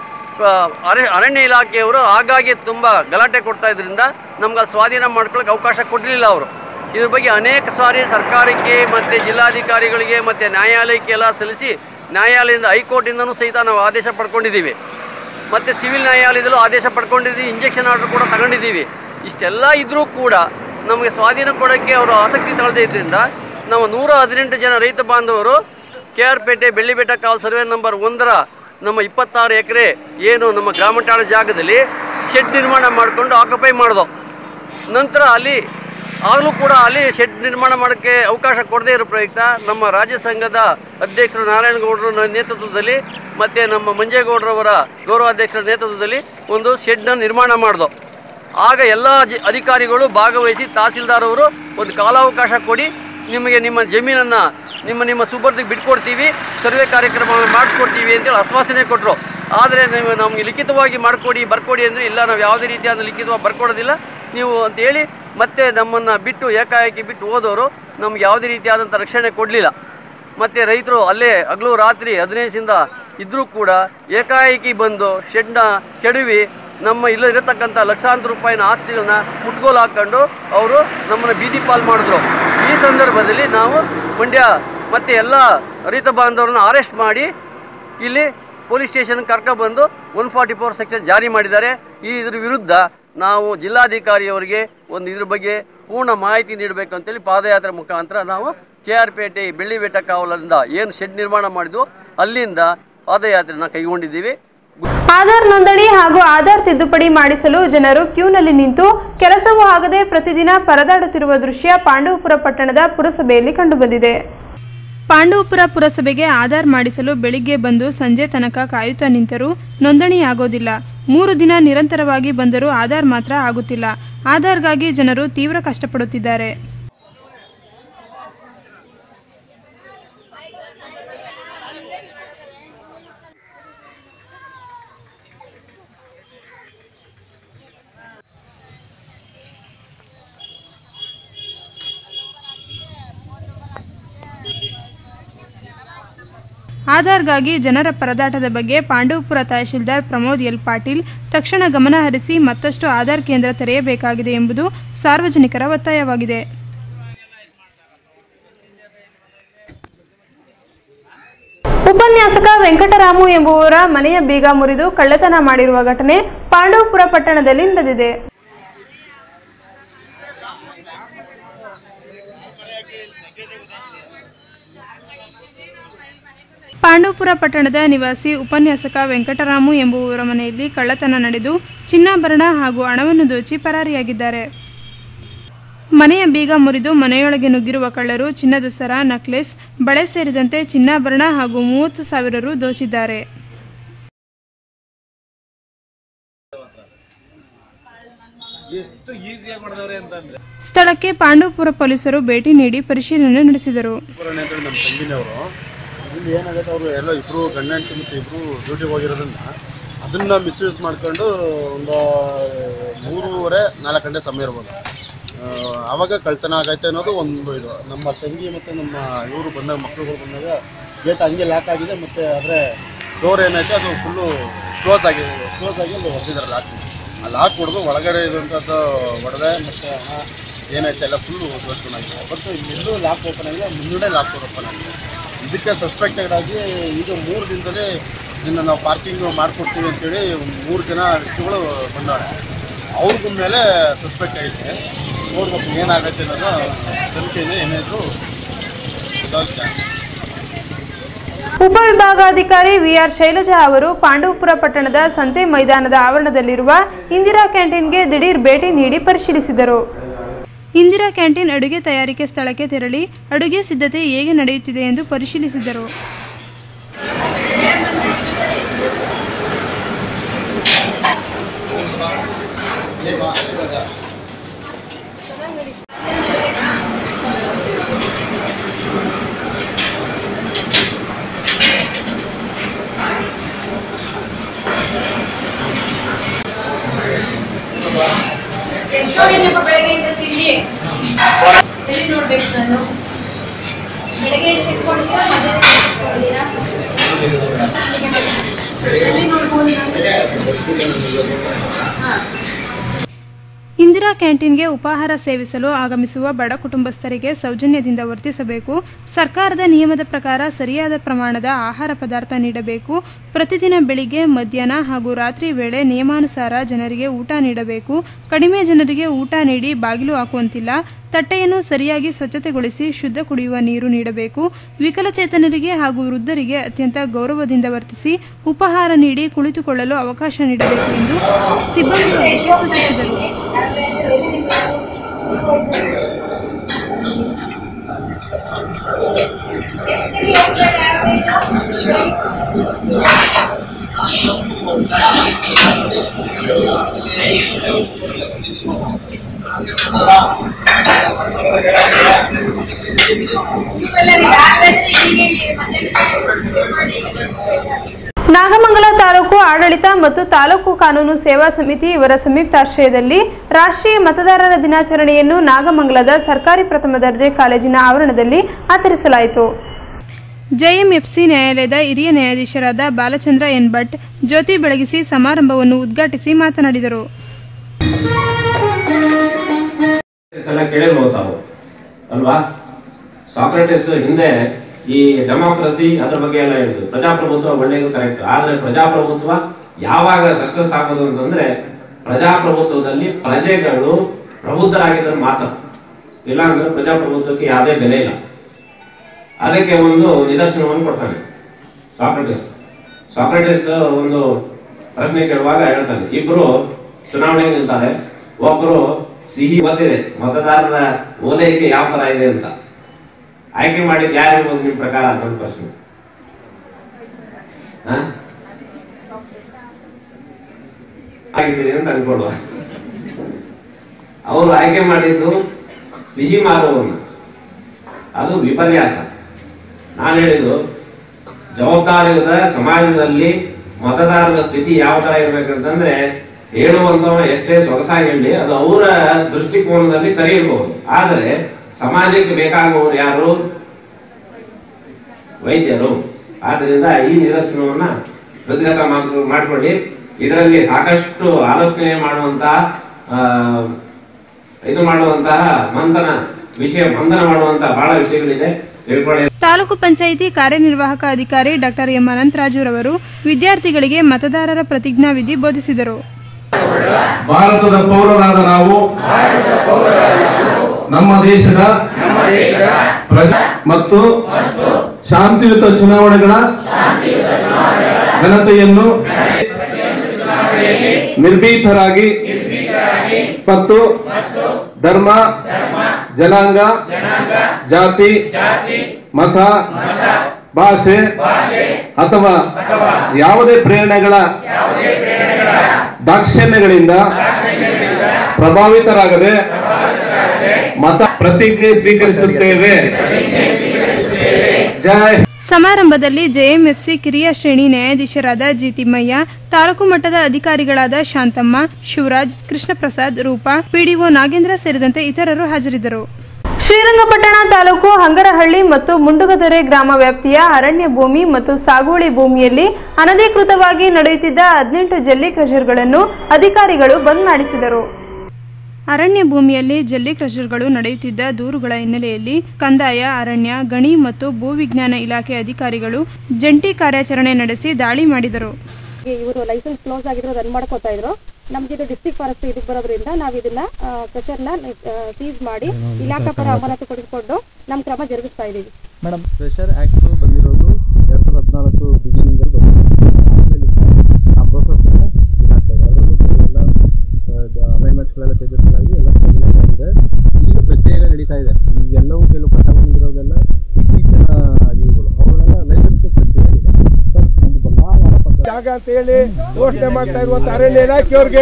ಅರಣ್ಯ ಇಲಾಖೆಯವರು ಆಗಾಗ್ಗೆ ತುಂಬ ಗಲಾಟೆ ಕೊಡ್ತಾ ಇದ್ರಿಂದ ನಮ್ಗೆ ಅದು ಸ್ವಾಧೀನ ಮಾಡ್ಕೊಳ್ಳೋಕೆ ಅವಕಾಶ ಕೊಡಲಿಲ್ಲ ಅವರು. ಇದ್ರ ಬಗ್ಗೆ ಅನೇಕ ಸಾರಿ ಸರ್ಕಾರಕ್ಕೆ ಮತ್ತು ಜಿಲ್ಲಾಧಿಕಾರಿಗಳಿಗೆ ಮತ್ತು ನ್ಯಾಯಾಲಯಕ್ಕೆ ಎಲ್ಲ ಸಲ್ಲಿಸಿ ನ್ಯಾಯಾಲಯದಿಂದ ಹೈಕೋರ್ಟಿಂದನೂ ಸಹಿತ ನಾವು ಆದೇಶ ಪಡ್ಕೊಂಡಿದ್ದೀವಿ. ಮತ್ತು ಸಿವಿಲ್ ನ್ಯಾಯಾಲಯದಲ್ಲೂ ಆದೇಶ ಪಡ್ಕೊಂಡಿದ್ದೀವಿ, ಇಂಜೆಕ್ಷನ್ ಆರ್ಡರ್ ಕೂಡ ತಗೊಂಡಿದ್ದೀವಿ. ಇಷ್ಟೆಲ್ಲ ಇದ್ದರೂ ಕೂಡ ನಮಗೆ ಸ್ವಾಧೀನ ಕೊಡೋಕ್ಕೆ ಅವರು ಆಸಕ್ತಿ ತಳೆದೇ ಇದ್ದರಿಂದ ನಾವು ನೂರ ಹದಿನೆಂಟು ಜನ ರೈತ ಬಾಂಧವರು ಕೆ ಆರ್ ಪೇಟೆ ಬೆಳ್ಳಿಬೆಟ್ಟ ಕಾವಲು ಸರ್ವೆ ನಂಬರ್ ಒಂದರ ನಮ್ಮ ಇಪ್ಪತ್ತಾರು ಎಕರೆ ಏನು ನಮ್ಮ ಗ್ರಾಮ ಠಾಣೆ ಜಾಗದಲ್ಲಿ ಶೆಡ್ ನಿರ್ಮಾಣ ಮಾಡಿಕೊಂಡು ಆಕ್ಯುಪೈ ಮಾಡಿದೋ. ನಂತರ ಅಲ್ಲಿ ಆಗಲೂ ಕೂಡ ಅಲ್ಲಿ ಶೆಡ್ ನಿರ್ಮಾಣ ಮಾಡೋಕ್ಕೆ ಅವಕಾಶ ಕೊಡದೇ ಇರೋ ಪ್ರಯುಕ್ತ ನಮ್ಮ ರಾಜ್ಯ ಸಂಘದ ಅಧ್ಯಕ್ಷರು ನಾರಾಯಣಗೌಡರ ನೇತೃತ್ವದಲ್ಲಿ ಮತ್ತು ನಮ್ಮ ಮಂಜೇಗೌಡರವರ ಗೌರವಾಧ್ಯಕ್ಷರ ನೇತೃತ್ವದಲ್ಲಿ ಒಂದು ಶೆಡ್ನ ನಿರ್ಮಾಣ ಮಾಡಿದೋ. ಆಗ ಎಲ್ಲ ಜಿ ಅಧಿಕಾರಿಗಳು ಭಾಗವಹಿಸಿ ತಹಸೀಲ್ದಾರ್ ಅವರು ಒಂದು ಕಾಲಾವಕಾಶ ಕೊಡಿ, ನಿಮಗೆ ನಿಮ್ಮ ಜಮೀನನ್ನು ನಿಮ್ಮ ನಿಮ್ಮ ಸುಬರ್ದಿಗೆ ಬಿಟ್ಕೊಡ್ತೀವಿ, ಸರ್ವೆ ಕಾರ್ಯಕ್ರಮವನ್ನು ಮಾಡಿಸ್ಕೊಡ್ತೀವಿ ಅಂತೇಳಿ ಆಶ್ವಾಸನೆ ಕೊಟ್ಟರು. ಆದರೆ ನೀವು ನಮಗೆ ಲಿಖಿತವಾಗಿ ಮಾಡಿಕೊಡಿ ಬರ್ಕೊಡಿ ಅಂದರೆ ಇಲ್ಲ, ನಾವು ಯಾವುದೇ ರೀತಿಯಾದ ಲಿಖಿತವಾಗಿ ಬರ್ಕೊಡೋದಿಲ್ಲ ನೀವು ಅಂತೇಳಿ ಮತ್ತೆ ನಮ್ಮನ್ನು ಬಿಟ್ಟು ಏಕಾಏಕಿ ಬಿಟ್ಟು ಹೋದವರು ನಮ್ಗೆ ಯಾವುದೇ ರೀತಿಯಾದಂಥ ರಕ್ಷಣೆ ಕೊಡಲಿಲ್ಲ. ಮತ್ತು ರೈತರು ಅಲ್ಲೇ ಹಗಲು ರಾತ್ರಿ ಹದಿನೈದರಿಂದ ಇದ್ದರೂ ಕೂಡ ಏಕಾಏಕಿ ಬಂದು ಶೆಡ್ನ ಕೆಡವಿ ನಮ್ಮ ಇಲ್ಲಿರತಕ್ಕಂಥ ಲಕ್ಷಾಂತರ ರೂಪಾಯಿನ ಆಸ್ತಿಗಳನ್ನ ಮುಟ್ಗೋಲು ಹಾಕ್ಕೊಂಡು ಅವರು ನಮ್ಮನ್ನು ಬೀದಿ ಪಾಲು ಮಾಡಿದ್ರು. ಈ ಸಂದರ್ಭದಲ್ಲಿ ನಾವು ಮಂಡ್ಯ ಮತ್ತು ಎಲ್ಲ ರೈತ ಬಾಂಧವರನ್ನು ಅರೆಸ್ಟ್ ಮಾಡಿ ಇಲ್ಲಿ ಪೊಲೀಸ್ ಸ್ಟೇಷನ್ಗೆ ಕರ್ಕೊಬಂದು ಒನ್ ಫಾರ್ಟಿ ಫೋರ್ ಸೆಕ್ಷನ್ ಜಾರಿ ಮಾಡಿದ್ದಾರೆ. ಈ ಇದ್ರ ವಿರುದ್ಧ ನಾವು ಜಿಲ್ಲಾಧಿಕಾರಿಯವರಿಗೆ ಒಂದು ಇದ್ರ ಬಗ್ಗೆ ಪೂರ್ಣ ಮಾಹಿತಿ ನೀಡಬೇಕು ಅಂತೇಳಿ ಪಾದಯಾತ್ರೆ ಮುಖಾಂತರ ನಾವು ಕೆ ಆರ್ ಪೇಟೆ ಬೆಳ್ಳಿಬೆಟ್ಟ ಕಾವಲಿಂದ ಏನು ಶೆಡ್ ನಿರ್ಮಾಣ ಮಾಡಿದ್ವು ಅಲ್ಲಿಂದ ಪಾದಯಾತ್ರೆನ ಕೈಗೊಂಡಿದ್ದೀವಿ. ಆಧಾರ್ ನೋಂದಣಿ ಹಾಗೂ ಆಧಾರ್ ತಿದ್ದುಪಡಿ ಮಾಡಿಸಲು ಜನರು ಕ್ಯೂನಲ್ಲಿ ನಿಂತು ಕೆಲಸವೂ ಆಗದೆ ಪ್ರತಿದಿನ ಪರದಾಡುತ್ತಿರುವ ದೃಶ್ಯ ಪಾಂಡವಪುರ ಪಟ್ಟಣದ ಪುರಸಭೆಯಲ್ಲಿ ಕಂಡುಬಂದಿದೆ. ಪಾಂಡವಪುರ ಪುರಸಭೆಗೆ ಆಧಾರ್ ಮಾಡಿಸಲು ಬೆಳಿಗ್ಗೆ ಬಂದು ಸಂಜೆ ತನಕ ಕಾಯುತ್ತಾ ನಿಂತರೂ ನೋಂದಣಿಯಾಗೋದಿಲ್ಲ. ಮೂರು ದಿನ ನಿರಂತರವಾಗಿ ಬಂದರೂ ಆಧಾರ್ ಮಾತ್ರ ಆಗುತ್ತಿಲ್ಲ. ಆಧಾರ್ಗಾಗಿ ಜನರು ತೀವ್ರ ಕಷ್ಟಪಡುತ್ತಿದ್ದಾರೆ. ಆಧಾರ್ಗಾಗಿ ಜನರ ಪರದಾಟದ ಬಗ್ಗೆ ಪಾಂಡವಪುರ ತಹಶೀಲ್ದಾರ್ ಪ್ರಮೋದ್ ಎಲ್ ಪಾಟೀಲ್ ತಕ್ಷಣ ಗಮನ ಹರಿಸಿ ಮತ್ತಷ್ಟು ಆಧಾರ್ ಕೇಂದ್ರ ತೆರೆಯಬೇಕಾಗಿದೆ ಎಂಬುದು ಸಾರ್ವಜನಿಕರ ಒತ್ತಾಯವಾಗಿದೆ. ಉಪನ್ಯಾಸಕ ವೆಂಕಟರಾಮು ಎಂಬುವರ ಮನೆಯ ಬೀಗ ಮುರಿದು ಕಳ್ಳತನ ಮಾಡಿರುವ ಘಟನೆ ಪಾಂಡವಪುರ ಪಟ್ಟಣದಲ್ಲಿ ನಡೆದಿದೆ. ಪಾಂಡವಪುರ ಪಟ್ಟಣದ ನಿವಾಸಿ ಉಪನ್ಯಾಸಕ ವೆಂಕಟರಾಮು ಎಂಬುವರ ಮನೆಯಲ್ಲಿ ಕಳ್ಳತನ ನಡೆದು ಚಿನ್ನಾಭರಣ ಹಾಗೂ ಹಣವನ್ನು ದೋಚಿ ಪರಾರಿಯಾಗಿದ್ದಾರೆ. ಮನೆಯ ಬೀಗ ಮುರಿದು ಮನೆಯೊಳಗೆ ನುಗ್ಗಿರುವ ಕಳ್ಳರು ಚಿನ್ನದ ಸರ, ನಕ್ಲೆಸ್, ಬಳೆ ಸೇರಿದಂತೆ ಚಿನ್ನಾಭರಣ ಹಾಗೂ ಮೂವತ್ತು ಸಾವಿರ ರು ದೋಚಿದ್ದಾರೆ. ಸ್ಥಳಕ್ಕೆ ಪಾಂಡವಪುರ ಪೊಲೀಸರು ಭೇಟಿ ನೀಡಿ ಪರಿಶೀಲನೆ ನಡೆಸಿದರು. ಇಲ್ಲಿ ಏನಾಗುತ್ತೆ, ಅವರು ಎಲ್ಲ ಇಬ್ಬರು ಗಂಡ ಹೆಂಡತಿ ಮತ್ತು ಇಬ್ಬರು ಡ್ಯೂಟಿಗೆ ಹೋಗಿರೋದ್ರಿಂದ ಅದನ್ನು ಮಿಸ್ಯೂಸ್ ಮಾಡ್ಕೊಂಡು ಒಂದು ಮೂರುವರೆ ನಾಲ್ಕು ಗಂಟೆ ಸಮಯ ಇರ್ಬೋದು. ಆವಾಗ ಕಳ್ತನ ಆಗೈತೆ ಅನ್ನೋದು ಒಂದು ಇದು. ನಮ್ಮ ತಂಗಿ ಮತ್ತು ನಮ್ಮ ಇವರು ಬಂದಾಗ ಮಕ್ಕಳುಗಳು ಬಂದಾಗ ಗೇಟ್ ಹಂಗೆ ಲಾಕ್ ಆಗಿದೆ, ಮತ್ತು ಆದರೆ ಡೋರ್ ಏನೈತೆ ಅದು ಫುಲ್ಲು ಕ್ಲೋಸ್ ಆಗಿದೆ. ಕ್ಲೋಸ್ ಆಗಿ ಅಲ್ಲಿ ಹೊಡೆದಿದ್ದಾರೆ ಲಾಕ್. ಆ ಲಾಕ್ ಹೊಡೆದು ಒಳಗಡೆ ಇರುವಂಥದ್ದು ಹೊಡೆದೆ, ಮತ್ತು ಹಣ ಏನೈತೆ ಎಲ್ಲ ಫುಲ್ಲು ದೋಚ್ಕೊಂಡಾಗಿದೆ. ಬಟ್ ಎಲ್ಲೂ ಲಾಕ್ ಓಪನ್ ಆಗಿದೆ, ಮುನ್ನಡೆ ಲಾಕ್ ಓಪನ್ ಆಗಿದೆ. ಇದಕ್ಕೆ ಸಸ್ಪೆಕ್ಟೆಡ್ ಆಗಿ ಈಗ ಮೂರು ದಿನದಲ್ಲಿ ಇದನ್ನು ನಾವು ಪಾರ್ಕಿಂಗ್ ಮಾಡಿಕೊಡ್ತೀವಿ ಅಂತೇಳಿ ಮೂರು ಜನ ವ್ಯಕ್ತಿಗಳು ಬಂದವ್ರೆ. ಅವ್ರಿಗೂ ಮೇಲೆ ಸಸ್ಪೆಕ್ಟ್ ಐತೆ. ನೋಡ್ಬೇಕು ಏನಾಗತ್ತೆ ಅನ್ನೋದು ತನಿಖೆಯಲ್ಲಿ ಏನಾದರೂ ಚಾನ್ಸ್. ಉಪವಿಭಾಗಾಧಿಕಾರಿ ವಿಆರ್ ಶೈಲಜಾ ಅವರು ಪಾಂಡವಪುರ ಪಟ್ಟಣದ ಸಂತೆ ಮೈದಾನದ ಆವರಣದಲ್ಲಿರುವ ಇಂದಿರಾ ಕ್ಯಾಂಟೀನ್ಗೆ ದಿಢೀರ್ ಭೇಟಿ ನೀಡಿ ಪರಿಶೀಲಿಸಿದರು. ಇಂದಿರಾ ಕ್ಯಾಂಟೀನ್ ಅಡುಗೆ ತಯಾರಿಕೆ ಸ್ಥಳಕ್ಕೆ ತೆರಳಿ ಅಡುಗೆ ಸಿದ್ಧತೆ ಹೇಗೆ ನಡೆಯುತ್ತಿದೆ ಎಂದು ಪರಿಶೀಲಿಸಿದರು. ಎಷ್ಟೊಂದಿದೆಯಪ್ಪ ಬೆಳಗ್ಗೆಯಿಂದ ತಿಂಡಿ ಎಲ್ಲಿ ನೋಡ್ಬೇಕು ನಾನು? ಬೆಳಗ್ಗೆ ಎಷ್ಟು ಇಟ್ಕೊಂಡಿದ್ದೀರಾ, ಮಧ್ಯಾಹ್ನ ಇಟ್ಕೊಂಡಿದ್ದೀರಾ? ಎಲ್ಲಿ ನೋಡ್ಬೋದು ನಾನು? ಇಂದಿರಾ ಕ್ಯಾಂಟೀನ್ಗೆ ಉಪಹಾರ ಸೇವಿಸಲು ಆಗಮಿಸುವ ಬಡ ಕುಟುಂಬಸ್ಥರಿಗೆ ಸೌಜನ್ಯದಿಂದ ವರ್ತಿಸಬೇಕು. ಸರ್ಕಾರದ ನಿಯಮದ ಪ್ರಕಾರ ಸರಿಯಾದ ಪ್ರಮಾಣದ ಆಹಾರ ಪದಾರ್ಥ ನೀಡಬೇಕು. ಪ್ರತಿದಿನ ಬೆಳಿಗ್ಗೆ, ಮಧ್ಯಾಹ್ನ ಹಾಗೂ ರಾತ್ರಿ ವೇಳೆ ನಿಯಮಾನುಸಾರ ಜನರಿಗೆ ಊಟ ನೀಡಬೇಕು. ಕಡಿಮೆ ಜನರಿಗೆ ಊಟ ನೀಡಿ ಬಾಗಿಲು ಹಾಕುವಂತಿಲ್ಲ. ತಟ್ಟೆಯನ್ನು ಸರಿಯಾಗಿ ಸ್ವಚ್ಛತೆಗೊಳಿಸಿ ಶುದ್ಧ ಕುಡಿಯುವ ನೀರು ನೀಡಬೇಕು. ವಿಕಲಚೇತನರಿಗೆ ಹಾಗೂ ವೃದ್ಧರಿಗೆ ಅತ್ಯಂತ ಗೌರವದಿಂದ ವರ್ತಿಸಿ ಉಪಹಾರ ನೀಡಿ ಕುಳಿತುಕೊಳ್ಳಲು ಅವಕಾಶ ನೀಡಬೇಕು ಎಂದು ಸಿಬ್ಬಂದಿ ಸೂಚಿಸಿದರು. ನಾಗಮಂಗಲ ತಾಲೂಕು ಆಡಳಿತ ಮತ್ತು ತಾಲೂಕು ಕಾನೂನು ಸೇವಾ ಸಮಿತಿ ಇವರ ಸಂಯುಕ್ತಾಶ್ರಯದಲ್ಲಿ ರಾಷ್ಟ್ರೀಯ ಮತದಾರರ ದಿನಾಚರಣೆಯನ್ನು ನಾಗಮಂಗಲದ ಸರ್ಕಾರಿ ಪ್ರಥಮ ದರ್ಜೆ ಕಾಲೇಜಿನ ಆವರಣದಲ್ಲಿ ಆಚರಿಸಲಾಯಿತು. ಜೆಎಂಎಫ್ಸಿ ನ್ಯಾಯಾಲಯದ ಹಿರಿಯ ನ್ಯಾಯಾಧೀಶರಾದ ಬಾಲಚಂದ್ರ ಎನ್ ಭಟ್ ಜ್ಯೋತಿ ಬೆಳಗಿಸಿ ಸಮಾರಂಭವನ್ನು ಉದ್ಘಾಟಿಸಿ ಮಾತನಾಡಿದರು. ಅಲ್ವಾ, ಸಾಕ್ರೆಟಿಸ್ ಹಿಂದೆ ಈ ಡೆಮಾಕ್ರಸಿ ಅದ್ರ ಬಗ್ಗೆ ಎಲ್ಲ ಹೇಳಿದ್ರು. ಪ್ರಜಾಪ್ರಭುತ್ವ ಒಳ್ಳೆಯದು, ಕರೆಕ್ಟ್. ಆದ್ರೆ ಪ್ರಜಾಪ್ರಭುತ್ವ ಯಾವಾಗ ಸಕ್ಸಸ್ ಆಗೋದು ಅಂತಂದ್ರೆ ಪ್ರಜಾಪ್ರಭುತ್ವದಲ್ಲಿ ಪ್ರಜೆಗಳು ಪ್ರಬುದ್ಧರಾಗಿದ್ರೆ ಮಾತ್ರ. ಇಲ್ಲ ಅಂದ್ರೆ ಪ್ರಜಾಪ್ರಭುತ್ವಕ್ಕೆ ಯಾವುದೇ ಬೆಲೆ ಇಲ್ಲ. ಅದಕ್ಕೆ ಒಂದು ನಿದರ್ಶನವನ್ನು ಕೊಡ್ತಾನೆ ಸಾಕ್ರೆಟಿಸ್. ಸಾಕ್ರೆಟಿಸ್ ಒಂದು ಪ್ರಶ್ನೆ ಕೇಳುವಾಗ ಹೇಳ್ತಾನೆ, ಇಬ್ರು ಚುನಾವಣೆಗೆ ನಿಲ್ತಾರೆ, ಒಬ್ರು ಸಿಹಿ ಬಂದಿದೆ ಮತದಾರರ ಓಲೈಕೆ ಯಾವ ತರ ಇದೆ ಅಂತ, ಆಯ್ಕೆ ಮಾಡಿದ್ ಯಾರಿರ್ಬೋದು ನಿಮ್ ಪ್ರಕಾರ ಅಂತ ಪ್ರಶ್ನೆ. ಆಗಿದ್ದೀರಿ ಅಂತ ಅನ್ಕೊಳ್ಳುವ. ಅವರು ಆಯ್ಕೆ ಮಾಡಿದ್ದು ಸಿಹಿ ಮಾರುವನ್ನ, ಅದು ವಿಪರ್ಯಾಸ. ನಾನು ಹೇಳಿದ್ದು ಜವಾಬ್ದಾರಿಯುತ ಸಮಾಜದಲ್ಲಿ ಮತದಾರರ ಸ್ಥಿತಿ ಯಾವ ತರ ಇರ್ಬೇಕಂತಂದ್ರೆ, ಹೇಳುವಂತವ ಎಷ್ಟೇ ಸೊಗಸಾಗಿ ಹೇಳಿ ಅದು ಅವರ ದೃಷ್ಟಿಕೋನದಲ್ಲಿ ಸರಿ ಇರಬಹುದು, ಆದರೆ ಸಮಾಜಕ್ಕೆ ಬೇಕಾಗುವವರು ಯಾರು? ವೈದ್ಯರು. ಆದ್ರಿಂದ ಈ ನಿದರ್ಶನವನ್ನ ಹೃದ್ಗತ ಮಾಡ್ಕೊಳ್ಳಿ. ಇದರಲ್ಲಿ ಸಾಕಷ್ಟು ಆಲೋಚನೆ ಮಾಡುವಂತಹ ಇದು ಮಾಡುವಂತಹ ಮಂಥನ ವಿಷಯ ಮಂಥನ ಮಾಡುವಂತಹ ಬಹಳ ವಿಷಯಗಳಿದೆ, ತಿಳ್ಕೊಳ್ಳಿ. ತಾಲೂಕು ಪಂಚಾಯಿತಿ ಕಾರ್ಯನಿರ್ವಾಹಕ ಅಧಿಕಾರಿ ಡಾಕ್ಟರ್ ಎಂ ಅನಂತರಾಜುರವರು ವಿದ್ಯಾರ್ಥಿಗಳಿಗೆ ಮತದಾರರ ಪ್ರತಿಜ್ಞಾ ವಿಧಿ ಬೋಧಿಸಿದರು. ಭಾರತದ ಪೌರರಾದ ನಾವು ನಮ್ಮ ದೇಶದ ಪ್ರಜೆ ಮತ್ತು ಶಾಂತಿಯುತ ಚುನಾವಣೆಗಳ ಘನತೆಯನ್ನು ನಿರ್ಭೀತರಾಗಿ ಮತ್ತು ಧರ್ಮ, ಜನಾಂಗ, ಜಾತಿ, ಮತ, ಭಾಷೆ ಅಥವಾ ಯಾವುದೇ ಪ್ರೇರಣೆಗಳ ದಾಕ್ಷಿಣ್ಯಗಳಿಂದ ಪ್ರಭಾವಿತರಾಗದೆ ಮತ ಪ್ರತಿಜ್ಞೆ ಸ್ವೀಕರಿಸುತ್ತೇವೆ. ಜೈ. ಸಮಾರಂಭದಲ್ಲಿ ಜೆಎಂಎಫ್ಸಿ ಕಿರಿಯ ಶ್ರೇಣಿ ನ್ಯಾಯಾಧೀಶರಾದ ಜಿ ತಿಮ್ಮಯ್ಯ, ತಾಲೂಕು ಮಟ್ಟದ ಅಧಿಕಾರಿಗಳಾದ ಶಾಂತಮ್ಮ, ಶಿವರಾಜ್, ಕೃಷ್ಣಪ್ರಸಾದ್, ರೂಪಾ, ಪಿಡಿಒ ನಾಗೇಂದ್ರ ಸೇರಿದಂತೆ ಇತರರು ಹಾಜರಿದ್ದರು. ಶ್ರೀರಂಗಪಟ್ಟಣ ತಾಲೂಕು ಹಂಗರಹಳ್ಳಿ ಮತ್ತು ಮುಂಡುಗದೊರೆ ಗ್ರಾಮ ವ್ಯಾಪ್ತಿಯ ಅರಣ್ಯ ಭೂಮಿ ಮತ್ತು ಸಾಗುವಳಿ ಭೂಮಿಯಲ್ಲಿ ಅನಧಿಕೃತವಾಗಿ ನಡೆಯುತ್ತಿದ್ದ ಹದಿನೆಂಟು ಜಲ್ಲಿ ಕ್ರಷರ್ಗಳನ್ನು ಅಧಿಕಾರಿಗಳು ಬಂದ್ ಮಾಡಿಸಿದರು. ಅರಣ್ಯ ಭೂಮಿಯಲ್ಲಿ ಜಲ್ಲಿ ಕ್ರಷರ್ಗಳು ನಡೆಯುತ್ತಿದ್ದ ದೂರುಗಳ ಹಿನ್ನೆಲೆಯಲ್ಲಿ ಕಂದಾಯ, ಅರಣ್ಯ, ಗಣಿ ಮತ್ತು ಭೂವಿಜ್ಞಾನ ಇಲಾಖೆ ಅಧಿಕಾರಿಗಳು ಜಂಟಿ ಕಾರ್ಯಾಚರಣೆ ನಡೆಸಿ ದಾಳಿ ಮಾಡಿದರು. ಇವರು ಲೈಸೆನ್ಸ್ ಕ್ಲೋಸ್ ಆಗಿರೋ ರನ್ ಮಾಡ್ಕೋತಾ ಇದ್ರು. ನಮ್ಗೆ ಇದು ಡಿಸ್ಟ್ರಿಕ್ಟ್ ಫಾರೆಸ್ಟ್ ಇದಕ್ಕೆ ಬರೋದ್ರಿಂದ ನಾವು ಇದನ್ನ ಕ್ರಷರ್ನ ಸೀಸ್ ಮಾಡಿ ಇಲಾಖಾ ಪರ ಅಮಾನತು ಕೊಡಿಸಿಕೊಂಡು ನಮ್ಮ ಕ್ರಮ ಜರುಗಿಸ್ತಾ ಇದೀವಿ. ಮೇಡಮ್, ಕ್ರಷರ್ ಆಕ್ಟ್ ಬಂದಿರೋದು ಎರಡ್ ಸಾವಿರದ ಹದಿನಾಲ್ಕು ಬಿಗಿನಿಂಗ್ ಅಲ್ಲಿ ಬಂದಿದೆ. ಆ ಪ್ರೋಸೆಸ್ ಇಲಾಖೆ ಅದರಲ್ಲೂ ಎಲ್ಲ ಅಮೆಂಡ್ಮೆಂಟ್ಸ್ಗಳೆಲ್ಲ ತೆಗೆದುಕೊಳ್ಳಾಗಿ ಎಲ್ಲ ಆಗಿದೆ. ಈಗ ಪ್ರಕ್ರಿಯೆ ನಡೀತಾ ಇದೆ. ಈಗೆಲ್ಲವೂ ಕೆಲವು ಪಟ್ಟ ಬಂದಿರೋದೆಲ್ಲ ಇತ್ತೀಚಿನ ಇವುಗಳು ಅವುಗಳೆಲ್ಲ ಲೈಸೆನ್ಸ್ ಪ್ರಕ್ರಿಯೆ ಆಗಿದೆ. ಜಾಗ ಅಂತ ಹೇಳಿ ಘೋಷಣೆ ಮಾಡ್ತಾ ಇರುವಂತ ಅರಣ್ಯ ಇಲಾಖೆಯವ್ರಿಗೆ,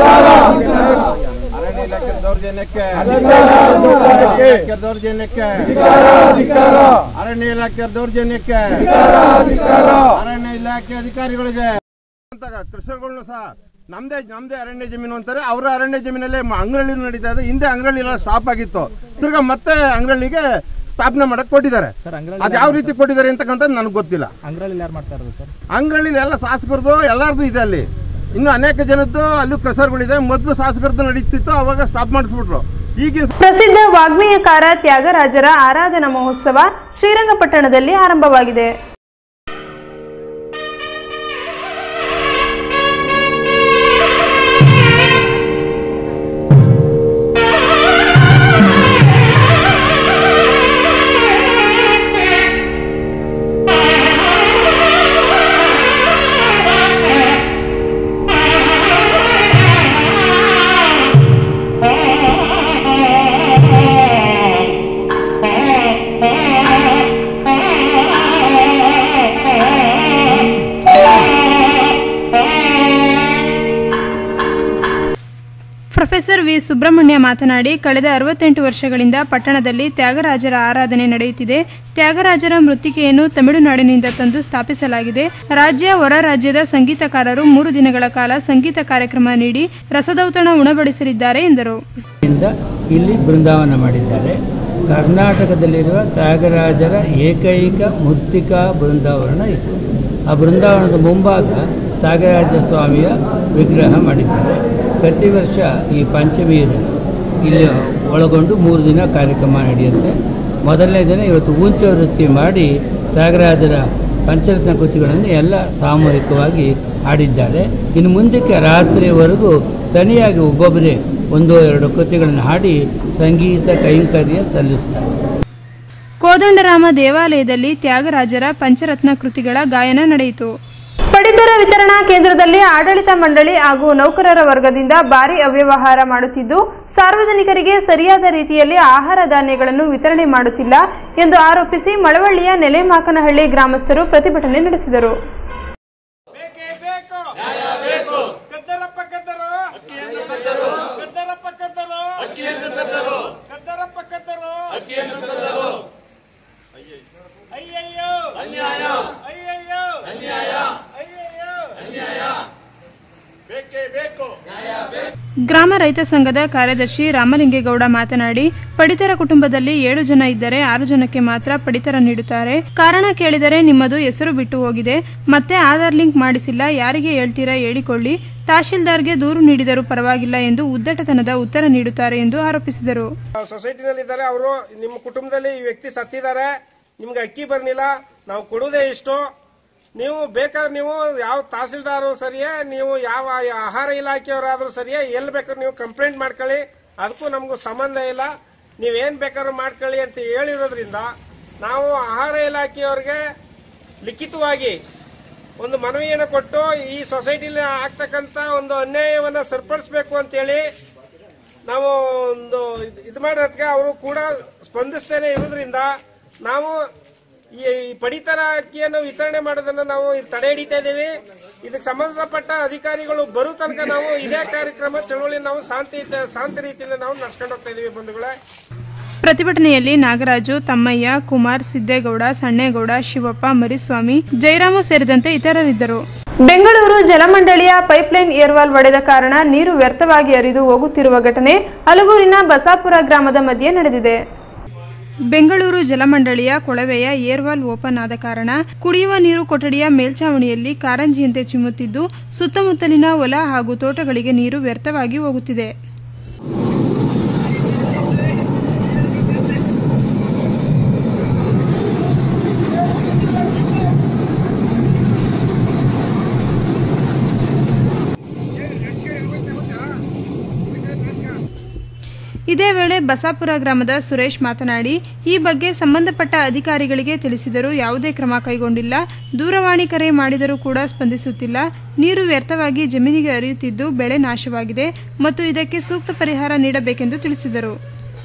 ಅರಣ್ಯ ಇಲಾಖೆ ದೌರ್ಜನ್ಯಕ್ಕೆ ದೌರ್ಜನ್ಯಕ್ಕೆ ಅರಣ್ಯ ಇಲಾಖೆ ದೌರ್ಜನ್ಯಕ್ಕೆ ಅರಣ್ಯ ಇಲಾಖೆ ಅಧಿಕಾರಿಗಳಿಗೆ ಕೃಷಿಗಳನ್ನು ಸಹ ನಮ್ದೇ ನಮ್ದೇ ಅರಣ್ಯ ಜಮೀನು ಅಂತಾರೆ. ಅವರ ಅರಣ್ಯ ಜಮೀನಲ್ಲೇ ಅಂಗನಹಳ್ಳಿ ನಡೀತಾ ಇದೆ. ಹಿಂದೆ ಅಂಗನಹಳ್ಳಿ ಎಲ್ಲ ಸ್ಟಾಪ್ ಆಗಿತ್ತು, ತಿರ್ಗಾ ಮತ್ತೆ ಅಂಗನಹಳ್ಳಿಗೆ ಸ್ಥಾಪನೆ ಮಾಡಕ್ ಕೊಟ್ಟಿದ್ದಾರೆ. ಅದ್ ಯಾವ ರೀತಿ ಕೊಟ್ಟಿದ್ದಾರೆ ಅಂತಕ್ಕಂಥ ನನಗೆ ಗೊತ್ತಿಲ್ಲ. ಅಂಗನಹಳ್ಳಿ ಯಾರು ಮಾಡ್ತಾ ಇರೋದು ಸರ್? ಅಂಗನಹಳ್ಳಿ ಎಲ್ಲ ಶಾಸಕರದು ಎಲ್ಲಾರ್ದು ಇದೆ. ಅಲ್ಲಿ ಇನ್ನು ಅನೇಕ ಜನದ್ದು ಅಲ್ಲೂ ಕ್ರಷರ್ಗಳಿದೆ. ಮೊದಲು ಶಾಸಕರದ್ದು ನಡೀತಿತ್ತು, ಅವಾಗ ಸ್ಟಾಪ್ ಮಾಡಿಸ್ಬಿಟ್ರು. ಈಗಿನ ಪ್ರಸಿದ್ಧ ವಾಗ್ಮೀಯಕಾರ ತ್ಯಾಗರಾಜರ ಆರಾಧನಾ ಮಹೋತ್ಸವ ಶ್ರೀರಂಗಪಟ್ಟಣದಲ್ಲಿ ಆರಂಭವಾಗಿದೆ. ಪ್ರೊಫೆಸರ್ ವಿ ಸುಬ್ರಹ್ಮಣ್ಯ ಮಾತನಾಡಿ, ಕಳೆದ ಅರವತ್ತೆಂಟು ವರ್ಷಗಳಿಂದ ಪಟ್ಟಣದಲ್ಲಿ ತ್ಯಾಗರಾಜರ ಆರಾಧನೆ ನಡೆಯುತ್ತಿದೆ. ತ್ಯಾಗರಾಜರ ಮೃತ್ತಿಕೆಯನ್ನು ತಮಿಳುನಾಡಿನಿಂದ ತಂದು ಸ್ಥಾಪಿಸಲಾಗಿದೆ. ರಾಜ್ಯ ಹೊರ ರಾಜ್ಯದ ಸಂಗೀತಕಾರರು ಮೂರು ದಿನಗಳ ಕಾಲ ಸಂಗೀತ ಕಾರ್ಯಕ್ರಮ ನೀಡಿ ರಸದೌತಣ ಉಣಬಡಿಸಲಿದ್ದಾರೆ ಎಂದರು. ಇಲ್ಲಿ ಬೃಂದಾವನ ಮಾಡಿದ್ದಾರೆ. ಕರ್ನಾಟಕದಲ್ಲಿರುವ ತ್ಯಾಗರಾಜರ ಏಕೈಕ ಮೃತ್ತಿಕಾ ಬೃಂದಾವನ ಇದು. ಆ ಬೃಂದಾವನದ ಮುಂಭಾಗ ತ್ಯಾಗರಾಜ ಸ್ವಾಮಿಯ ವಿಗ್ರಹ ಮಾಡಿದ್ದಾರೆ. ಪ್ರತಿ ವರ್ಷ ಈ ಪಂಚಮಿಯನ್ನು ಇಲ್ಲಿ ಒಳಗೊಂಡು ಮೂರು ದಿನ ಕಾರ್ಯಕ್ರಮ ನಡೆಯುತ್ತೆ. ಮೊದಲನೇ ದಿನ ಇವತ್ತು ಊಂಚ ವೃತ್ತಿ ಮಾಡಿ ತ್ಯಾಗರಾಜರ ಪಂಚರತ್ನ ಕೃತಿಗಳನ್ನು ಎಲ್ಲ ಸಾಮೂಹಿಕವಾಗಿ ಹಾಡಿದ್ದಾರೆ. ಇನ್ನು ಮುಂದಕ್ಕೆ ರಾತ್ರಿಯವರೆಗೂ ತನಿಯಾಗಿ ಒಬ್ಬೊಬ್ಬರೇ ಒಂದು ಎರಡು ಕೃತಿಗಳನ್ನು ಹಾಡಿ ಸಂಗೀತ ಕೈಂಕರ್ಯ ಸಲ್ಲಿಸ್ತಾರೆ. ಕೋದಂಡರಾಮ ದೇವಾಲಯದಲ್ಲಿ ತ್ಯಾಗರಾಜರ ಪಂಚರತ್ನ ಕೃತಿಗಳ ಗಾಯನ ನಡೆಯಿತು. ಪಡಿತರ ಪಡಿತರ ವಿತರಣಾ ಕೇಂದ್ರದಲ್ಲಿ ಆಡಳಿತ ಮಂಡಳಿ ಹಾಗೂ ನೌಕರರ ವರ್ಗದಿಂದ ಭಾರಿ ಅವ್ಯವಹಾರ ಮಾಡುತ್ತಿದ್ದು ಸಾರ್ವಜನಿಕರಿಗೆ ಸರಿಯಾದ ರೀತಿಯಲ್ಲಿ ಆಹಾರ ಧಾನ್ಯಗಳನ್ನು ವಿತರಣೆ ಮಾಡುತ್ತಿಲ್ಲ ಎಂದು ಆರೋಪಿಸಿ ಮಳವಳ್ಳಿಯ ನೆಲೆಮಾಕನಹಳ್ಳಿ ಗ್ರಾಮಸ್ಥರು ಪ್ರತಿಭಟನೆ ನಡೆಸಿದರು. ಗ್ರಾಮ ರೈತ ಸಂಘದ ಕಾರ್ಯದರ್ಶಿ ರಾಮಲಿಂಗೇಗೌಡ ಮಾತನಾಡಿ, ಪಡಿತರ ಕುಟುಂಬದಲ್ಲಿ ಏಳು ಜನ ಇದ್ದರೆ ಆರು ಜನಕ್ಕೆ ಮಾತ್ರ ಪಡಿತರ ನೀಡುತ್ತಾರೆ. ಕಾರಣ ಕೇಳಿದರೆ ನಿಮ್ಮದು ಹೆಸರು ಬಿಟ್ಟು ಹೋಗಿದೆ, ಮತ್ತೆ ಆಧಾರ್ ಲಿಂಕ್ ಮಾಡಿಸಿಲ್ಲ, ಯಾರಿಗೆ ಹೇಳ್ತೀರಾ ಹೇಳಿಕೊಳ್ಳಿ, ತಹಶೀಲ್ದಾರ್ಗೆ ದೂರು ನೀಡಿದರೂ ಪರವಾಗಿಲ್ಲ ಎಂದು ಉದ್ದಟತನದ ಉತ್ತರ ನೀಡುತ್ತಾರೆ ಎಂದು ಆರೋಪಿಸಿದರು. ಸೊಸೈಟಿನಲ್ಲಿದ್ದಾರೆ, ಅವರು ನಿಮ್ಮ ಕುಟುಂಬದಲ್ಲಿ ಈ ವ್ಯಕ್ತಿ ಸತ್ತಿದ್ದಾರೆ, ನಿಮ್ಗೆ ಅಕ್ಕಿ ಬರ್ನಿಲ್ಲ, ನಾವು ಕೊಡುವುದೇ ಇಷ್ಟು, ನೀವು ಬೇಕಾದ್ರೆ ನೀವು ಯಾವ ತಹಸೀಲ್ದಾರು ಸರಿಯೇ, ನೀವು ಯಾವ ಆಹಾರ ಇಲಾಖೆಯವರಾದ್ರೂ ಸರಿಯೇ, ಎಲ್ಲಿ ಬೇಕಾದ್ರೂ ನೀವು ಕಂಪ್ಲೇಂಟ್ ಮಾಡ್ಕೊಳ್ಳಿ, ಅದಕ್ಕೂ ನಮಗೂ ಸಂಬಂಧ ಇಲ್ಲ, ನೀವೇನ್ ಬೇಕಾದ್ರೂ ಮಾಡ್ಕೊಳ್ಳಿ ಅಂತ ಹೇಳಿರೋದ್ರಿಂದ ನಾವು ಆಹಾರ ಇಲಾಖೆಯವರಿಗೆ ಲಿಖಿತವಾಗಿ ಒಂದು ಮನವಿಯನ್ನು ಕೊಟ್ಟು ಈ ಸೊಸೈಟಿಲಿ ಆಗ್ತಕ್ಕಂಥ ಒಂದು ಅನ್ಯಾಯವನ್ನು ಸರಿಪಡಿಸಬೇಕು ಅಂತೇಳಿ ನಾವು ಒಂದು ಇದು ಮಾಡೋದಕ್ಕೆ ಅವರು ಕೂಡ ಸ್ಪಂದಿಸ್ತೇನೆ ಇರೋದ್ರಿಂದ ನಾವು ಈ ಪಡಿತರ ಅಕ್ಕಿಯನ್ನು ವಿತರಣೆ ಮಾಡೋದನ್ನ ನಾವು ತಡೆ ಹಿಡಿತಾ ಇದ್ದೀವಿ. ಇದಕ್ಕೆ ಸಂಬಂಧಪಟ್ಟ ಅಧಿಕಾರಿಗಳು ಬರೋ ತನಕ ನಾವು ಇದೇ ಕಾರ್ಯಕ್ರಮ ಚಳವಳಿ ನಾವು ಶಾಂತಿ ಶಾಂತಿ ರೀತಿಯಲ್ಲಿ ನಾವು ನಡೆಸ್ಕೊಂಡು ಹೋಗ್ತಾ ಇದೀವಿ ಬಂಧುಗಳೇ. ಪ್ರತಿಭಟನೆಯಲ್ಲಿ ನಾಗರಾಜು, ತಮ್ಮಯ್ಯ, ಕುಮಾರ್, ಸಿದ್ದೇಗೌಡ, ಸಣ್ಣೇಗೌಡ, ಶಿವಪ್ಪ, ಮರಿಸ್ವಾಮಿ, ಜಯರಾಮು ಸೇರಿದಂತೆ ಇತರರಿದ್ದರು. ಬೆಂಗಳೂರು ಜಲಮಂಡಳಿಯ ಪೈಪ್ಲೈನ್ ಏರ್ವಾಲ್ ಒಡೆದ ಕಾರಣ ನೀರು ವ್ಯರ್ಥವಾಗಿ ಹರಿದು ಹೋಗುತ್ತಿರುವ ಘಟನೆ ಅಲಗೂರಿನ ಬಸಾಪುರ ಗ್ರಾಮದ ಮಧ್ಯೆ ನಡೆದಿದೆ. ಬೆಂಗಳೂರು ಜಲಮಂಡಳಿಯ ಕೊಳವೆಯ ಏರ್ವಾಲ್ ಓಪನ್ ಆದ ಕಾರಣ ಕುಡಿಯುವ ನೀರು ಕೊಠಡಿಯ ಮೇಲ್ಛಾವಣಿಯಲ್ಲಿ ಕಾರಂಜಿಯಂತೆ ಚಿಮ್ಮುತ್ತಿದ್ದು ಸುತ್ತಮುತ್ತಲಿನ ಹೊಲ ಹಾಗೂ ತೋಟಗಳಿಗೆ ನೀರು ವ್ಯರ್ಥವಾಗಿ ಹೋಗುತ್ತಿದೆ. ಇದೇ ವೇಳೆ ಬಸಾಪುರ ಗ್ರಾಮದ ಸುರೇಶ್ ಮಾತನಾಡಿ, ಈ ಬಗ್ಗೆ ಸಂಬಂಧಪಟ್ಟ ಅಧಿಕಾರಿಗಳಿಗೆ ತಿಳಿಸಿದರೂ ಯಾವುದೇ ಕ್ರಮ ಕೈಗೊಂಡಿಲ್ಲ, ದೂರವಾಣಿ ಕರೆ ಮಾಡಿದರೂ ಕೂಡ ಸ್ಪಂದಿಸುತ್ತಿಲ್ಲ, ನೀರು ವ್ಯರ್ಥವಾಗಿ ಜಮೀನಿಗೆ ಹರಿಯುತ್ತಿದ್ದು ಬೆಳೆ ನಾಶವಾಗಿದೆ ಮತ್ತು ಇದಕ್ಕೆ ಸೂಕ್ತ ಪರಿಹಾರ ನೀಡಬೇಕೆಂದು ತಿಳಿಸಿದರು.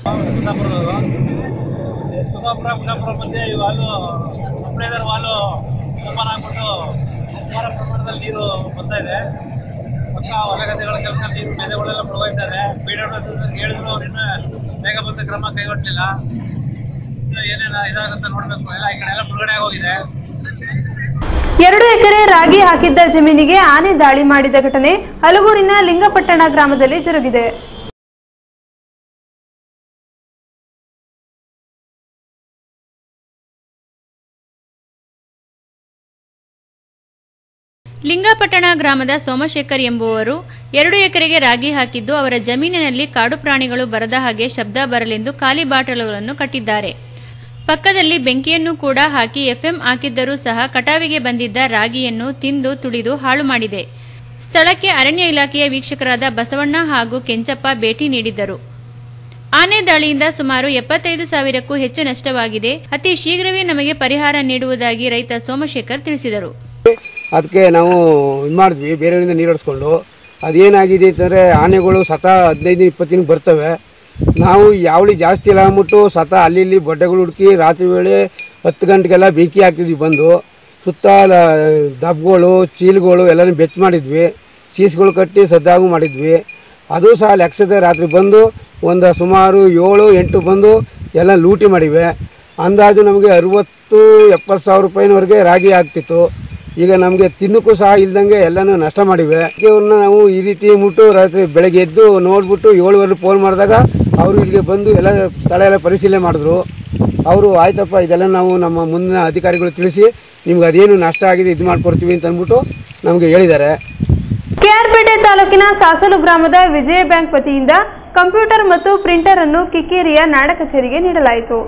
ಹೊಲಗದ್ದೆಗಳ ಕೆಲಸ ನೀರು ಬೆಳೆಗಳೆಲ್ಲ ಮುಳುಗೋಯ್ತಾರೆ. ಹೇಳಿದ್ರು ಅವ್ರಿನ್ನ ಬೇಗ ಬಂದ ಕ್ರಮ ಕೈಗೊಳ್ಳಿಲ್ಲ. ಏನೇನ ಇದಾಗಂತ ನೋಡ್ಬೇಕು. ಎಲ್ಲ ಈ ಕಡೆ ಎಲ್ಲ ಮುಳುಗಡೆ ಆಗೋಗಿದೆ. ಎರಡು ಎಕರೆ ರಾಗಿ ಹಾಕಿದ್ದ ಜಮೀನಿಗೆ ಆನೆ ದಾಳಿ ಮಾಡಿದ ಘಟನೆ ಅಲಗೂರಿನ ಲಿಂಗಪಟ್ಟಣ ಗ್ರಾಮದಲ್ಲಿ ಜರುಗಿದೆ. ಲಿಂಗಪಟ್ಟಣ ಗ್ರಾಮದ ಸೋಮಶೇಖರ್ ಎಂಬುವರು ಎರಡು ಎಕರೆಗೆ ರಾಗಿ ಹಾಕಿದ್ದು ಅವರ ಜಮೀನಿನಲ್ಲಿ ಕಾಡು ಪ್ರಾಣಿಗಳು ಬರದ ಹಾಗೆ ಶಬ್ದ ಬರಲೆಂದು ಖಾಲಿ ಬಾಟಲುಗಳನ್ನು ಕಟ್ಟಿದ್ದಾರೆ. ಪಕ್ಕದಲ್ಲಿ ಬೆಂಕಿಯನ್ನು ಕೂಡ ಹಾಕಿ ಎಫ್ಎಂ ಹಾಕಿದ್ದರೂ ಸಹ ಕಟಾವಿಗೆ ಬಂದಿದ್ದ ರಾಗಿಯನ್ನು ತಿಂದು ತುಳಿದು ಹಾಳು ಮಾಡಿದೆ. ಸ್ಥಳಕ್ಕೆ ಅರಣ್ಯ ಇಲಾಖೆಯ ವೀಕ್ಷಕರಾದ ಬಸವಣ್ಣ ಹಾಗೂ ಕೆಂಚಪ್ಪ ಭೇಟಿ ನೀಡಿದ್ದರು. ಆನೆ ದಾಳಿಯಿಂದ ಸುಮಾರು ಎಪ್ಪತ್ತೈದು ಸಾವಿರಕ್ಕೂ ಹೆಚ್ಚು ನಷ್ಟವಾಗಿದೆ. ಅತಿ ಶೀಘ್ರವೇ ನಮಗೆ ಪರಿಹಾರ ನೀಡುವುದಾಗಿ ರೈತ ಸೋಮಶೇಖರ್ ತಿಳಿಸಿದರು. ಅದಕ್ಕೆ ನಾವು ಇದು ಮಾಡಿದ್ವಿ, ಬೇರೆಯವರಿಂದ ನೀರು ಹೊಡ್ಸ್ಕೊಂಡು. ಅದೇನಾಗಿದೆ ಅಂತಂದರೆ ಆನೆಗಳು ಸತ ಹದಿನೈದು ಇಪ್ಪತ್ತು ದಿನ ಬರ್ತವೆ. ನಾವು ಯಾವಳಿ ಜಾಸ್ತಿ ಇಲ್ಲ ಅಂದ್ಬಿಟ್ಟು ಸತ ಅಲ್ಲಿ ಇಲ್ಲಿ ಬೊಡ್ಡೆಗಳು ಹುಡುಕಿ ರಾತ್ರಿ ವೇಳೆ ಹತ್ತು ಗಂಟೆಗೆಲ್ಲ ಬೆಂಕಿ ಹಾಕ್ತಿದ್ವಿ. ಬಂದು ಸುತ್ತ ದಬ್ಗಳು ಚೀಲಗಳು ಎಲ್ಲನೂ ಬೆಚ್ಚ ಮಾಡಿದ್ವಿ, ಸೀಸ್ಗಳು ಕಟ್ಟಿ ಸದ್ದಾಗೂ ಮಾಡಿದ್ವಿ. ಅದು ಸಹ ಲೆಕ್ಕದ ರಾತ್ರಿ ಬಂದು ಒಂದು ಸುಮಾರು ಏಳು ಎಂಟು ಬಂದು ಎಲ್ಲ ಲೂಟಿ ಮಾಡಿವೆ. ಅಂದಾಜು ನಮಗೆ ಅರುವತ್ತು ಎಪ್ಪತ್ತು ಸಾವಿರ ರೂಪಾಯಿನವರೆಗೆ ರಾಗಿ ಆಗ್ತಿತ್ತು. ಈಗ ನಮಗೆ ತಿನ್ನೋಕ್ಕೂ ಸಹ ಇಲ್ದಂಗೆ ಎಲ್ಲನೂ ನಷ್ಟ ಮಾಡಿವೆ. ಇವ್ರನ್ನ ನಾವು ಈ ರೀತಿ ಮುಟ್ಟು ರಾತ್ರಿ ಬೆಳಗ್ಗೆ ಎದ್ದು ನೋಡಿಬಿಟ್ಟು ಏಳುವರೆ ಫೋನ್ ಮಾಡಿದಾಗ ಅವರು ಇಲ್ಲಿಗೆ ಬಂದು ಎಲ್ಲ ಸ್ಥಳ ಎಲ್ಲ ಪರಿಶೀಲನೆ ಮಾಡಿದ್ರು. ಅವರು ಆಯ್ತಪ್ಪ ಇದೆಲ್ಲ ನಾವು ನಮ್ಮ ಮುಂದಿನ ಅಧಿಕಾರಿಗಳು ತಿಳಿಸಿ ನಿಮ್ಗೆ ಅದೇನು ನಷ್ಟ ಆಗಿದೆ ಇದು ಮಾಡಿಕೊಡ್ತೀವಿ ಅಂತ ಅಂದ್ಬಿಟ್ಟು ನಮಗೆ ಹೇಳಿದ್ದಾರೆ. ಕೆಆರ್ಪೇಟೆ ತಾಲೂಕಿನ ಸಾಸಲು ಗ್ರಾಮದ ವಿಜಯ ಬ್ಯಾಂಕ್ ವತಿಯಿಂದ ಕಂಪ್ಯೂಟರ್ ಮತ್ತು ಪ್ರಿಂಟರ್ ಅನ್ನು ಕಿಕ್ಕೇರಿಯ ನಾಡ ಕಚೇರಿಗೆ ನೀಡಲಾಯಿತು.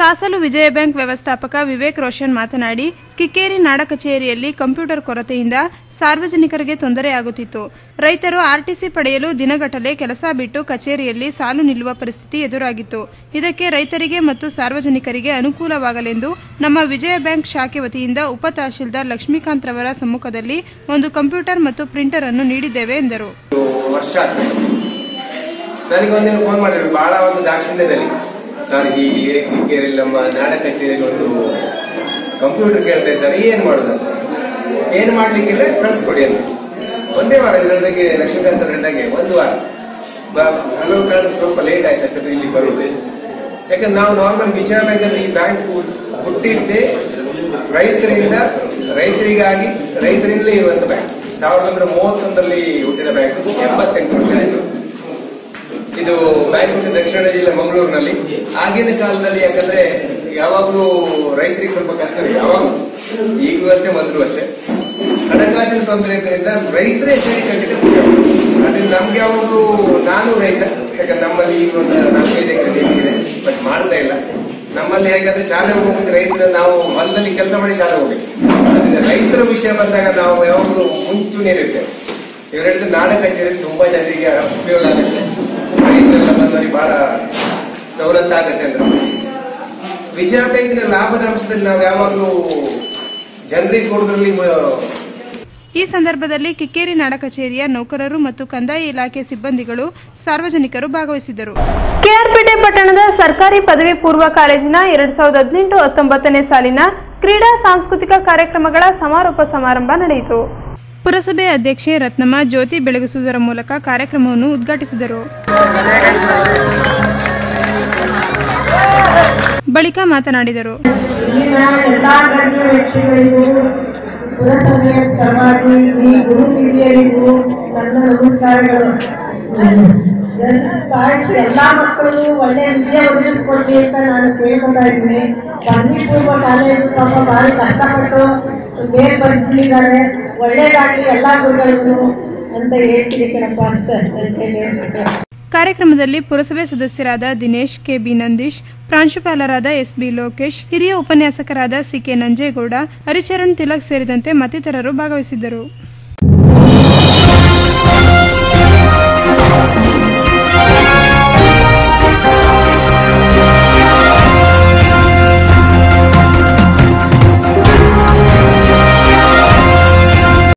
ಸಾಸಲು ವಿಜಯ ಬ್ಯಾಂಕ್ ವ್ಯವಸ್ಥಾಪಕ ವಿವೇಕ್ ರೋಷನ್ ಮಾತನಾಡಿ, ಕಿಕ್ಕೇರಿ ನಾಡ ಕಚೇರಿಯಲ್ಲಿ ಕಂಪ್ಯೂಟರ್ ಕೊರತೆಯಿಂದ ಸಾರ್ವಜನಿಕರಿಗೆ ತೊಂದರೆಯಾಗುತ್ತಿತ್ತು. ರೈತರು ಆರ್ಟಿಸಿ ಪಡೆಯಲು ದಿನಗಟ್ಟಲೆ ಕೆಲಸ ಬಿಟ್ಟು ಕಚೇರಿಯಲ್ಲಿ ಸಾಲು ನಿಲ್ಲುವ ಪರಿಸ್ಥಿತಿ ಎದುರಾಗಿತ್ತು. ಇದಕ್ಕೆ ರೈತರಿಗೆ ಮತ್ತು ಸಾರ್ವಜನಿಕರಿಗೆ ಅನುಕೂಲವಾಗಲೆಂದು ನಮ್ಮ ವಿಜಯ ಬ್ಯಾಂಕ್ ಶಾಖೆ ವತಿಯಿಂದ ಉಪ ತಹಶೀಲ್ದಾರ್ ಲಕ್ಷ್ಮೀಕಾಂತ್ ರವರ ಸಮ್ಮುಖದಲ್ಲಿ ಒಂದು ಕಂಪ್ಯೂಟರ್ ಮತ್ತು ಪ್ರಿಂಟರ್ ಅನ್ನು ನೀಡಿದ್ದೇವೆ ಎಂದರು. ನನಗೊಂದಿನ ಫೋನ್ ಮಾಡಿದ್ರು, ಬಹಳ ಒಂದು ದಾಕ್ಷಿಣ್ಯದಲ್ಲಿ, ಸರ್ ಹೀಗೆ ಕಿಕ್ಕೇರಿಯಲ್ಲಿ ನಮ್ಮ ನಾಡ ಕಚೇರಿಯಲ್ಲಿ ಒಂದು ಕಂಪ್ಯೂಟರ್ ಕೇಳ್ತಾ ಇದ್ದಾರೆ, ಏನ್ ಮಾಡೋದಂತ. ಏನ್ ಮಾಡ್ಲಿಕ್ಕಿಲ್ಲ, ಕಳ್ಸಿಕೊಡಿ ಅಂತ. ಒಂದೇ ವಾರ ಇದರೊಳಗೆ ಲಕ್ಷ್ಮೀಕಾಂತ್ ಅವರಿಂದಾಗೆ ಒಂದು ವಾರ ಹಲವು ಕಾರಣ ಸ್ವಲ್ಪ ಲೇಟ್ ಆಯ್ತು ಅಷ್ಟೇ ಇಲ್ಲಿ ಬರುವುದು. ಯಾಕಂದ್ರೆ ನಾವು ನಾರ್ಮಲ್ ವಿಜಯ ಬ್ಯಾಂಕ್ ಅಂದ್ರೆ ಈ ಬ್ಯಾಂಕ್ ಹುಟ್ಟಿದ್ದೆ ರೈತರಿಂದ ರೈತರಿಗಾಗಿ ರೈತರಿಂದಲೇ ಇರುವಂತ ಬ್ಯಾಂಕ್. ಸಾವಿರದ ಒಂಬೈನೂರ ಮೂವತ್ತೊಂದರಲ್ಲಿ ಹುಟ್ಟಿದ ಬ್ಯಾಂಕ್, ಎಂಬತ್ತೆಂಟು ವರ್ಷ ಆಯಿತು. ಇದು ಬ್ಯಾಂಕ್ ದಕ್ಷಿಣ ಜಿಲ್ಲೆ ಮಂಗಳೂರಿನಲ್ಲಿ. ಆಗಿನ ಕಾಲದಲ್ಲಿ ಯಾಕಂದ್ರೆ ಯಾವಾಗಲೂ ರೈತರಿಗೆ ಸ್ವಲ್ಪ ಕಷ್ಟವಿದೆ, ಯಾವಾಗಲೂ ಈಗಲೂ ಅಷ್ಟೇ ಮೊದಲು ಅಷ್ಟೇ. ಹಣಕಾಸಿನ ತೊಂದರೆ ಇದ್ದರಿಂದ ರೈತರೇ ಸೇರಿ ಕಟ್ಟಿದೆ. ಅದರಿಂದ ನಮ್ಗೆ ಯಾವಾಗಲೂ, ನಾನು ರೈತ, ಯಾಕಂದ್ರೆ ನಮ್ಮಲ್ಲಿ ಈಗ ಒಂದು ನಾಲ್ಕೈದು ಎಕರೆ ಜಮೀನಿದೆ, ಬಟ್ ಮಾಡ್ತಾ ಇಲ್ಲ. ನಮ್ಮಲ್ಲಿ ಹೇಗಾದ್ರೆ ಶಾಲೆ ಹೋಗುವಂತೆ ರೈತರ ನಾವು ಹೊಲದಲ್ಲಿ ಕೆಲಸ ಮಾಡಿ ಶಾಲೆ ಹೋಗ್ಬೇಕು. ಅದರಿಂದ ರೈತರ ವಿಷಯ ಬಂದಾಗ ನಾವು ಯಾವಾಗಲೂ ಮುಂಚೂಣಿಯಲ್ಲಿರ್ತೇವೆ. ಇವರೆಲ್ಲ ನಾಡ ಕಚೇರಿ ತುಂಬಾ ಜನರಿಗೆ ಉಪಯೋಗ ಆಗುತ್ತೆ, ರೈತರೆಲ್ಲ ಬಂದವರಿಗೆ ಬಹಳ ಸವಲತ್ತು ಆಗುತ್ತೆ ಅಂದ್ರೆ. ವಿಜಯ ಬ್ಯಾಂಕಿನ ಲಾಭದ ಅಂಶದಲ್ಲಿ ನಾವು ಯಾವಾಗಲೂ ಜನರಿಗೆ ಕೊಡೋದ್ರಲ್ಲಿ. ಈ ಸಂದರ್ಭದಲ್ಲಿ ಕಿಕ್ಕೇರಿ ನಾಡ ಕಚೇರಿಯ ನೌಕರರು ಮತ್ತು ಕಂದಾಯ ಇಲಾಖೆ ಸಿಬ್ಬಂದಿಗಳು, ಸಾರ್ವಜನಿಕರು ಭಾಗವಹಿಸಿದ್ದರು. ಕೆಆರ್ಪೇಟೆ ಪಟ್ಟಣದ ಸರ್ಕಾರಿ ಪದವಿ ಪೂರ್ವ ಕಾಲೇಜಿನ ಎರಡ್ ಸಾವಿರದ ಹದಿನೆಂಟು ಹತ್ತೊಂಬತ್ತನೇ ಸಾಲಿನ ಕ್ರೀಡಾ ಸಾಂಸ್ಕೃತಿಕ ಕಾರ್ಯಕ್ರಮಗಳ ಸಮಾರೋಪ ಸಮಾರಂಭ ನಡೆಯಿತು. ಪುರಸಭೆ ಅಧ್ಯಕ್ಷೆ ರತ್ನಮ್ಮ ಜ್ಯೋತಿ ಬೆಳಗಿಸುವುದರ ಮೂಲಕ ಕಾರ್ಯಕ್ರಮವನ್ನು ಉದ್ಘಾಟಿಸಿದರು. ಬಳಿಕ ಮಾತನಾಡಿದರು. ಪುರಸಭೆಯ ಪರವಾಗಿ ಈ ಗುರು ಹಿರಿಯರಿಗೂ ನನ್ನ ನಮಸ್ಕಾರಗಳು. ಎಲ್ಲಾ ಮಕ್ಕಳು ಒಳ್ಳೆ ವಿದ್ಯೆ ಒದಗಿಸ್ಕೊಡ್ಲಿ ಅಂತ ನಾನು ಕೇಳ್ಕೊತಾ ಇದ್ದೀನಿ. ಪದವಿ ಪೂರ್ವ ಕಾಲೇಜು ಪಾಪ ಭಾರಿ ಕಷ್ಟಪಟ್ಟು ಬೇರೆ ಬಂದಿದ್ದಾರೆ. ಒಳ್ಳೇದಾಗ್ಲಿ ಎಲ್ಲಾ ಗುರುಗಳಿಗೂ ಅಂತ ಹೇಳ್ತೀನಿ ಕಣಪ್ಪ, ಅಷ್ಟೇ. ಕಾರ್ಯಕ್ರಮದಲ್ಲಿ ಪುರಸಭೆ ಸದಸ್ಯರಾದ ದಿನೇಶ್, ಕೆಬಿ ನಂದೀಶ್, ಪ್ರಾಂಶುಪಾಲರಾದ ಎಸ್ಬಿ ಲೋಕೇಶ್, ಹಿರಿಯ ಉಪನ್ಯಾಸಕರಾದ ಸಿಕೆ ನಂಜೇಗೌಡ, ಹರಿಚರಣ್ ತಿಲಕ್ ಸೇರಿದಂತೆ ಮತ್ತಿತರರು ಭಾಗವಹಿಸಿದ್ದರು.